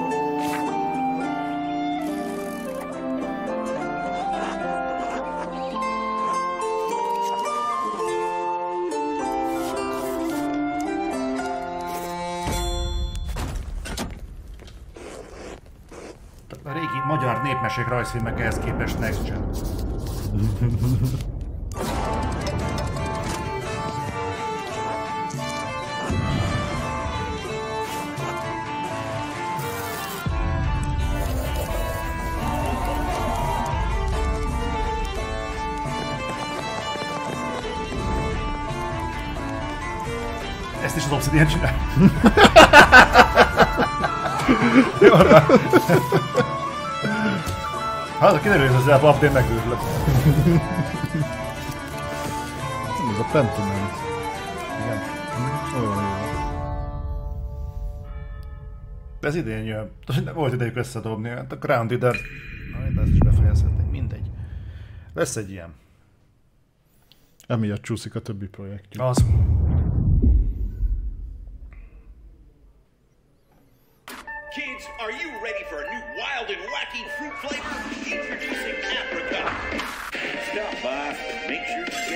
A régi magyar népmesék rajzfilmek ehhez képest next gen. Ezt is az Obsidian csinál. Jó, rá. Hát, kiderül, hogy az update megőrülök. Ez a Pentiment. Igen. Olyan jó. Ez idén jön. Nem volt idejük összedobni. Hát a Grounded-et... Na, ezt is befejezhetnék. Mindegy. Lesz egy ilyen. Emiatt csúszik a többi projektjük. Az. Kids, are you ready for a new wild and wacky fruit flavor? Introducing Apricot. Stop by, make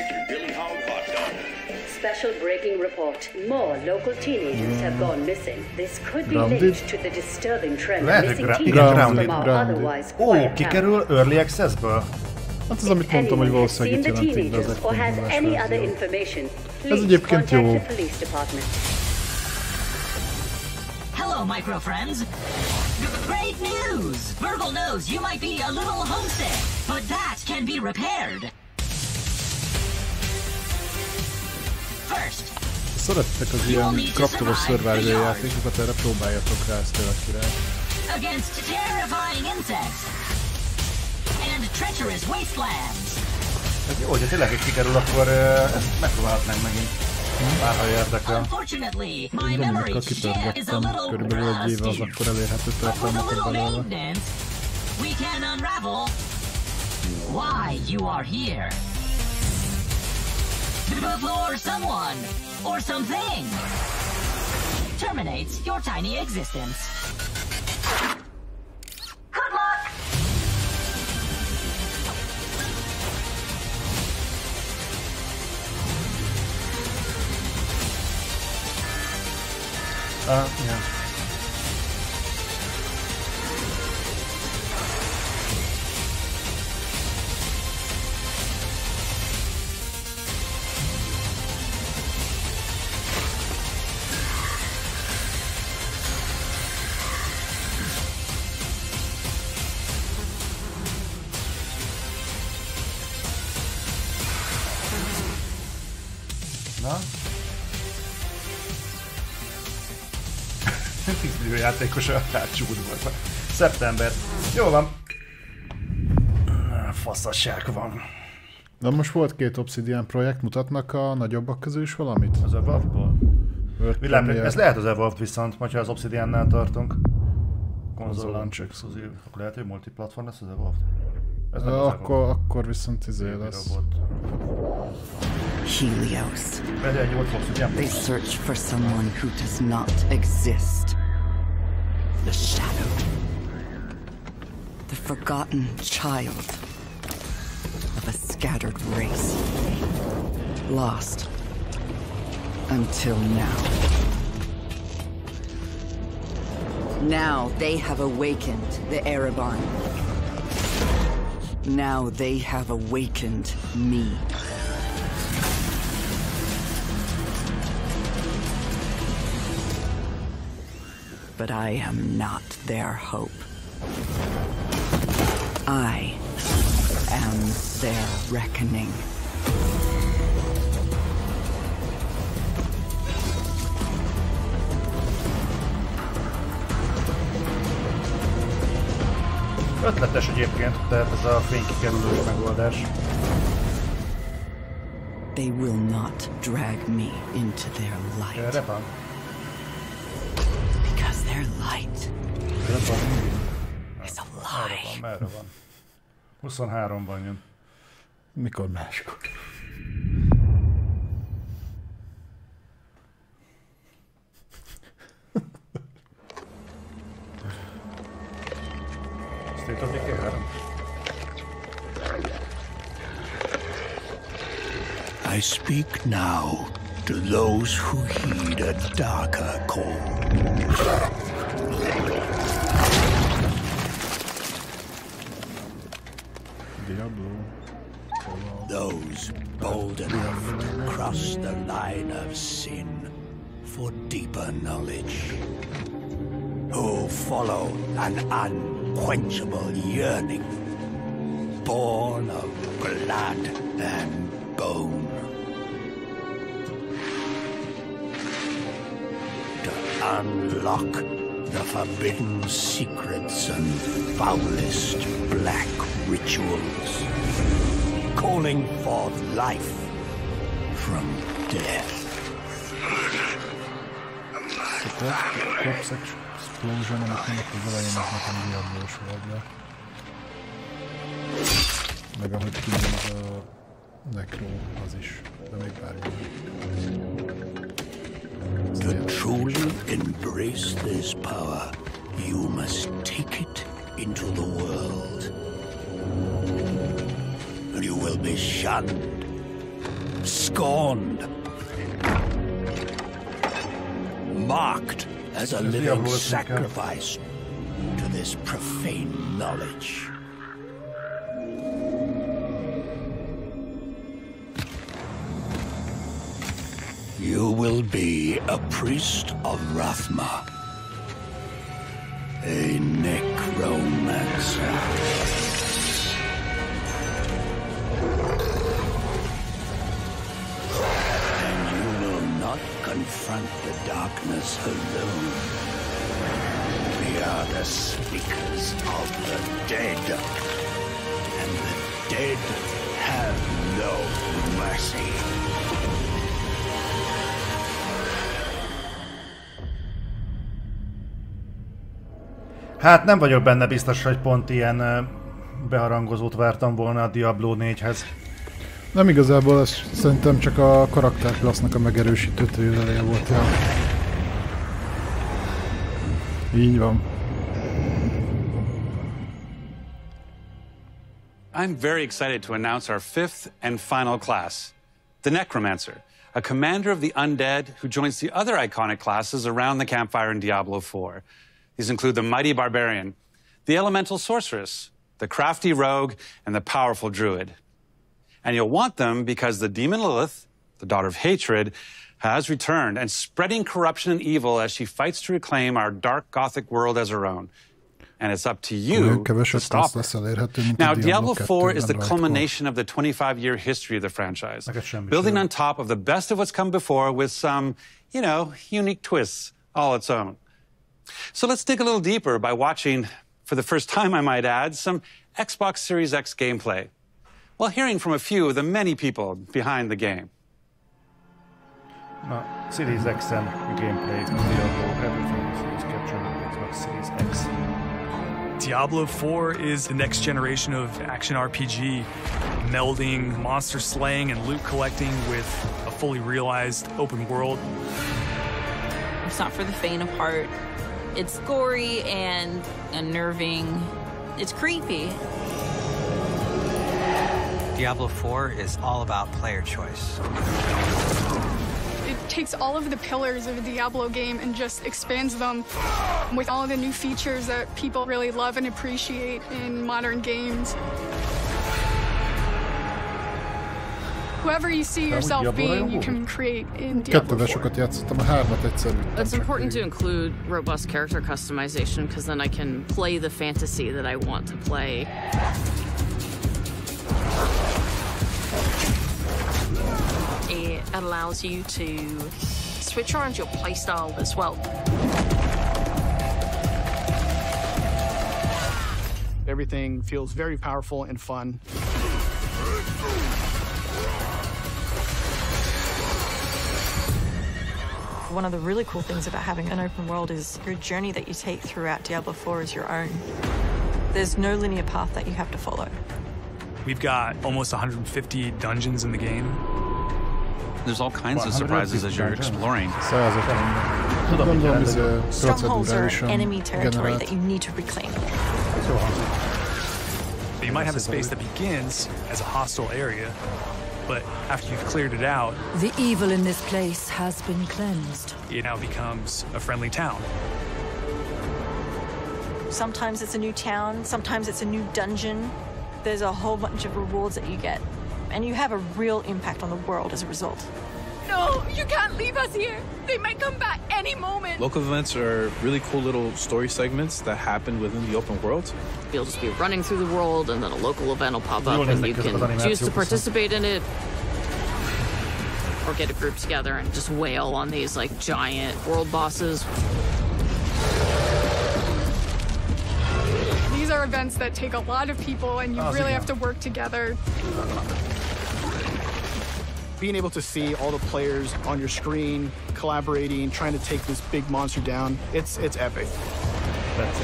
Billy Hog hot dog. Special breaking report. More local teenagers have gone missing. This could be linked to the disturbing trend of missing teenagers from our otherwise quiet town. Ó, kikerül Early Access-ből? Hát az, amit mondtam, hogy valószínűleg itt jelentik be az egy ez egyébként jó. Hello, micro friends. Great news! Virgil knows you might be a little homesick, but that can be repaired. First, szerettek az ilyen kraftovos survival játékokat, erre próbáljatok rá, ezt tényleg király. Against terrifying insects and treacherous wastelands. Ez jó, hogyha tényleg egy kikerül, akkor uh, ezt megpróbálhatnánk megint. Bárha érdekel. Dominikkal kipörgettem, körülbelül egy éve az akkor elérhető tartalmakat belőle. We can unravel why you are here. Before someone or something terminates your tiny existence. Good luck! Uh, yeah. Na? tíz millió játékos a rácsúdva. Szeptember. Jó van. Faszasság van. Na most volt két Obsidian projekt, mutatnak a nagyobbak közül is valamit? Az Evolve-ból? Ez lehet az Evolve viszont, ha az Obsidiannál tartunk. Console launch exclusive. Akkor lehet, hogy multiplatform lesz az Evolve? Ez nem az akkor, Evolve. Akkor viszont izé lesz. Helios. They search for someone who does not exist. The Shadow. The forgotten child of a scattered race. Lost until now. Now they have awakened the Ereban. Now they have awakened me. But I am not their hope. I am their reckoning. Ötletes egyébként, tehát ez a fénykikerülős megoldás. They will not drag me into their light. Erre van. Because their light is a lie. Merre van? huszonháromban jön. Mikor máskor? State of Decay három. I speak now to those who heed a darker call. Diablo. Those bold enough to cross the line of sin for deeper knowledge. Who follow an unquenchable yearning, born of blood and bone. To unlock the forbidden secrets and foulest black rituals, calling forth life from death. Explosion, amit mondok, az elején az nekem diablós volt, de... Meg ahogy kinyom a Necro, az is, de még várjunk. To truly embrace this power, you must take it into the world. And you will be shunned scorned, marked as a living sacrifice to this profane knowledge. You will be a priest of Rathma, a necromancer. And you will not confront the darkness alone. We are the speakers of the dead, and the dead have no mercy. Hát nem vagyok benne biztos, hogy pont ilyen beharangozót vártam volna a Diablo négyhez. Nem igazából, ez szerintem csak a karakterklassznak a megerősítő trailerje volt. Ja. Így van. I'm very excited to announce our fifth and final class, the Necromancer, a commander of the undead who joins the other iconic classes around the campfire in Diablo four. These include the mighty barbarian, the elemental sorceress, the crafty rogue, and the powerful druid. And you'll want them because the demon Lilith, the daughter of hatred, has returned and spreading corruption and evil as she fights to reclaim our dark gothic world as her own. And it's up to you to stop her. Now, Diablo four is the culmination of the twenty-five year history of the franchise, building on top of the best of what's come before with some, you know, unique twists all its own. So let's dig a little deeper by watching, for the first time I might add, some Xbox Series X gameplay, while hearing from a few of the many people behind the game. Na, Series X-en gameplay, Diablo, everything is captured on Xbox Series X. Diablo four is the next generation of action R P G, melding monster slaying and loot collecting with a fully realized open world. It's not for the faint of heart. It's gory and unnerving. It's creepy. Diablo four is all about player choice. It takes all of the pillars of a Diablo game and just expands them with all of the new features that people really love and appreciate in modern games. Whoever you see yourself being, you can create in Diablo four. It's important to include robust character customization because then I can play the fantasy that I want to play. It allows you to switch around your playstyle as well. Everything feels very powerful and fun. One of the really cool things about having an open world is your journey that you take throughout Diablo four is your own. There's no linear path that you have to follow. We've got almost one hundred fifty dungeons in the game. There's all kinds of surprises as you're exploring. Strongholds are enemy territory that you need to reclaim. You might have a space that begins as a hostile area, but after you've cleared it out, the evil in this place has been cleansed. It now becomes a friendly town. Sometimes it's a new town, sometimes it's a new dungeon. There's a whole bunch of rewards that you get, and you have a real impact on the world as a result. No, you can't leave us here. They might come back any moment. Local events are really cool little story segments that happen within the open world. You'll just be running through the world, and then a local event will pop up, and you can choose to participate in it, or get a group together and just wail on these like giant world bosses. These are events that take a lot of people, and you really have to work together. Being able to see all the players on your screen, collaborating, trying to take this big monster down, it's it's epic. That's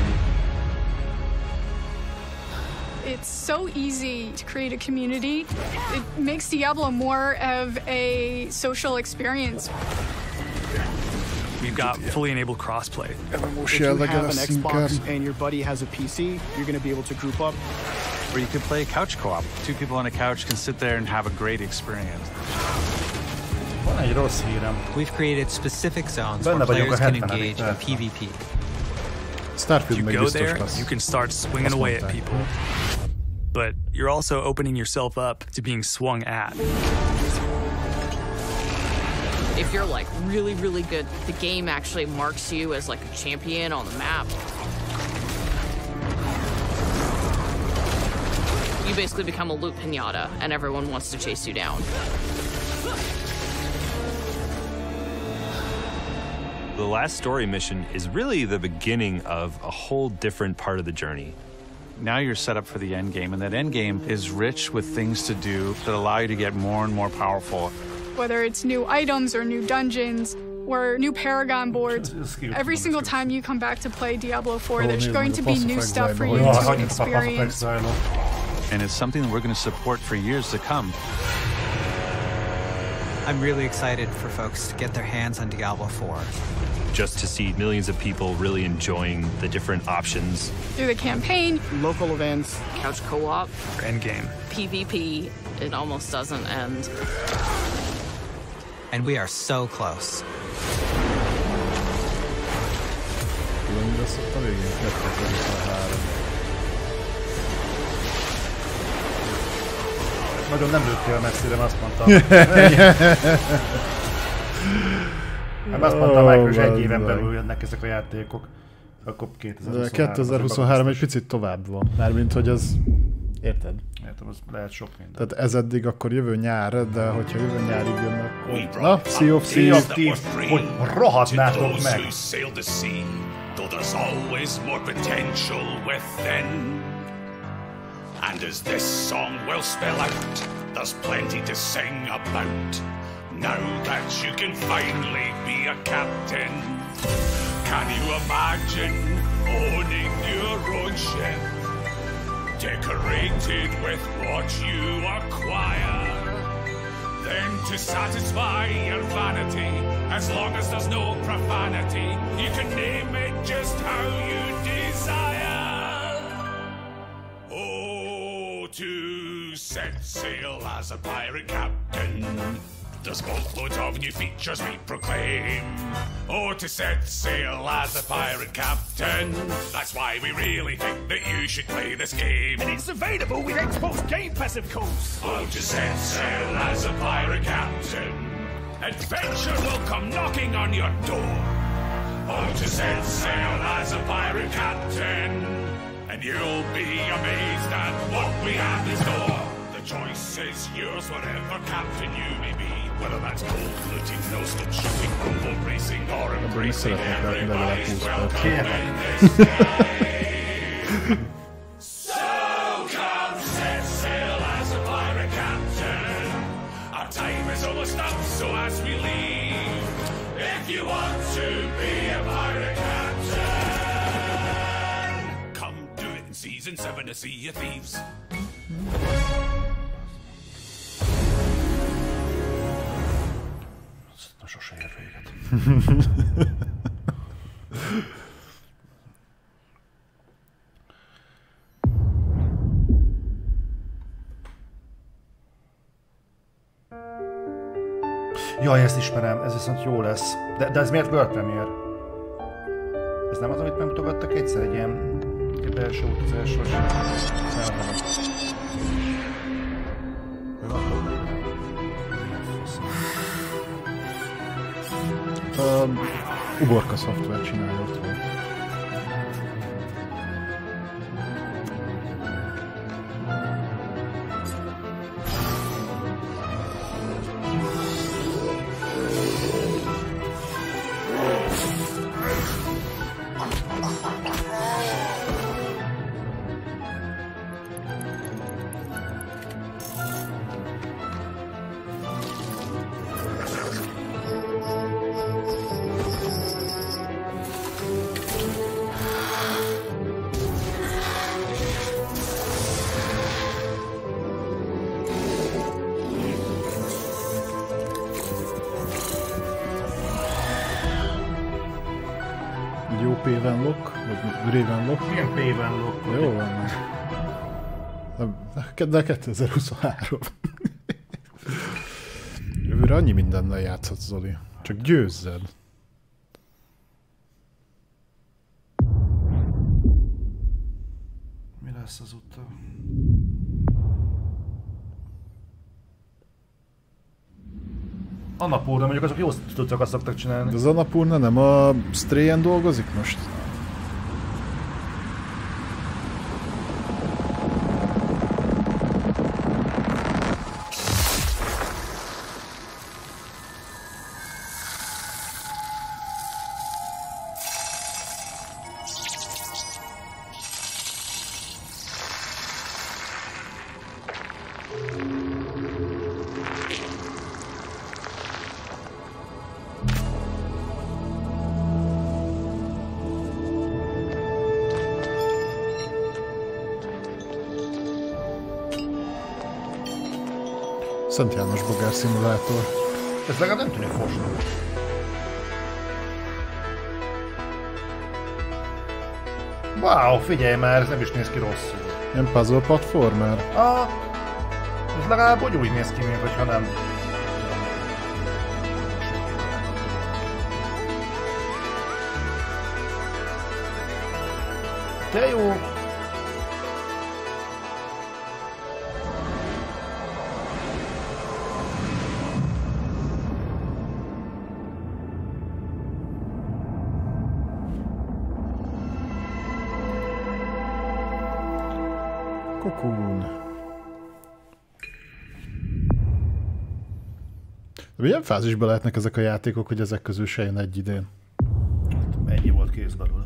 It's so easy to create a community. It makes Diablo more of a social experience. We've got fully enabled crossplay. If you have an Xbox and your buddy has a P C, you're going to be able to group up Or you could play couch co-op. Two people on a couch can sit there and have a great experience. We've created specific zones where players can engage in PvP. If you go there, you can start swinging away at people. But you're also opening yourself up to being swung at. If you're like really, really good, the game actually marks you as like a champion on the map. You basically become a loot pinata, and everyone wants to chase you down. The last story mission is really the beginning of a whole different part of the journey. Now you're set up for the end game, and that end game is rich with things to do that allow you to get more and more powerful. Whether it's new items or new dungeons or new Paragon boards, every single time you come back to play Diablo four, there's going to be new stuff for you to experience. And it's something that we're going to support for years to come. I'm really excited for folks to get their hands on Diablo four. Just to see millions of people really enjoying the different options. Through the campaign, local events, couch co-op, endgame, PvP, it almost doesn't end. And we are so close. Nagyon nem lőttél messzire, azt mondtam. Hát azt mondtam, hogy oh, egy éven belül jönnek ezek a játékok. Akkor kétezer-huszonhárom. De kétezer-huszonhárom egy picit tovább van. Mármint, hogy az... Érted? Értem, az lehet sok minden. Tehát ez eddig akkor jövő nyár, de hogyha jövő nyárig jön, akkor... Na, Sea of Thieves, hogy rohadnátok meg! Though there's always more potential within. And as this song will spell out, there's plenty to sing about. Now that you can finally be a captain, can you imagine owning your own ship, decorated with what you acquire? Then to satisfy your vanity, as long as there's no profanity, you can name it just how you desire. Oh, to set sail as a pirate captain, there's boatloads of new features we proclaim. Oh, to set sail as a pirate captain, that's why we really think that you should play this game. And it's available with Xbox Game Pass, of course. Oh, to set sail as a pirate captain, adventure will come knocking on your door. Oh, to set sail as a pirate captain, and you'll be amazed at what we have in store. The choice is yours, whatever captain you may be. Whether that's gold looting, no stop shooting, rowboat racing, or embracing everybody's welcome in this game. So come set sail as a pirate captain. Our time is almost up, so as we leave, if you want to be a pirate captain, come do it in season seven to Sea of Thieves. Sose ér véget. Jaj, ezt ismerem, ez viszont jó lesz. De, de ez miért World Premiere? Ez nem az, amit megmutogattak egyszer, egy ilyen belső utazásos... Nem, nem, nem. A Uborka Software csinálja, ott volt. Ravenlock, vagy Ravenlock. Milyen Ravenlock? Jó van. de kétezer-huszonhárom. Jövőre annyi mindennel játszhatsz, Zoli. Csak győzzed. Mi lesz azóta? Annapurna, mondjuk azok jó tudcokat szoktak csinálni. De az Annapurna nem a Strayen dolgozik most? Szent János Bogár szimulátor. Ez legalább nem tűnik fosnak. Wow, figyelj már, ez nem is néz ki rosszul. Ilyen puzzle platformer? Ah, ez legalább úgy úgy néz ki, mint hogyha nem. De jó. Cocoon. De milyen fázisban lehetnek ezek a játékok, hogy ezek közül se jön egy idén? Ennyi volt kész belőle.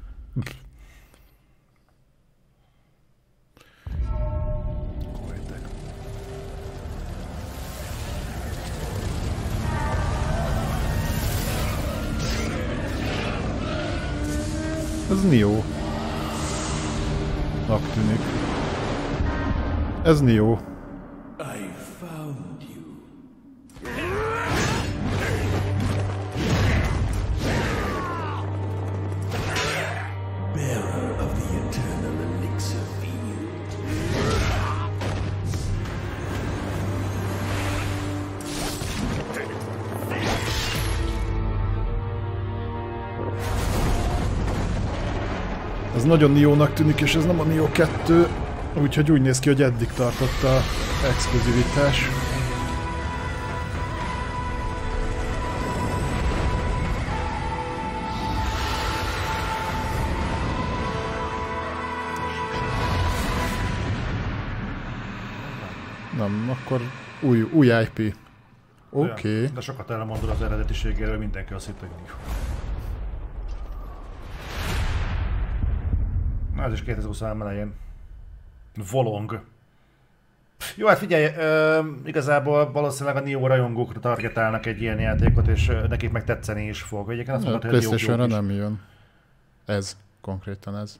Ez Nioh. Nak tűnik. Ez Nioh. I found you. Bearer of the eternal elixir field. Ez nagyon Nioh-nak tűnik, és ez nem a Nioh kettő, úgyhogy úgy néz ki, hogy eddig tartott a exkluzivitás. Nem, akkor új, új I P. Oké. Okay. De sokat elmondod az eredetiségéről, mindenki azt hitt, hogy Nioh. Na, ez is kétezer-huszonhárom elején. Volong. Jó, hát figyelj, ö, igazából valószínűleg a Nioh rajongókra targetálnak egy ilyen játékot, és nekik meg tetszeni is fog. Egyébként azt mondod, hogy PlayStation-ra nem jön. Ez, konkrétan ez.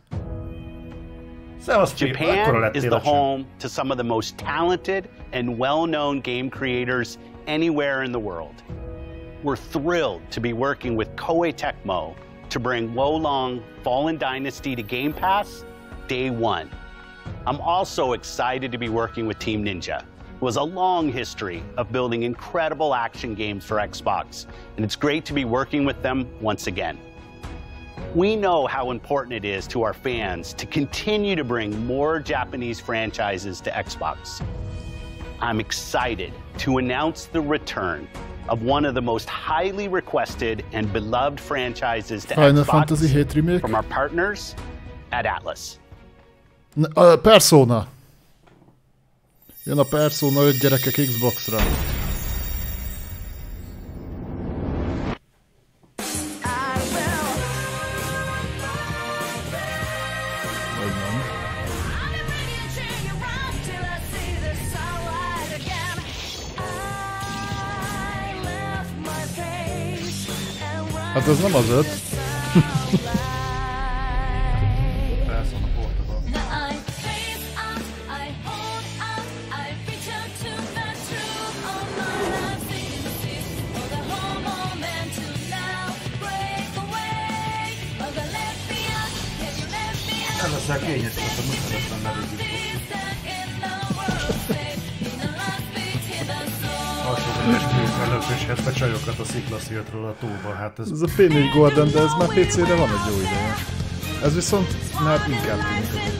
Japan is the home to some of the most talented and well-known game creators anywhere in the world. We're thrilled to be working with Koei Tecmo to bring Wo Long Fallen Dynasty to Game Pass day one. I'm also excited to be working with Team Ninja, who has a long history of building incredible action games for Xbox, and it's great to be working with them once again. We know how important it is to our fans to continue to bring more Japanese franchises to Xbox. I'm excited to announce the return of one of the most highly requested and beloved franchises to Final Xbox Fantasy hét remake from our partners at Atlas. A Persona. Jön a Persona öt gyerekek Xbox-ra. Hát ez nem az öt. Nem leszel kényes, hogy a mutatottan nevűzünk. Először be csajokat a sziklasziltről a tóba, hát ez... Ez a P négy Golden, de ez már pé cére van egy jó ideje. Ez viszont már inkább tűnik.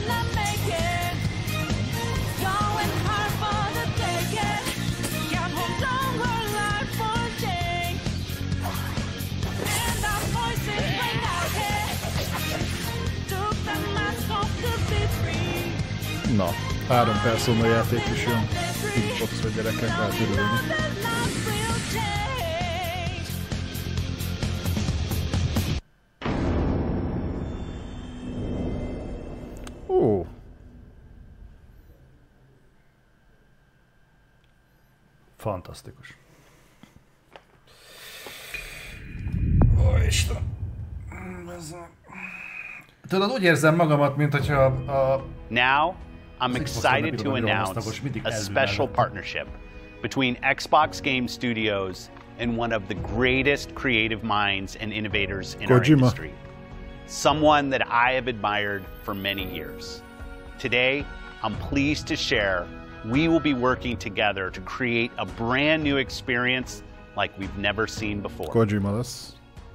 Na, három Persona játék is jön. Így fogsz, hogy gyerekek lehet örülni. Ó. Fantasztikus. Ó, Istenem. Tudod, úgy érzem magamat, mint hogyha a... Now, I'm excited to announce a special partnership between Xbox Game Studios and one of the greatest creative minds and innovators in our industry. Someone that I have admired for many years. Today, I'm pleased to share we will be working together to create a brand new experience like we've never seen before. Kojima lesz.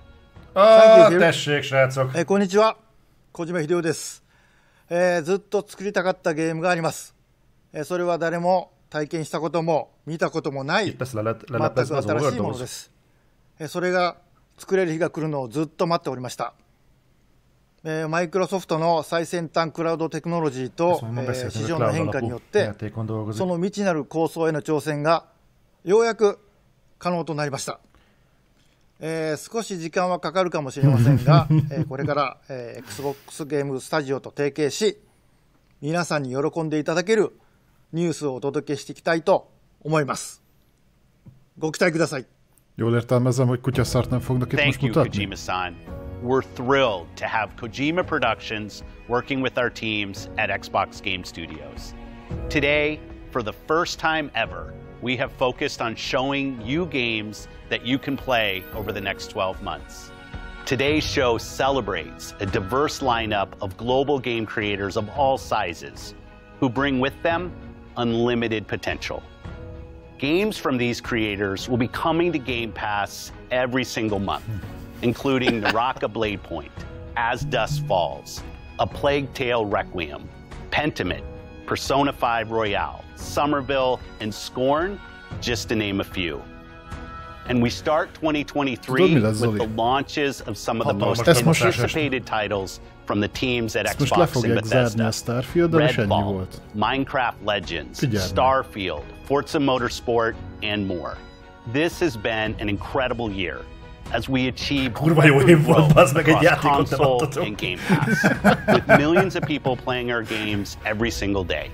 Ah, tessék, srácok! えー、こんにちは。小島秀夫です、えー。ずっと作りたかったゲームがあります。えー、それは誰も体験したことも見たこともない全く新しいものです。えー、それが作れる日が来るのをずっと待っておりました。えー、マイクロソフトの最先端クラウドテクノロジーと、えー、市場の変化によってその未知なる構想への挑戦がようやく可能となりました。えー、少し時間はかかるかもしれませんが、えー、これから、えー、Xbox ゲームスタジオと提携し皆さんに喜んでいただけるニュースをお届けしていきたいと思います。ご期待ください。 Jól értelmezem, hogy kutyaszart nem fognak itt most mutatni? Thank you, Kojima-san. We're thrilled to have Kojima Productions working with our teams at Xbox Game Studios. Today, for the first time ever, we have focused on showing you games that you can play over the next twelve months. Today's show celebrates a diverse lineup of global game creators of all sizes who bring with them unlimited potential. Games from these creators will be coming to Game Pass every single month, including Naraka Blade Point, As Dusk Falls, A Plague Tale Requiem, Pentiment, Persona five Royale, Somerville, and Scorn, just to name a few. And we start twenty twenty-three with the launches of some of the most anticipated titles from the teams at Xbox and Bethesda. Redfall, Minecraft Legends, Starfield, Forza Motorsport, and more. This has been an incredible year as we achieve growth across console and Game Pass, with millions of people playing our games every single day.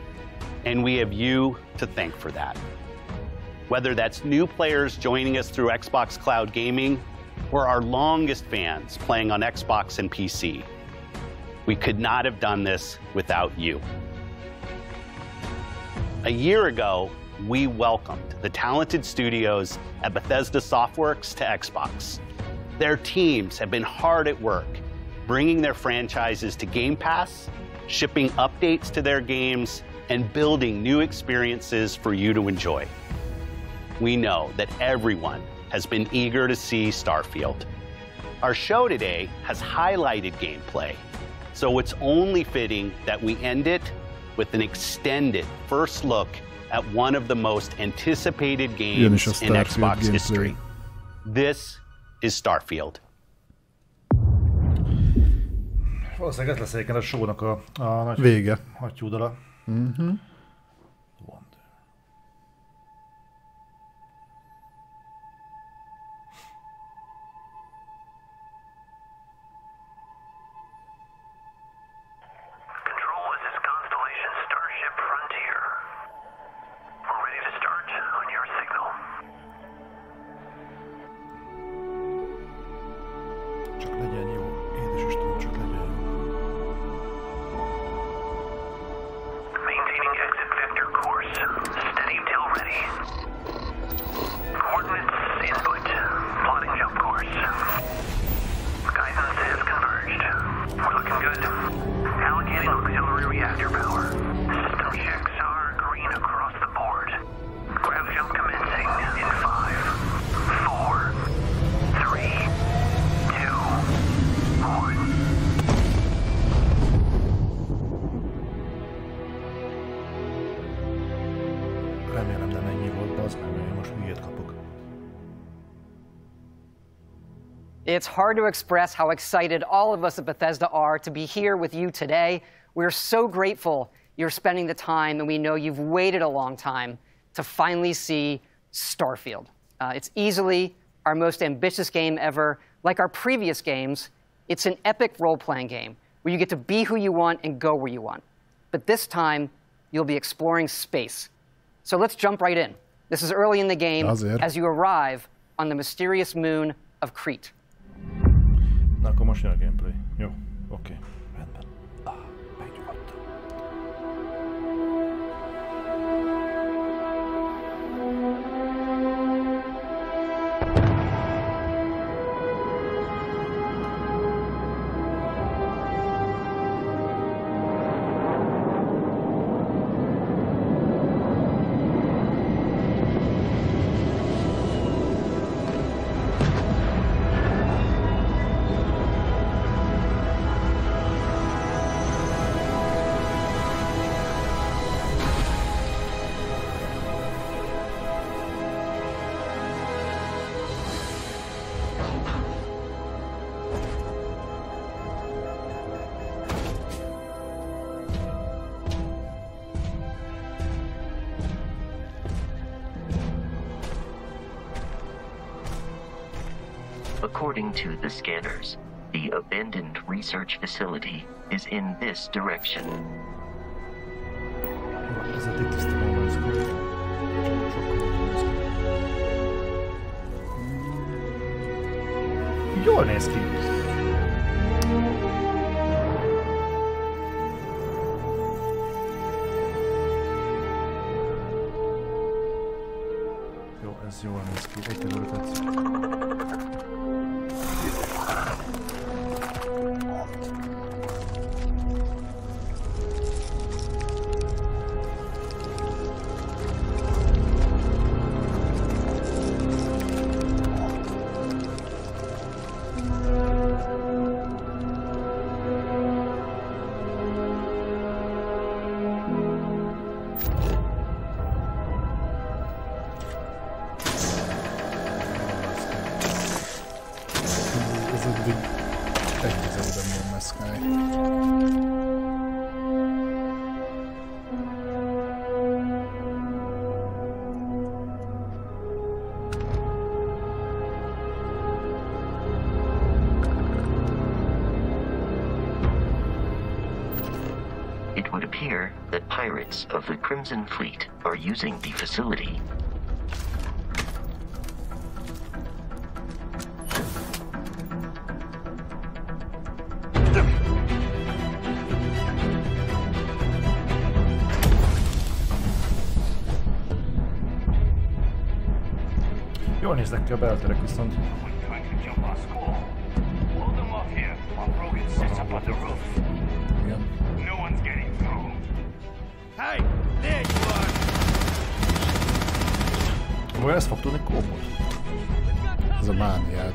And we have you to thank for that. Whether that's new players joining us through Xbox Cloud Gaming or our longest fans playing on Xbox and P C, we could not have done this without you. A year ago, we welcomed the talented studios at Bethesda Softworks to Xbox. Their teams have been hard at work, bringing their franchises to Game Pass, shipping updates to their games, and building new experiences for you to enjoy. We know that everyone has been eager to see Starfield. Our show today has highlighted gameplay, so it's only fitting that we end it with an extended first look at one of the most anticipated games in Xbox history. This is Starfield. Valószínűleg ez lesz egyébként a show-nak a, a nagy vége. Hattyúdala. Mm-hmm. Maintaining Remélem nem ennyi volt, bazd meg, mert most hülyét kapok. It's hard to express how excited all of us at Bethesda are to be here with you today. We're so grateful you're spending the time, and we know you've waited a long time to finally see Starfield. Uh, it's easily our most ambitious game ever. Like our previous games, it's an epic role-playing game where you get to be who you want and go where you want. But this time, you'll be exploring space. So let's jump right in. This is early in the game as you arrive on the mysterious moon of Crete. Na, akkor most jön a gameplay. Jó, oké. Okay. Rendben. Ah, megnyugodtam. According to the scanners, the abandoned research facility is in this direction. Jól néz ki. Jó, ez jól néz ki. Egyelőre tetszik. It would appear that pirates of the Crimson Fleet are using the facility. Jól néznek ki a belterek viszont. Vagy ezt fog tudni kópot? Ez a mániád.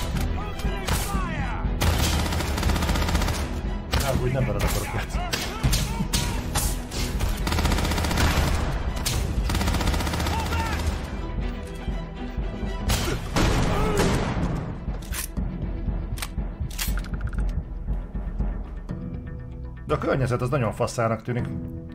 Hát úgy nem veled akarok játszani. De a környezet az nagyon fasszának tűnik.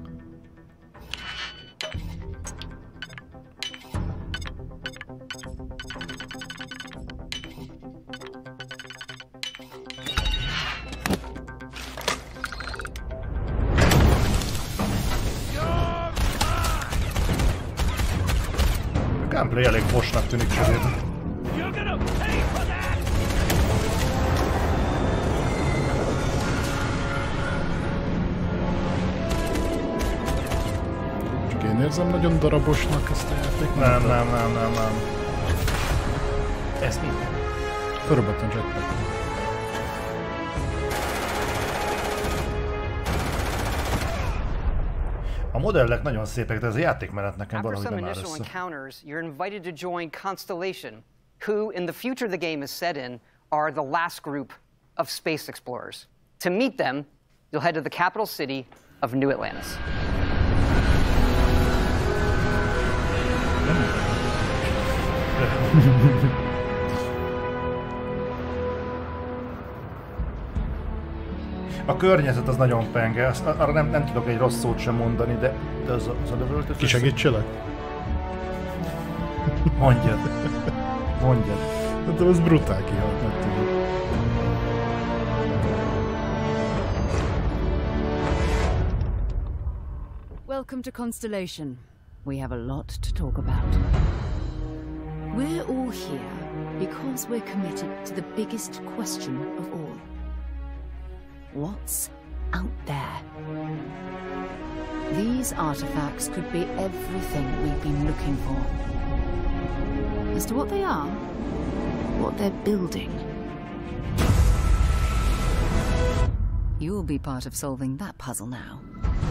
A gameplay elég fosnak tűnik cserébe. Én érzem nagyon darabosnak ezt a játékot. Nem, nem, nem, nem, nem. Ez mi? Körülbelül jetpack. A modellek nagyon szépek, de ez a játékmenet nekem After valahogy some nem áll initial össze. encounters, you're invited to join Constellation, who, in the future the game is set in, are the last group of space explorers. To meet them, you'll head to the capital city of New Atlantis. A környezet az nagyon penge, azt, arra nem, nem tudok egy rossz szót sem mondani, de, de az, az a dövöltöző... Ki segítselek? Mondjad. Mondjad. De az brutál kihalt, nem tudom. Welcome to Constellation. We have a lot to talk about. We're all here because we're committed to the biggest question of all. What's out there? These artifacts could be everything we've been looking for. As to what they are, what they're building, you'll be part of solving that puzzle now.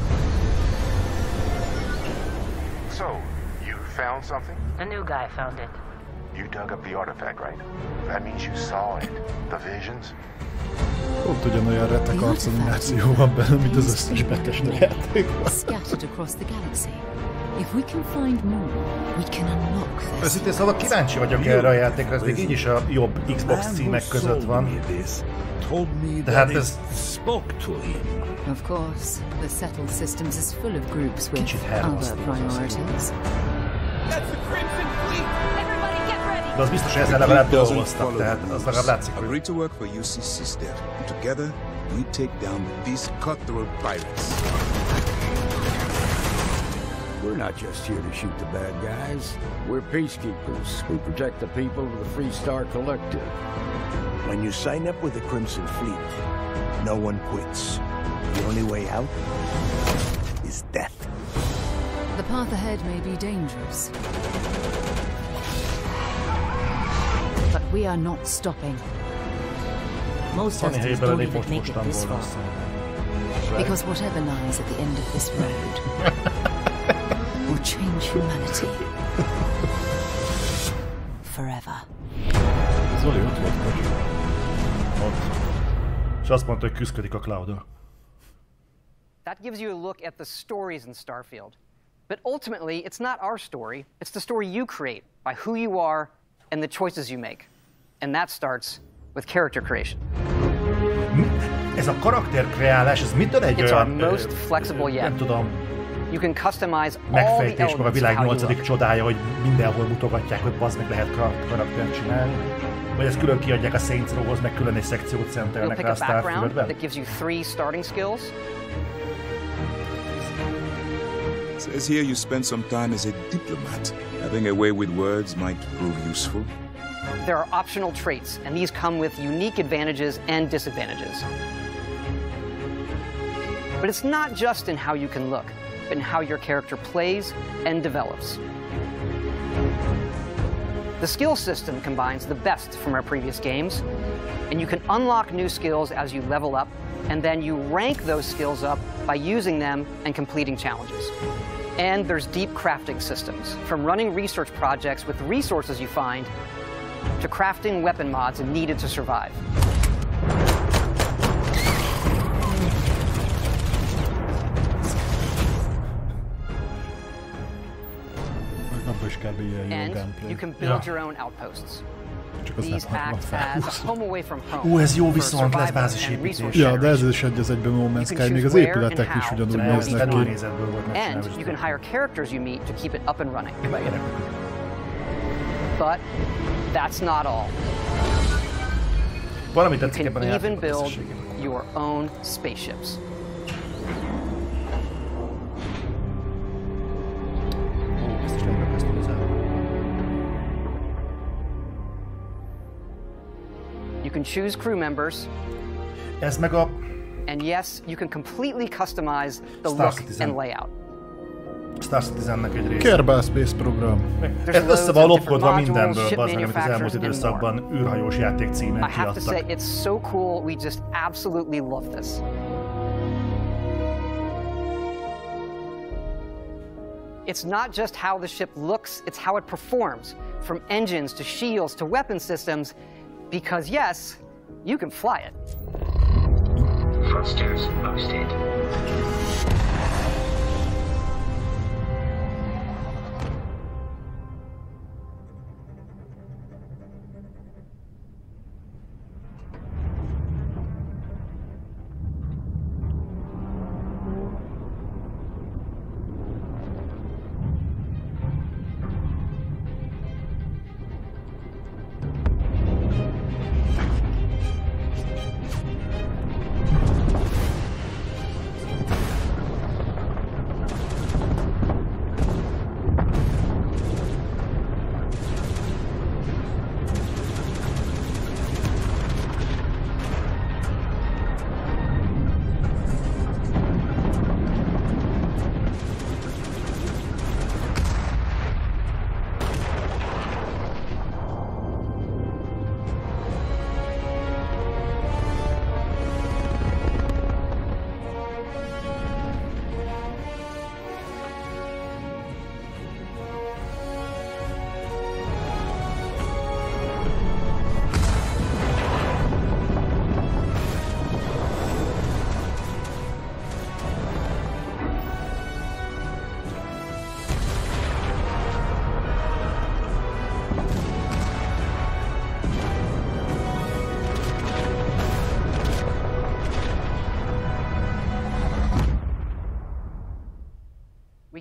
So, you found something? A new guy found it. You dug up the artifact, right? That means you saw it. The visions? Pont ugyanolyan retek arcanimáció van benne, mint az összes Bethesda játékban. Scattered across the galaxy. If we can find more, we can unlock this. Őszintén szóval kíváncsi vagyok erre a játékra, ez még így is a jobb Xbox címek között van. De hát ez... Of course, the settled systems is full of groups with other priorities. De az biztos, hogy ezzel legalább dolgoztak, tehát az legalább látszik, hogy... Agree to work for U C C STEP. Together, we take down these cutthroat pirates. We're not just here to shoot the bad guys. We're peacekeepers who protect the people of the Free Star Collective. When you sign up with the Crimson Fleet, no one quits. The only way out is death. The path ahead may be dangerous, but we are not stopping. Most husbands don't even make it this far. Because whatever lies at the end of this road will change humanity forever. Zoli ott volt, vagy? Ott. És azt mondta, hogy küszködik a Cloud-dal. That gives you a look at the stories in Starfield. But ultimately, it's not our story. It's the story you create by who you are and the choices you make. And that starts with character creation. Ez a karakterkreálás, ez mitől egy It's olyan... our most flexible yet. Nem tudom... You can customize all the megfejtés, meg a elements világ of how you nyolcadik look. csodája, hogy mindenhol mutogatják, hogy bazd meg lehet karaktert csinálni. Vagy ezt külön kiadják a Saints Row-hoz, meg külön egy szekciót You'll szentelnek pick rá a a background Starfieldben. that gives you three starting skills. It says here you spent some time as a diplomat. Having a way with words might prove useful. There are optional traits, and these come with unique advantages and disadvantages. But it's not just in how you can look, but in how your character plays and develops. The skill system combines the best from our previous games, and you can unlock new skills as you level up, and then you rank those skills up by using them and completing challenges. And there's deep crafting systems, from running research projects with resources you find, to crafting weapon mods needed to survive. And you can build your own outposts. These act as a home away from home. Ú, ez jó viszont lesz bázisépítés. Ja, de ez is egy az egyben No Man's Sky, még az épületek is ugyanúgy néznek ki. And you can hire characters you meet to keep it up and running. But that's not all. Valami You tetszik ebben a can even játékban build összességében. your own spaceships. You can choose crew members. Ez meg a... And yes, you can completely customize the Star look Citizen. and layout. Star Citizennek egy része. Kerbal Space program. Ez össze van lopkodva mindenből, bazd meg, amit az elmúlt időszakban űrhajós játék címen I have to say, kiadtak. it's so cool. We just absolutely love this. It's not just how the ship looks, it's how it performs, from engines to shields to weapon systems, because yes, you can fly it. Thrusters boosted.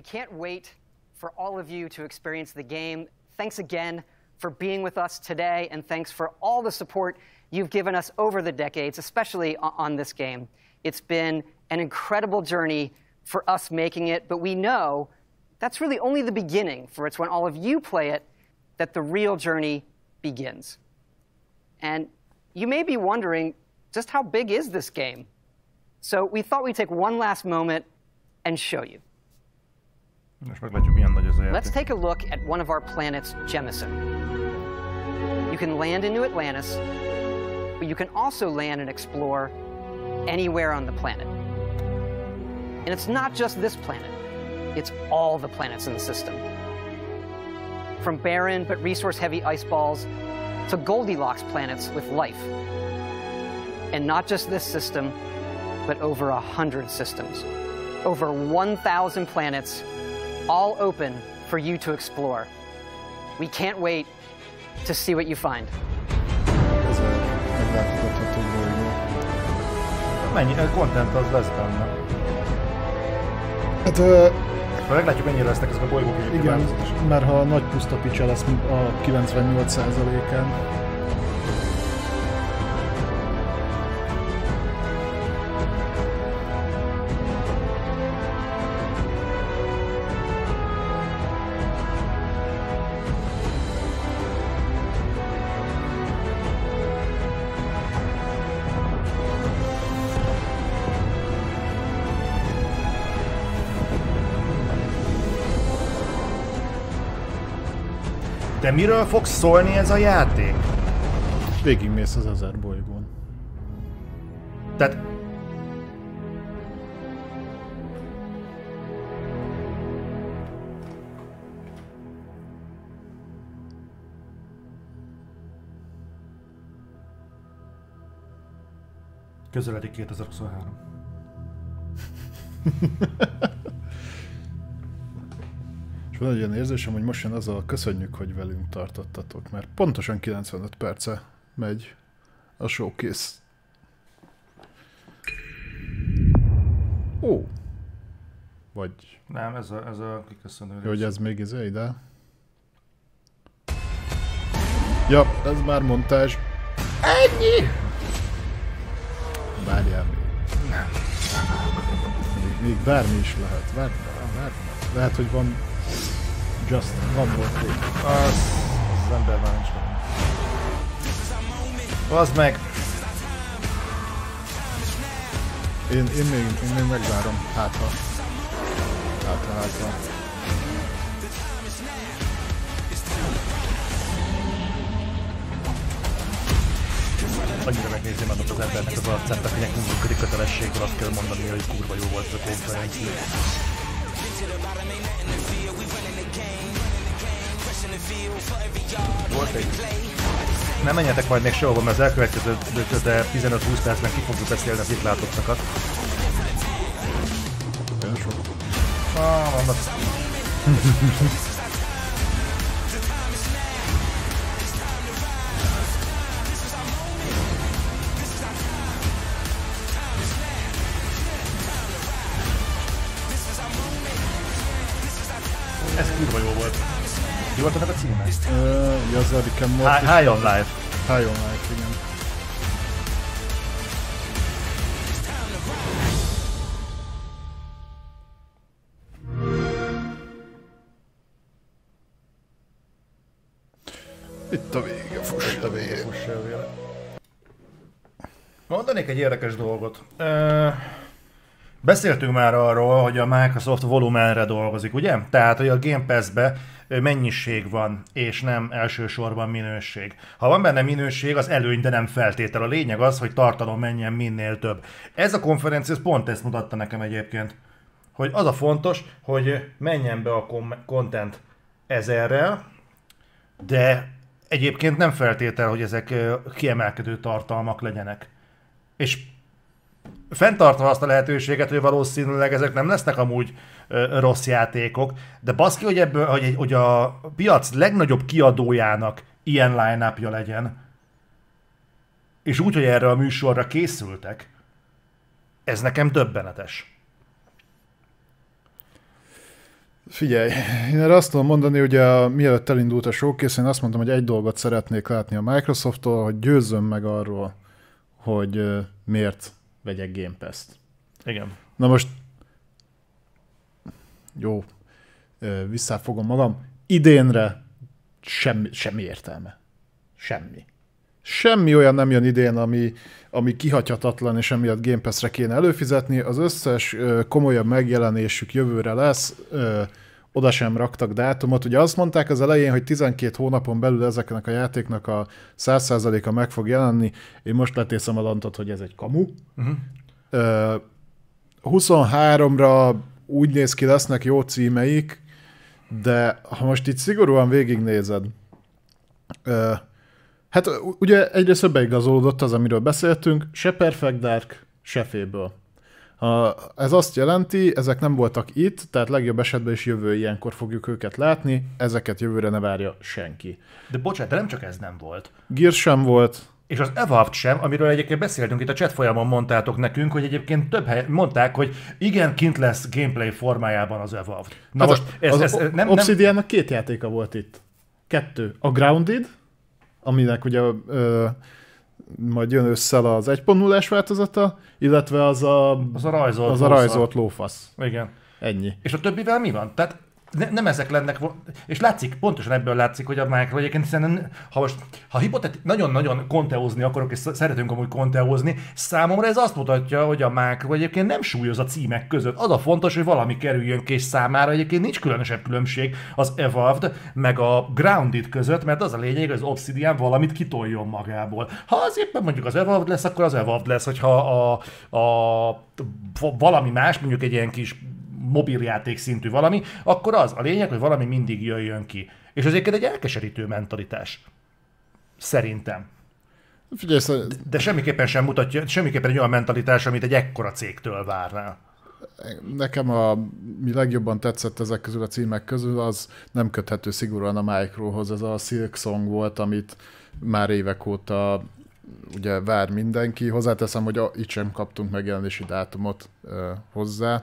can't wait for all of you to experience the game. Thanks again for being with us today, and thanks for all the support you've given us over the decades, especially on this game. It's been an incredible journey for us making it, but we know that's really only the beginning, for it's when all of you play it that the real journey begins. And you may be wondering, just how big is this game? So we thought we'd take one last moment and show you. Let's take a look at one of our planets, Jemison. You can land in New Atlantis, but you can also land and explore anywhere on the planet. And it's not just this planet, it's all the planets in the system. From barren but resource-heavy ice balls to Goldilocks planets with life. And not just this system, but over a hundred systems. Over one thousand planets, all open for you to explore. We can't wait to see what you find. Mennyi content az lesz benne? Hát... Uh, meglátjuk, mennyire lesznek ezek a bolygók. Igen, mert ha nagy puszta picsa lesz a kilencvennyolc százalékán. De miről fog szólni ez a játék? Végigmész az ezer bolygón. Tehát... Közeledik kétezer-huszonhárom. És van egy olyan érzésem, hogy most jön az a köszönjük, hogy velünk tartottatok, mert pontosan kilencvenöt perce megy a showcase. Ó! Vagy... Nem, ez a, ez a kiköszönő rész. Jó, hogy ez még izé ide. Ja, ez már montázs. Ennyi! Várjál még. Nem. Még, még bármi is lehet. Várj, várj. Lehet, hogy van just one more thing. Az... az ember már nincs benne. Az meg! Én, én, még, én még megvárom. Hátra. Hátra, hátra. Annyira megnézni annak az embernek az arcát, akinek nem működik kötelességgel, azt kell mondani, hogy kurva jó volt a konferencia. Volt egy... Nem menjetek majd még sehova, mert az elkövetkező tizenöt-húsz percben ki fogjuk beszélni az itt látottakat. Olyan sok. Ah, vannak. Ez kurva jó volt. Mi volt ennek a címe? Uh, Jazza Rick and Morty. High on Life. High on Life, igen. Itt a vége, fuss a vége. Mondanék egy érdekes dolgot. Uh, beszéltünk már arról, hogy a Microsoft volumenre dolgozik, ugye? Tehát, hogy a Game Pass-be mennyiség van, és nem elsősorban minőség. Ha van benne minőség, az előny, de nem feltétel. A lényeg az, hogy tartalom menjen minél több. Ez a konferencia ez pont ezt mutatta nekem egyébként. Hogy az a fontos, hogy menjen be a content ezerrel, de egyébként nem feltétel, hogy ezek kiemelkedő tartalmak legyenek. És fenntartva azt a lehetőséget, hogy valószínűleg ezek nem lesznek amúgy ö, rossz játékok, de baszki, hogy, ebből, hogy, egy, hogy a piac legnagyobb kiadójának ilyen line-upja legyen, és úgy, hogy erre a műsorra készültek, ez nekem döbbenetes. Figyelj, én erre azt tudom mondani, hogy a, mielőtt elindult a showcase, én azt mondtam, hogy egy dolgot szeretnék látni a Microsofttól, hogy győzzön meg arról, hogy uh, miért vegyek Game Pass-t. Igen. Na most, jó, uh, visszafogom magam, idénre semmi, semmi értelme. Semmi. Semmi olyan nem jön idén, ami, ami kihagyhatatlan, és emiatt Game Pass-re kéne előfizetni. Az összes uh, komolyabb megjelenésük jövőre lesz, uh, oda sem raktak dátumot. Ugye azt mondták az elején, hogy tizenkét hónapon belül ezeknek a játéknak a száz százaléka meg fog jelenni. Én most letészem a lantot, hogy ez egy kamu. Uh-huh. Uh, huszonháromra úgy néz ki, lesznek jó címeik, de ha most itt szigorúan végignézed, uh, hát ugye egyrészt beigazolódott az, amiről beszéltünk, se Perfect Dark, se Fable. Uh, ez azt jelenti, ezek nem voltak itt, tehát legjobb esetben is jövő ilyenkor fogjuk őket látni, ezeket jövőre ne várja senki. De bocsánat, de nem csak ez nem volt. Gears sem volt. És az Evolved sem, amiről egyébként beszéltünk, itt a chat folyamon mondtátok nekünk, hogy egyébként több helyen mondták, hogy igen, kint lesz gameplay formájában az Evolved. Na hát most ez, az ez, ez nem... Obsidiannak nem... két játéka volt itt. Kettő. A Grounded, aminek ugye ö, majd jön össze az egy pont nullás változata, illetve az a, az a rajzolt, az a rajzolt lófasz. Igen. Ennyi. És a többivel mi van? Tehát ne, nem ezek lennek, és látszik, pontosan ebből látszik, hogy a Micro egyébként, hiszen ha most, ha hipotet, nagyon-nagyon konteózni akarok, és szeretünk amúgy konteózni, számomra ez azt mutatja, hogy a Micro egyébként nem súlyoz a címek között. Az a fontos, hogy valami kerüljön ki, és számára egyébként nincs különösebb különbség az Evolved meg a Grounded között, mert az a lényeg, hogy az Obsidian valamit kitoljon magából. Ha az éppen mondjuk az Evolved lesz, akkor az Evolved lesz, hogyha a, a, a valami más, mondjuk egy ilyen kis mobiljáték szintű valami, akkor az a lényeg, hogy valami mindig jöjjön ki. És az egyébként egy elkeserítő mentalitás. Szerintem. Figyelj, szóval... de, de semmiképpen sem mutatja, semmiképpen egy olyan mentalitás, amit egy ekkora cégtől várnál. Nekem a mi legjobban tetszett ezek közül a címek közül, az nem köthető szigorúan a Microhoz. Ez a Silksong volt, amit már évek óta ugye vár mindenki. Hozzáteszem, hogy a, itt sem kaptunk megjelenési dátumot uh, hozzá.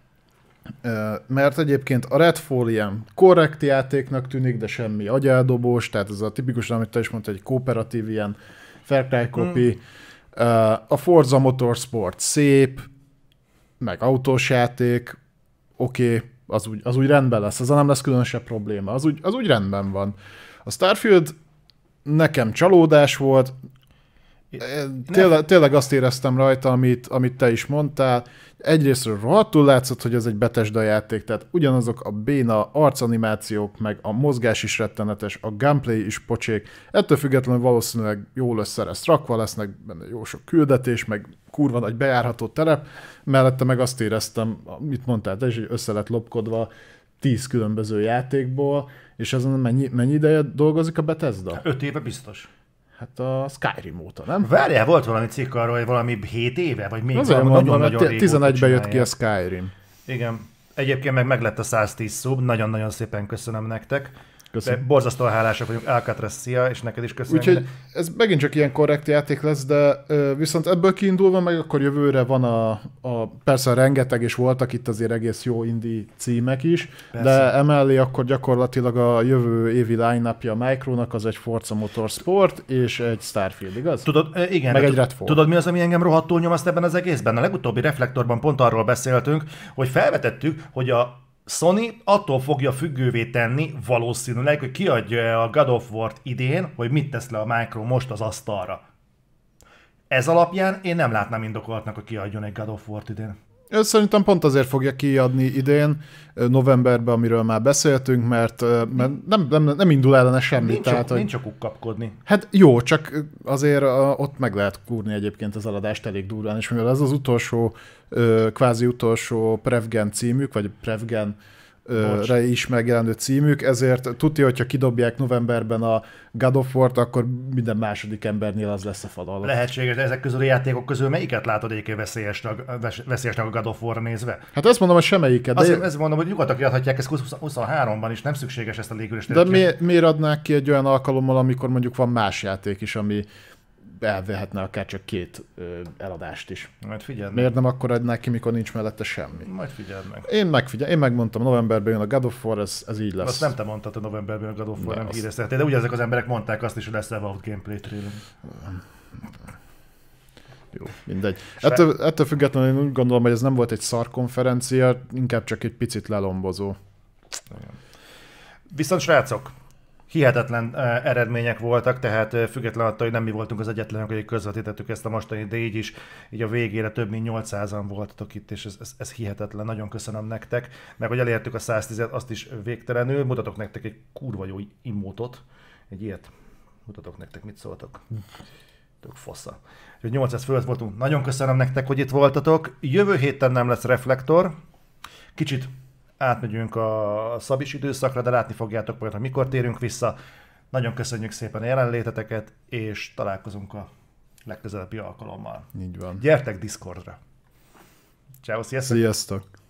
Mert egyébként a Redfall ilyen korrekt játéknak tűnik, de semmi agyeldobós, tehát ez a tipikus, amit te is mondtad, egy kooperatív ilyen Far Cry copy. Mm. A Forza Motorsport szép, meg autós játék, oké, okay, az, úgy, az úgy rendben lesz, az nem lesz különösebb probléma, az úgy, az úgy rendben van. A Starfield nekem csalódás volt, Tényleg, tényleg azt éreztem rajta, amit, amit te is mondtál. Egyrésztről rohadtul látszott, hogy ez egy Bethesda játék, tehát ugyanazok a béna arcanimációk, meg a mozgás is rettenetes, a gameplay is pocsék. Ettől függetlenül valószínűleg jól össze lesz rakva, lesznek benne jó sok küldetés, meg kurva nagy bejárható terep. Mellette meg azt éreztem, mit mondtál te is, hogy össze lett lopkodva tíz különböző játékból, és ezen mennyi, mennyi ideje dolgozik a Bethesda? Öt éve biztos. Hát a Skyrim óta, nem? Várjál, volt valami cikk arról, hogy valami hét éve, vagy még valami nagyon-nagyon tizenegyben jött ki a Skyrim. Igen. Egyébként meg meglett a száztíz szub, nagyon-nagyon szépen köszönöm nektek. Köszönöm. De borzasztóan hálásak vagyunk, Alcatraz, szia, és neked is köszönöm. Úgyhogy ez megint csak ilyen korrekt játék lesz, de viszont ebből kiindulva meg akkor jövőre van a, a persze rengeteg, és voltak itt azért egész jó indie címek is, persze. De emellé akkor gyakorlatilag a jövő évi line-upja a Micronak az egy Forza Motorsport és egy Starfield, igaz? Tudod, igen. Meg egy Redfall. Tudod, mi az, ami engem rohadtul nyomaszt ebben az egészben? A legutóbbi Reflektorban pont arról beszéltünk, hogy felvetettük, hogy a Sony attól fogja függővé tenni valószínűleg, hogy kiadja a God of War-t idén, hogy mit tesz le a Micro most az asztalra. Ez alapján én nem látnám indokoltnak, hogy kiadjon egy God of War-t idén. Ez szerintem pont azért fogja kiadni idén, novemberben, amiről már beszéltünk, mert, mert nem, nem, nem indul ellene semmi. Nincs, tehát, ok, hogy... nincs okuk kapkodni. Hát jó, csak azért ott meg lehet kúrni egyébként az eladást elég durván, és mivel ez az utolsó, kvázi utolsó Prevgen címük, vagy Prevgen re is megjelenő címük, ezért tudja, hogyha kidobják novemberben a God of War-t, akkor minden második embernél az lesz a fal alatt. Lehetséges, de ezek közül a játékok közül melyiket látod egyébként veszélyesnek, veszélyesnek a God of War-ra nézve? Hát ezt mondom, hogy semmelyiket. Azt de... mondom, hogy nyugodtan kiadhatják ezt huszonháromban is, nem szükséges ezt a légülést. De mi, miért adnák ki egy olyan alkalommal, amikor mondjuk van más játék is, ami elvehetne akár csak két ö, eladást is. Majd figyeld Miért nem akkor adnák ki, mikor nincs mellette semmi? Majd figyeld meg. Én megfigyel, én megmondtam, novemberben jön a God of War, ez, ez így lesz. Azt nem te mondtad, hogy novemberben a God of War, nem híreztettél, de ugye ezek az emberek mondták azt is, hogy lesz Evout gameplay trailer. Jó, mindegy. Ettől, ettől függetlenül én úgy gondolom, hogy ez nem volt egy szar konferencia, inkább csak egy picit lelombozó. Viszont srácok, hihetetlen uh, eredmények voltak, tehát uh, független attól, hogy nem mi voltunk az egyetlenek, akik közvetítettük ezt a mostani, de így is, így a végére több mint nyolcszázan voltatok itt, és ez, ez, ez hihetetlen, nagyon köszönöm nektek, meg hogy elértük a száztízet, azt is végtelenül, mutatok nektek egy kurva jó imótot, egy ilyet, mutatok nektek, mit szóltok. Tök fossza. Úgyhogy nyolcszáz fölött voltunk, nagyon köszönöm nektek, hogy itt voltatok, jövő héten nem lesz reflektor, kicsit átmegyünk a szabis időszakra, de látni fogjátok majd, hogy mikor térünk vissza. Nagyon köszönjük szépen a jelenléteteket, és találkozunk a legközelebbi alkalommal. Így van. Gyertek Discordra. Ciao, sziasztok! Sziasztok!